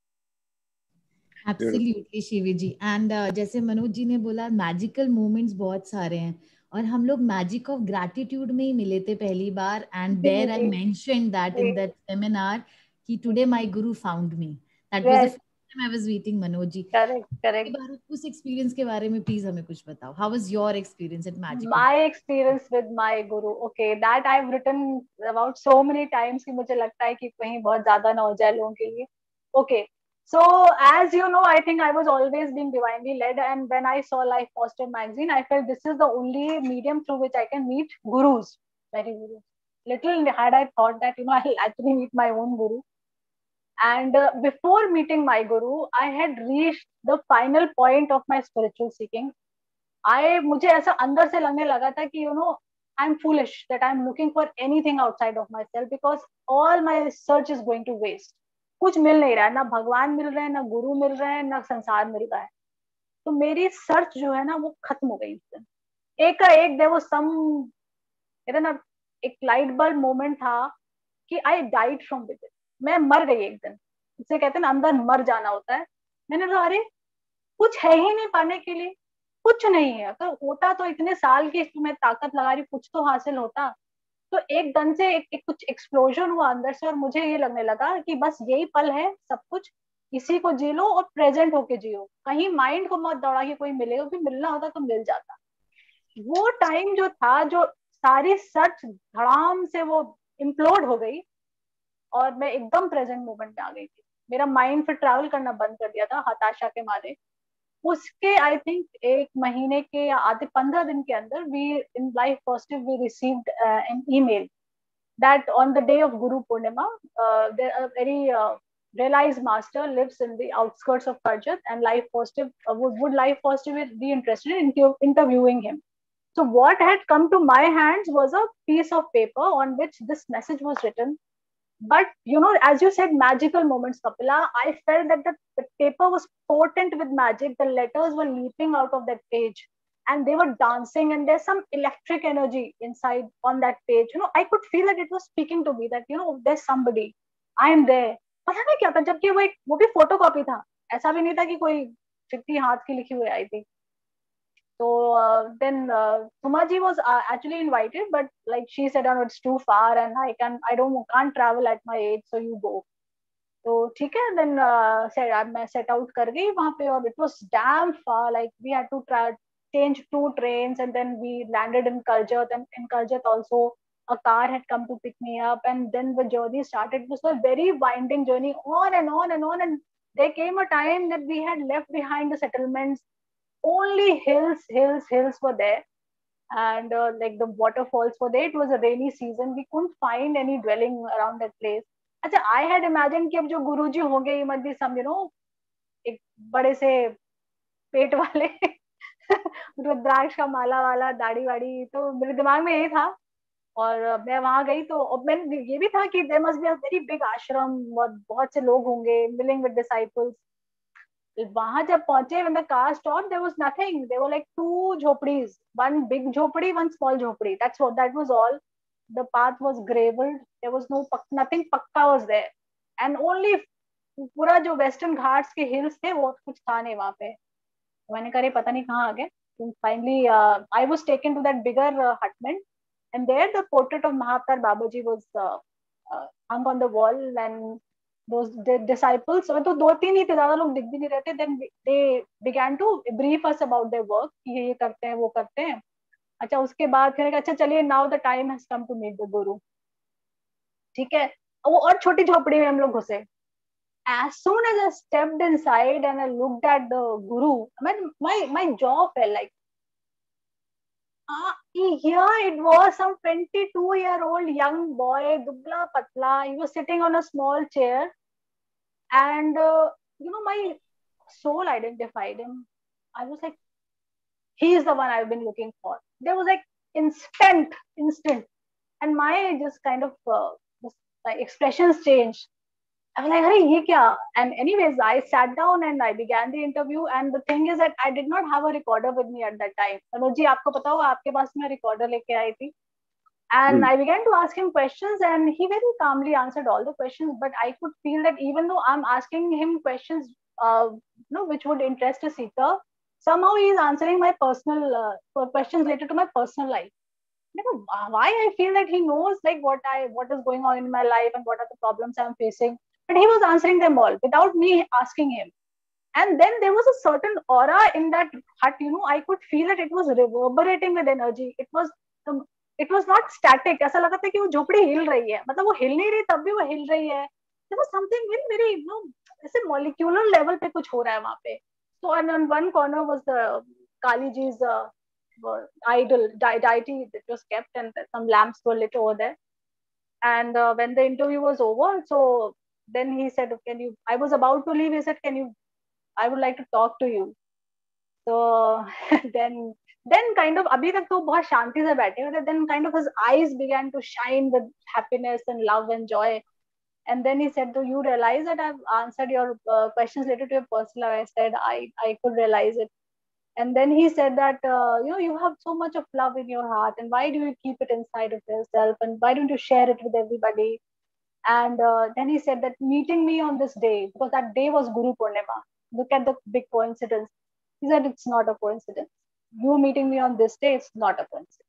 Absolutely Shivi ji. एंड जैसे मनोज जी ने बोला, मैजिकल मोमेंट्स बहुत सारे हैं, और हम लोग मैजिक ऑफ ग्रैटिट्यूड में ही मिले थे पहली बार। And there I mentioned that in that seminar कि today my guru found me. That was the I was meeting Manoj ji. Correct, correct. उस experience के बारे में please हमें कुछ बताओ. How was your experience at Magical? My experience with my guru. Okay, that I've written about so many times कि मुझे लगता है कि कहीं बहुत ज्यादा ना हो जाए लोगों के लिए. Okay, so as you know, I think I was always being divinely led, and when I saw Life Positive magazine, I felt this is the only medium through which I can meet gurus. Very gurus. Little had I thought that you know I'll actually meet my own guru. And uh, before meeting my guru, I had reached the final point of my spiritual seeking. I मुझे ऐसा अंदर से लगने लगा था कि you know I'm foolish that I'm looking for anything outside of myself because all my search is going to waste. कुछ मिल नहीं रहा है, ना भगवान मिल रहे हैं, ना गुरु मिल रहे हैं, ना संसार मिल रहा है. तो मेरी सर्च जो है ना वो खत्म हो गई. एक का एक देयर वाज सम कहते ना एक लाइट बल्ब मोमेंट था कि I died from with it. मैं मर गई एक दिन. इसे कहते हैं ना अंदर मर जाना होता है. मैंने कहा अरे कुछ है ही नहीं पाने के लिए, कुछ नहीं है. अगर होता तो इतने साल की मैं ताकत लगा रही, कुछ तो हासिल होता. तो एक दम से एक, एक कुछ एक्सप्लोजन हुआ अंदर से और मुझे ये लगने लगा कि बस यही पल है, सब कुछ इसी को जी लो और प्रेजेंट होके जियो. कहीं माइंड को मत दौड़ा कि कोई मिलेगा, क्योंकि मिलना होता तो मिल जाता. वो टाइम जो था, जो सारी सर्च धड़ाम से वो इम्प्लोड हो गई और मैं एकदम प्रेजेंट मोमेंट में आ गई थी. मेरा माइंड फिर ट्रैवल करना बंद कर दिया था हताशा के मारे. उसके आई थिंक एक महीने के या आधे पंद्रह दिन के अंदर we in life positive we received an email that on the day of Guru Purnima, uh, there a very uh, realized master lives in the outskirts of Karjat, and Life Positive uh, would, would Life Positive be interested in interviewing him. So what had come to my hands was a piece of paper on which this message was written. But you know, as you said, magical moments, Kapila, I felt that the, the paper was potent with magic. The letters were leaping out of that page and they were dancing, and there's some electric energy inside on that page. You know, I could feel that it was speaking to me that, you know, there's somebody, I am there. पता नहीं क्या था, जबकि वो एक वो भी photo copy था. ऐसा भी नहीं था कि कोई चिट्ठी हाथ की लिखी हुई आई थी. So uh, then uh, Suma ji was uh, actually invited, but like she said, oh, it's too far and I can I don't can't travel at my age, so you go. तो ठीक है. Then uh, said मैं set out कर गई वहाँ पे और it was damn far. Like we had to try change two trains and then we landed in Karjat, and in Karjat also a car had come to pick me up, and then the journey started. It was a very winding journey on and on and on, and there came a time that we had left behind the settlements. Only hills, hills, hills were there, and uh, like the waterfalls were there. It was a rainy season. We couldn't find any dwelling around that place. अच्छा, I had imagined कि अब जो गुरुजी होंगे, he must be some, you know, एक बड़े से पेट वाले रुद्राक्ष का माला वाला, दाढ़ी वाड़ी. तो मेरे दिमाग में यही था. और मैं वहां गई तो अब मैंने ये भी था कि there must be a very big आश्रम, बहुत से लोग होंगे, milling with disciples. वहां जब पहुंचे, when the car stopped, there was nothing. There were like two झोपड़ीज, one big झोपड़ी, one small झोपड़ी. That's what, that was all. The path was gravelled. There was no nothing पक्का was there, and only पूरा जो western Ghats के hills थे वो कुछ था नहीं वहां पे. मैंने कहा पता नहीं कहाँ आ गए. Finally, uh, I was taken to that bigger uh, hutment, and there the portrait of Mahavtar Babaji was uh, uh, hung on the wall, and those the disciples, तो दो तीन ही थे, ज्यादा लोग दिख भी नहीं रहे थे. Then they began to brief us about their work कि ये ये करते हैं, वो करते हैं. अच्छा, उसके बाद फिर अच्छा चलिए, now the time has come to meet the guru. ठीक है. वो और छोटी झोपड़ी में हम लोग घुसे. As soon as I stepped inside and I looked at the guru, my my my jaw fell like. Ah, here it was some twenty-two year old young boy, dubla patla. He was sitting on a small chair, and uh, you know, my soul identified him. I was like, he is the one I've been looking for. There was like instant, instant, and my just kind of uh, just, like, expressions changed. I was like, hey, ye kya? And anyways, I sat down and I began the interview. And the thing is that I did not have a recorder with me at that time. Manoj ji, aapko pata hoga, aapke paas mein recorder leke aayi thi. And mm. I began to ask him questions, and he very calmly answered all the questions. But I could feel that even though I'm asking him questions, uh, you know, which would interest a seeker, somehow he is answering my personal uh, questions related to my personal life. You know, why I feel that he knows like what I what is going on in my life and what are the problems I'm facing. But he was answering them all without me asking him. And then there was a certain aura in that hut, you know, I could feel it. It was reverberating with energy. It was, um, it was not static. ऐसा लगा था कि वो झोपड़ी हिल रही है, मतलब वो हिल नहीं रही तब भी वो हिल रही है. There was something in very, you know, ऐसे molecular level पे कुछ हो रहा है वहाँ पे. So and on one corner was the Kali Ji's uh, idol, di- deity that was kept, and some lamps were lit over there. And uh, when the interview was over, so then he said, "Can you?" I was about to leave. He said, "Can you? I would like to talk to you." So then, then kind of अभी तक तो बहुत शांति से बैठे हुए थे. Then kind of his eyes began to shine with happiness and love and joy. And then he said, "Do you realize that I've answered your uh, questions related to your personal life?" I said, "I I could realize it." And then he said that uh, you know, you have so much of love in your heart, and why do you keep it inside of yourself, and why don't you share it with everybody? And uh, then he said that meeting me on this day, because that day was Guru Purnima. Look at the big coincidence. He said it's not a coincidence. You meeting me on this day, it's not a coincidence.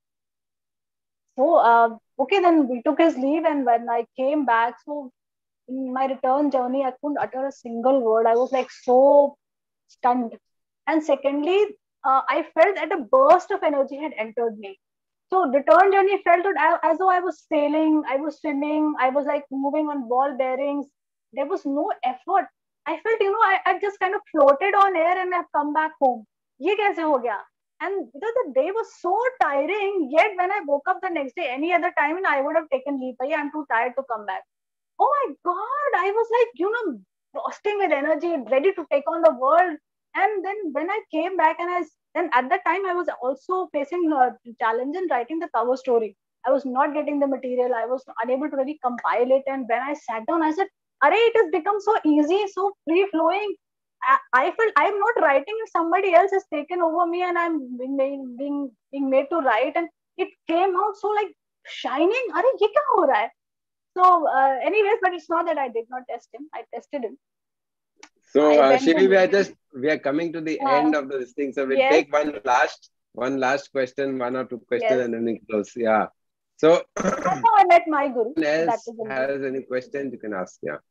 So uh, okay, then we took his leave, and when I came back, so in my return journey, I couldn't utter a single word. I was like so stunned. And secondly, uh, I felt that a burst of energy had entered me. So return journey felt as though I was sailing, I was swimming, I was like moving on ball bearings. There was no effort. I felt, you know, I, I just kind of floated on air and I've come back home. Ye kaise ho gaya? And because the day was so tiring, yet when I woke up the next day, any other time, I would have taken leave. I'm too tired to come back. Oh my God, I was like, you know, bursting with energy, ready to take on the world. And then when I came back, and I then at that time I was also facing a challenge in writing the cover story. I was not getting the material. I was unable to really compile it. And when I sat down, I said, "Arey, it has become so easy, so free flowing." I, I felt I'm not writing; somebody else has taken over me, and I'm being being being, being made to write. And it came out so like shining. Arey, ye kya ho raha hai? So, uh, anyways, but it's not that I did not test him. I tested him. So, I uh, went Shivi, and we are just we are coming to the uh, end of this thing. So we'll yes, take one last one last question, one or two questions, yes. and then we close. Yeah. So, That's how I met my guru. That else is the has any questions you can ask? Yeah.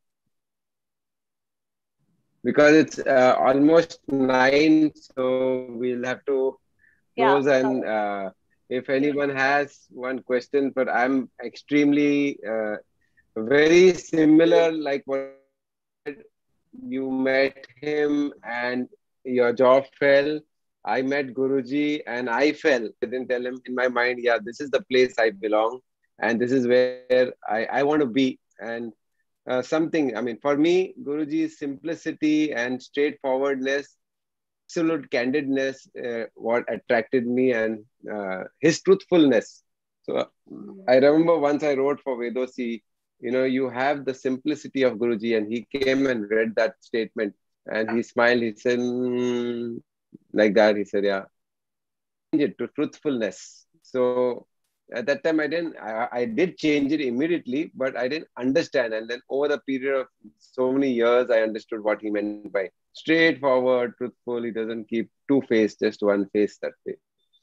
Because it's uh, almost nine, so we'll have to yeah. close. And uh, if anyone has one question, but I'm extremely uh, very similar, like what you met him and your jaw fell. I met Guruji and I fell. I didn't tell him in my mind, yeah, this is the place I belong and this is where I, I want to be. And uh, something, I mean, for me, Guruji's simplicity and straightforwardness, absolute candidness, uh, what attracted me, and uh, his truthfulness. So I remember once I wrote for Vedosi, you know, you have the simplicity of Guruji, and he came and read that statement and he smiled. He said, mm, like that. He said, yeah, change it to truthfulness. So at that time, I didn't, I, I did change it immediately, but I didn't understand. And then over the period of so many years, I understood what he meant by straightforward, truthful. He doesn't keep two face, just one face that way.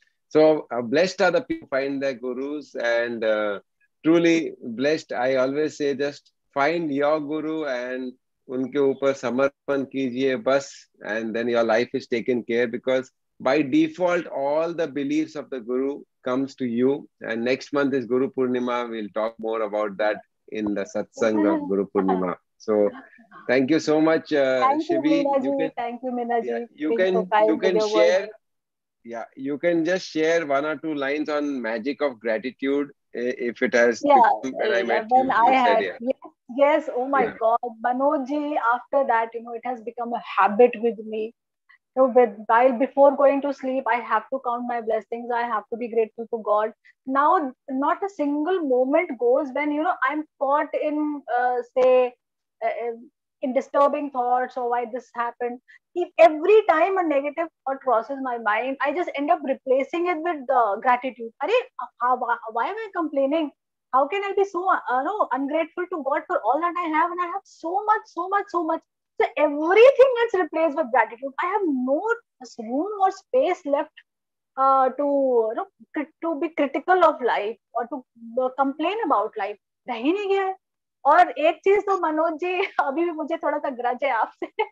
So uh, blessed are the people who find their gurus, and uh, truly blessed. I always say, just find your guru and unke upar samarpan kijiye bas, and then your life is taken care, because by default, all the beliefs of the guru comes to you. And next month is Guru Purnima. We'll talk more about that in the satsang of Guru Purnima. So thank you so much, uh, Thank you, Shivi. Meena You ji. can, Thank you, Meena yeah, ji, you being so can, you kind with can your words. share. Yeah, you can just share one or two lines on magic of gratitude, if it has Yeah, become, when I met when you, I you said, had, yeah. yes, yes, oh my Yeah. God, Manoj ji, after that, you know, it has become a habit with me. So with, while before going to sleep, I have to count my blessings. I have to be grateful to God. Now, not a single moment goes when, you know, I'm caught in, uh, say, uh, in disturbing thoughts or why this happened. If every time a negative thought crosses my mind, I just end up replacing it with uh, gratitude. Are, how, why am I complaining? How can I be so uh, no, ungrateful to God for all that I have? And I have so much, so much, so much. So everything gets replaced with gratitude. I have no room or space left uh, to you know to be critical of life or to uh, complain about life. रह ही नहीं गया है. और एक चीज तो मनोज जी, अभी भी मुझे थोड़ा सा ग्रज है आपसे.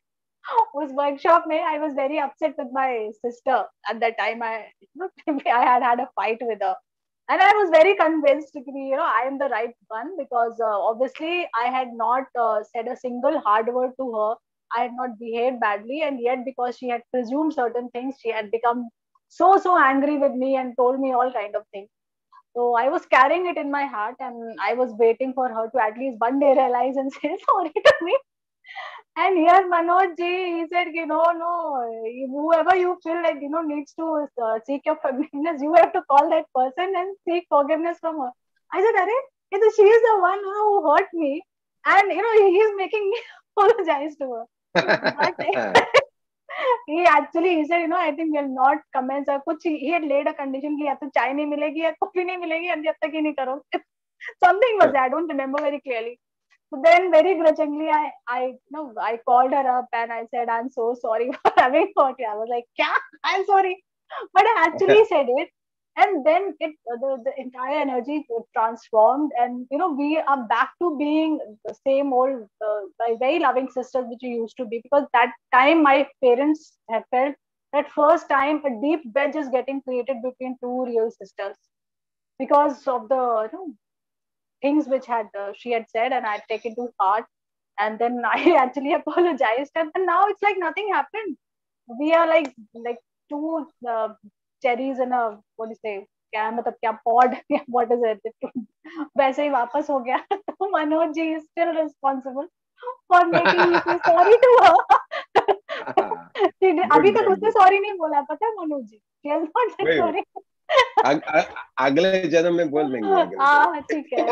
उस वर्कशॉप में I was very upset with my sister at that time. I you know, I had had a fight with her, and I was very convinced that, you know, I am the right one, because uh, obviously I had not uh, said a single hard word to her. I had not behaved badly, and yet because she had presumed certain things, she had become so so angry with me and told me all kind of things. So I was carrying it in my heart, and I was waiting for her to at least one day realize and say sorry to me. And here Manoj ji, he said, you know, no, whoever you feel like, you know, needs to uh, seek your forgiveness, you have to call that person and seek forgiveness from her. I said, Arey, she is the one who hurt me, and you know, he is making me apologize to her. But he actually, he said, you know, I think we'll not commence or कुछ, he had laid a condition कि या तो चाय नहीं मिलेगी या coffee नहीं मिलेगी, and जब तक ही नहीं करोगे. Something was that, I don't remember very clearly. So then very grudgingly, I, I, you know, I called her up and I said, I'm so sorry for having hurt you. I was like, yeah, I'm sorry. But I actually said it. And then it, the, the entire energy transformed. And, you know, we are back to being the same old, uh, like very loving sisters which we used to be. Because that time my parents have felt that first time a deep wedge is getting created between two real sisters. Because of the, you know, things which had uh, she had said, and I'd taken to heart, and then I actually apologized, and, and now it's like nothing happened. We are like like two uh, cherries in a, what do you say, क्या मतलब क्या pod, what is it, वैसे ही वापस हो गया. तो Manoj ji is still responsible for making me say sorry to her. अभी तक उसने sorry नहीं बोला, पता है मनोज जी, she has not said sorry. अगले जन्म में बोल देंगे. हाँ ठीक है.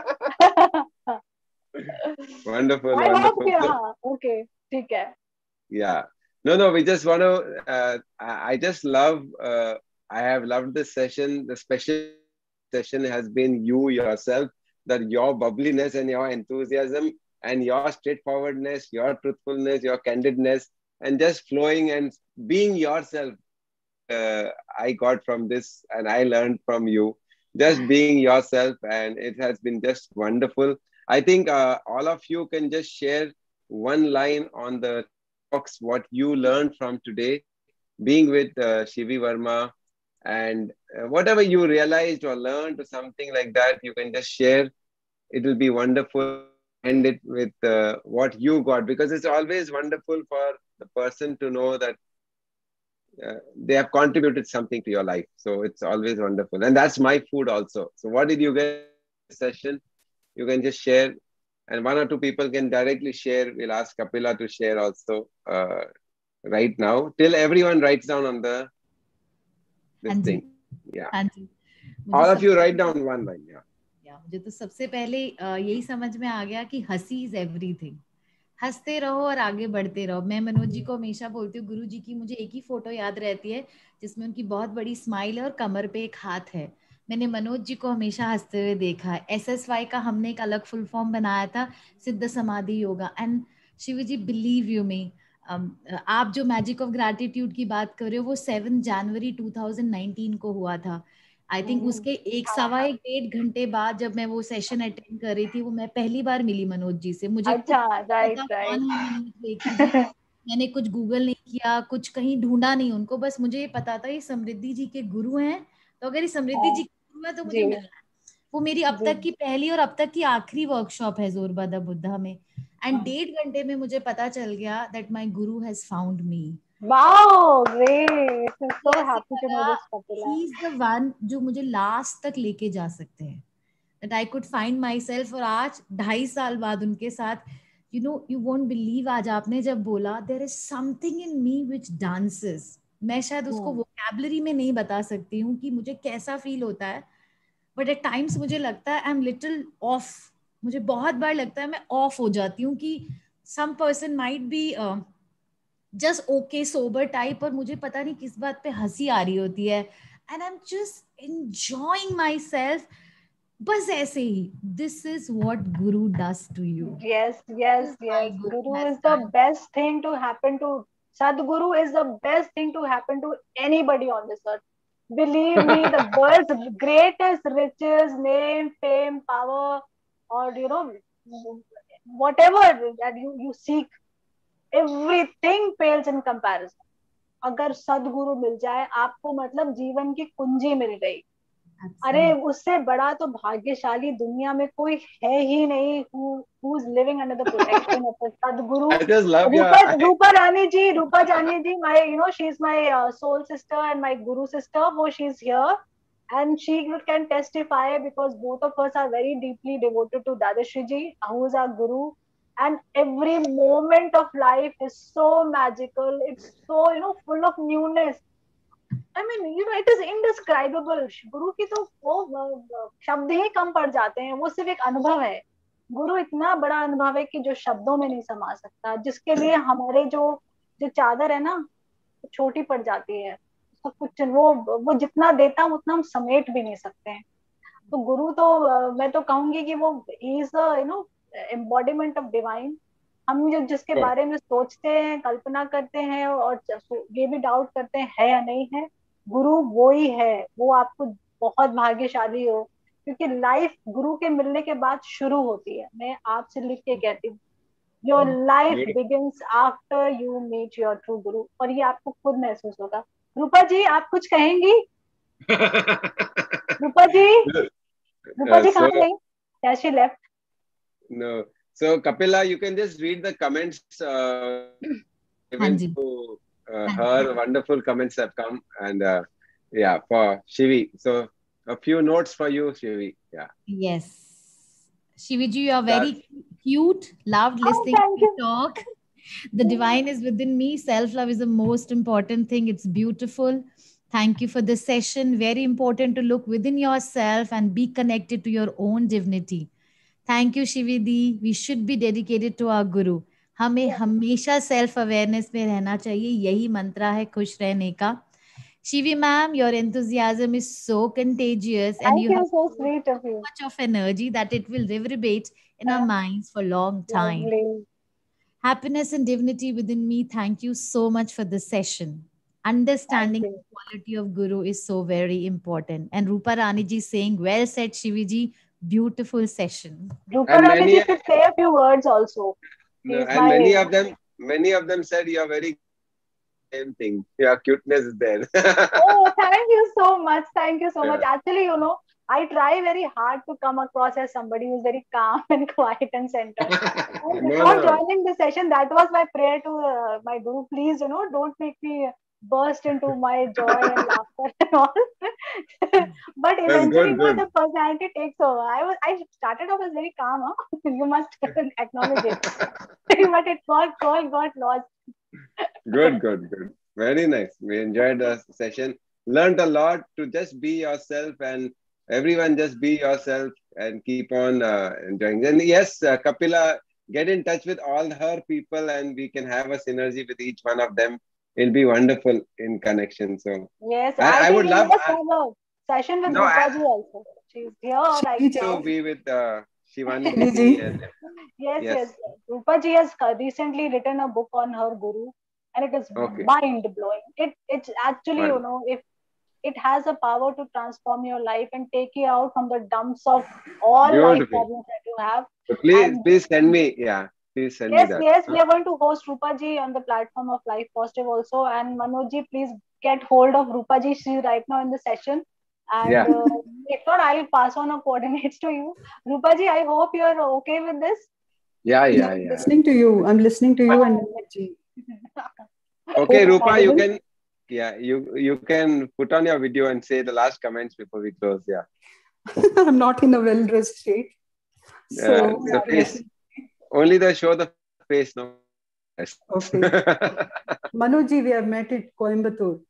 Wonderful, I wonderful. love, okay, ठीक है. Yeah. No, no, we just want to, uh, I just love, uh, I have loved this session. The special session has been you yourself, that your bubbliness and your enthusiasm and your straightforwardness, your truthfulness, your candidness, and just flowing and being yourself. Uh, I got from this, and I learned from you, just being yourself, and it has been just wonderful. I think uh, all of you can just share one line on the talks, what you learned from today, being with uh, Shivi Verma, and uh, whatever you realized or learned or something like that, you can just share. It will be wonderful. End it with uh, what you got, because it's always wonderful for the person to know that Uh, they have contributed something to your life. So it's always wonderful. And that's my food also. So what did you get in this session? You can just share. And one or two people can directly share. We'll ask Kapila to share also uh, right now. Till everyone writes down on the this Anji. thing. Yeah. Anji. All of you write down one line. Yeah. Yeah. मुझे तो सबसे पहले यही समझ में आ गया कि हंसी इज एवरीथिंग. हंसते रहो और आगे बढ़ते रहो. मैं मनोज जी को हमेशा बोलती हूँ, गुरु जी की मुझे एक ही फोटो याद रहती है जिसमें उनकी बहुत बड़ी स्माइल है और कमर पे एक हाथ है. मैंने मनोज जी को हमेशा हंसते हुए देखा है. एस एस वाई का हमने एक अलग फुल फॉर्म बनाया था, Siddha Samadhi Yoga. And Shiv ji, believe you me, आप जो मैजिक ऑफ ग्रैटिट्यूड की बात कर रहे हो वो seven January two thousand nineteen को हुआ था. आई थिंक उसके एक सवा एक डेढ़ घंटे बाद जब मैं वो सेशन अटेंड कर रही थी, वो मैं पहली बार मिली मनोज जी से. मुझे अच्छा, राइट राइट. मैंने कुछ गूगल नहीं किया, कुछ कहीं ढूंढा नहीं उनको, बस मुझे ये पता था ये समृद्धि जी के गुरु हैं, तो अगर ये समृद्धि जी के गुरु है तो मुझे मिलना है. वो मेरी अब तक की पहली और अब तक की आखिरी वर्कशॉप है जोरबा द बुद्धा में. एंड डेढ़ घंटे में मुझे पता चल गया that my guru has found me. Wow, great. I'm so happy to know this, Kapila. He is the one जो मुझे लास्ट तक लेके जा सकते हैं. That I could find myself. और आज ढाई साल बाद उनके साथ, you know, you won't believe, आज आपने जब बोला there is something in me which dances. मैं शायद उसको vocabulary में नहीं बता सकती हूँ कि मुझे कैसा फील होता है, but at times मुझे लगता है I'm little off. मुझे बहुत बार लगता है मैं off हो जाती हूँ कि some person might be uh, just okay sober type, और मुझे पता नहीं किस बात पे हंसी आ रही होती है, and I'm just enjoying myself. बस ऐसे ही. This is what Guru does to you. Yes, yes, yes. Guru, Guru is the done. best thing to happen to. Sadguru is the best thing to happen to anybody on this earth. Believe me, the world's greatest riches, name, fame, power, or you know, whatever that you, you seek, everything pales in comparison. अगर सदगुरु मिल जाए आपको, मतलब जीवन की कुंजी मिल गई. अरे उससे बड़ा तो भाग्यशाली दुनिया में कोई है ही नहीं. who who's living under the protection of a Sadguru. I just love your. Rupa, Rupa Rani ji, Rupa Rani ji, my, you know, she's my uh, soul sister and my guru sister. Oh, she's here, and she can testify because both of us are very deeply devoted to Dadashri ji, who is our guru. And every moment of life is so magical. It's so, you know, full of newness. I mean, you know, it is indescribable. गुरु की तो वो शब्द ही कम पड़ जाते हैं. वो सिर्फ एक अनुभव है. गुरु इतना बड़ा अनुभव है कि जो शब्दों में नहीं समा सकता, जिसके लिए हमारे जो जो चादर है ना, वो छोटी पड़ जाती है. तो कुछ वो वो जितना देता है उतना हम समेट भी नहीं सकते हैं. तो गुरु तो मैं तो कहूंगी कि वो is a you know embodiment of divine. हम जो जिसके बारे में सोचते हैं, कल्पना करते हैं और ये भी डाउट करते हैं है या नहीं है, गुरु वो ही है. वो आपको बहुत भाग्यशाली हो, क्योंकि लाइफ गुरु के मिलने के बाद शुरू होती है. मैं आपसे लिख के कहती हूँ, your life begins after you meet your true guru. और ये आपको खुद महसूस होगा. रूपा जी, आप कुछ कहेंगी? रूपा जी, रूपा जी कहाँ गई? Has she left? No. So Kapila, you can just read the comments. Uh, even to uh, her wonderful comments have come, and uh, yeah, for Shivi. So a few notes for you, Shivi. Yeah. Yes, Shiviji, you are very That's... cute. Loved listening oh, to you talk. The divine is within me. Self-love is the most important thing. It's beautiful. Thank you for this session. Very important to look within yourself and be connected to your own divinity. Thank you, Shividi. We should be dedicated to our Guru. हमें हमेशा self awareness में रहना चाहिए. यही मंत्रा है खुश रहने का. Shivi ma'am, your enthusiasm is so contagious, and Thank you, you have so sweet of you. much of energy that it will reverberate in our minds for a long time. Lovely. Happiness and divinity within me. Thank you so much for this session. Understanding the quality of Guru is so very important. And Rupa Rani ji saying, well said, Shiviji. Beautiful session. Rupa Rani ji should say a few words also. No, and my... many of them, many of them said you are very same thing. Your cuteness is there. Oh, thank you so much. Thank you so yeah. much. Actually, you know, I try very hard to come across as somebody who's very calm and quiet and centered. And before no, no. joining the session, that was my prayer to uh, my Guru. Please, you know, don't make me burst into my joy and laughter and all. But eventually, good, good. the personality takes over. I was, I started off as very calm. Huh? You must acknowledge it. But it got, got, got lost. Good, good, good. Very nice. We enjoyed the session. Learned a lot to just be yourself, and everyone just be yourself and keep on uh, enjoying. And yes, uh, Kapila, get in touch with all her people, and we can have a synergy with each one of them. It'll be wonderful in connection. So yes, I, I would love to have a session with no, Rupa ji also. She's here. Like to be with uh, Shivani ji. Yes, yes, yes. Rupa ji has recently written a book on her Guru, and it is okay. mind blowing. It it's actually Fun. you know if it has a power to transform your life and take you out from the dumps of all Beautiful. life problems that you have. So please, and please send me. Yeah. Please send yes, me that. Yes, we are going to host Rupa ji on the platform of Life Positive also. And Manoj ji, please get hold of Rupa ji. She's right now in the session. And yeah. uh, if not, I'll pass on her coordinates to you. Rupa ji, I hope you're okay with this. Yeah, yeah, I'm yeah. listening to you. I'm listening to you and ji. Okay, Rupa, you can, yeah, you you can put on your video and say the last comments before we close. Yeah. I'm not in a well-dressed state. So, uh, the face. Only the show the face, no. Okay. Manoj, we have met at Coimbatore.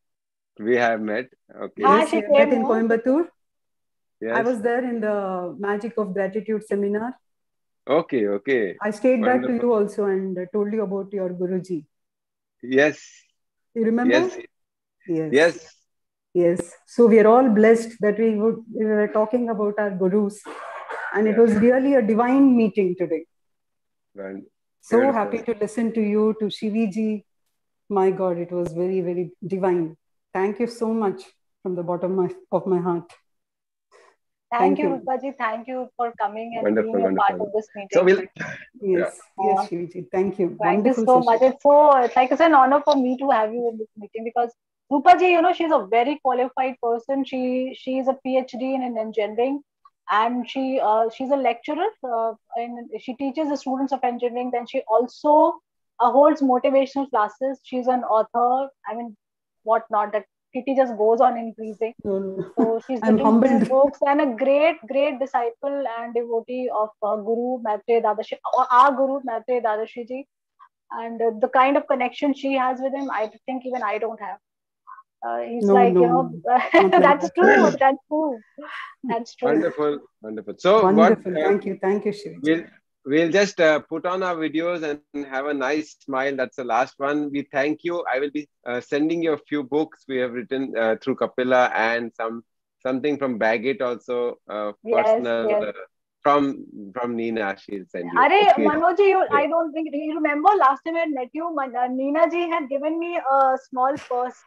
We have met. Okay. Yes, we have met in Coimbatore. Yes. I was there in the Magic of Gratitude seminar. Okay, okay. I stayed Wonderful. back to you also and told you about your Guruji. Yes. You remember? Yes. Yes. Yes. Yes. So we are all blessed that we, would, we were talking about our Gurus. And yeah. it was really a divine meeting today. Well, so beautiful. Happy to listen to you, to Shiviji. My God, it was very, very divine. Thank you so much from the bottom of my, of my heart. Thank, Thank you, you. Rupa ji. Thank you for coming and Wonderful, being a part wonderful. of this meeting. So we'll, Yes, Yeah. yes, Shiviji. Thank you. Thank Wonderful you so session. much. It's so, it's like it's an honor for me to have you in this meeting because Rupa ji, you know, she's a very qualified person. She she is a PhD in, in engineering, and she uh, she's a lecturer. Uh, and she teaches the students of engineering. Then she also uh, holds motivational classes. She's an author. I mean, what not? That kitty just goes on increasing. So she's I'm written two humbled. books and a great, great disciple and devotee of uh, Guru Maitreya Dadashi, or our Guru Maitreya Dadashi ji. And uh, the kind of connection she has with him, I think even I don't have. Uh, he's No, like, no, you know, not like that's that. true, that's true, that's true. wonderful, wonderful. So Wonderful. what? Uh, Thank you. Thank you, Shiviji. we'll we'll just uh, put on our videos and have a nice smile. That's the last one. We thank you. I will be uh, sending you a few books we have written uh, through Kapila and some something from Baggett also, uh, Yes, personal yes. uh, from from Nina. She'll send you. Are Okay. Manoj ji, you, I don't think you remember last time I met you. Man, uh, Neena ji had given me a small purse.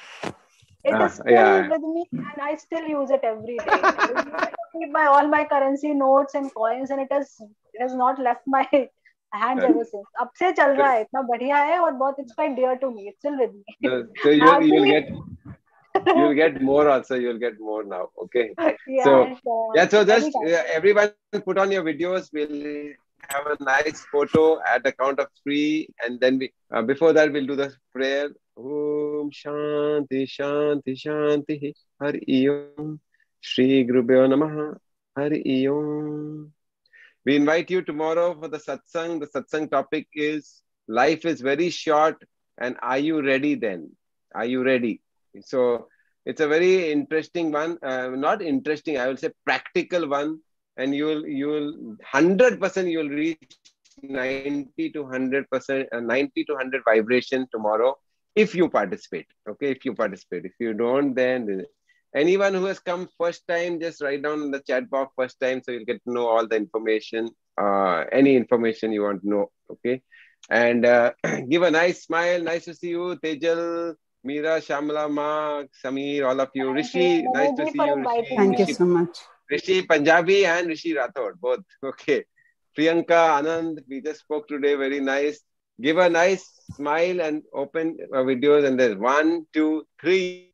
It Ah, is still yeah. with me, and I still use it every day. I keep my all my currency notes and coins, and it has it has not left my hands Uh, ever since. अब से चल रहा है, इतना बढ़िया है और बहुत it's quite dear to me. It's still with me. So, so you'll you'll Actually, get you'll get more also. You'll get more now. Okay. yeah, So sure. yeah. So just Anytime. uh, everyone put on your videos. We'll have a nice photo at the count of three, and then we uh, before that we'll do the prayer. Om Shanti Shanti Shanti Hari Om Shri Gurubhyo Namaha Hari Om. We invite you tomorrow for the satsang. The satsang topic is life is very short, and are you ready then? Are you ready? So it's a very interesting one. Uh, not interesting, I will say practical one. And you'll you'll hundred percent you'll reach ninety to hundred percent, uh, ninety to hundred vibration tomorrow if you participate. Okay, if you participate. If you don't, then anyone who has come first time, just write down in the chat box first time, so you'll get to know all the information, uh, any information you want to know. Okay, and uh, give a nice smile. Nice to see you, Tejal, Meera, Shamla, Mark, Samir, all of you. Thank Rishi, you, nice Manoj to ji, see for you, inviting Rishi. Thank you me. Rishi, so much. Rishi Punjabi and Rishi Rathod, both. Okay. Priyanka, Anand, we just spoke today. Very nice. Give a nice smile and open uh, videos. And then one, two, three.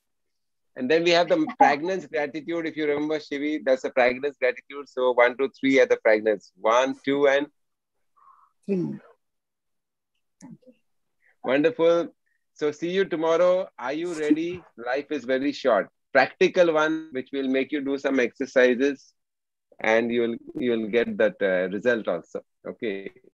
And then we have the fragrance gratitude. If you remember, Shivi, that's a fragrance gratitude. So one, two, three at the fragrance. One, two, and Three. wonderful. So see you tomorrow. Are you ready? Life is very short. Practical one, which will make you do some exercises, and you'll you'll get that uh, result also. Okay.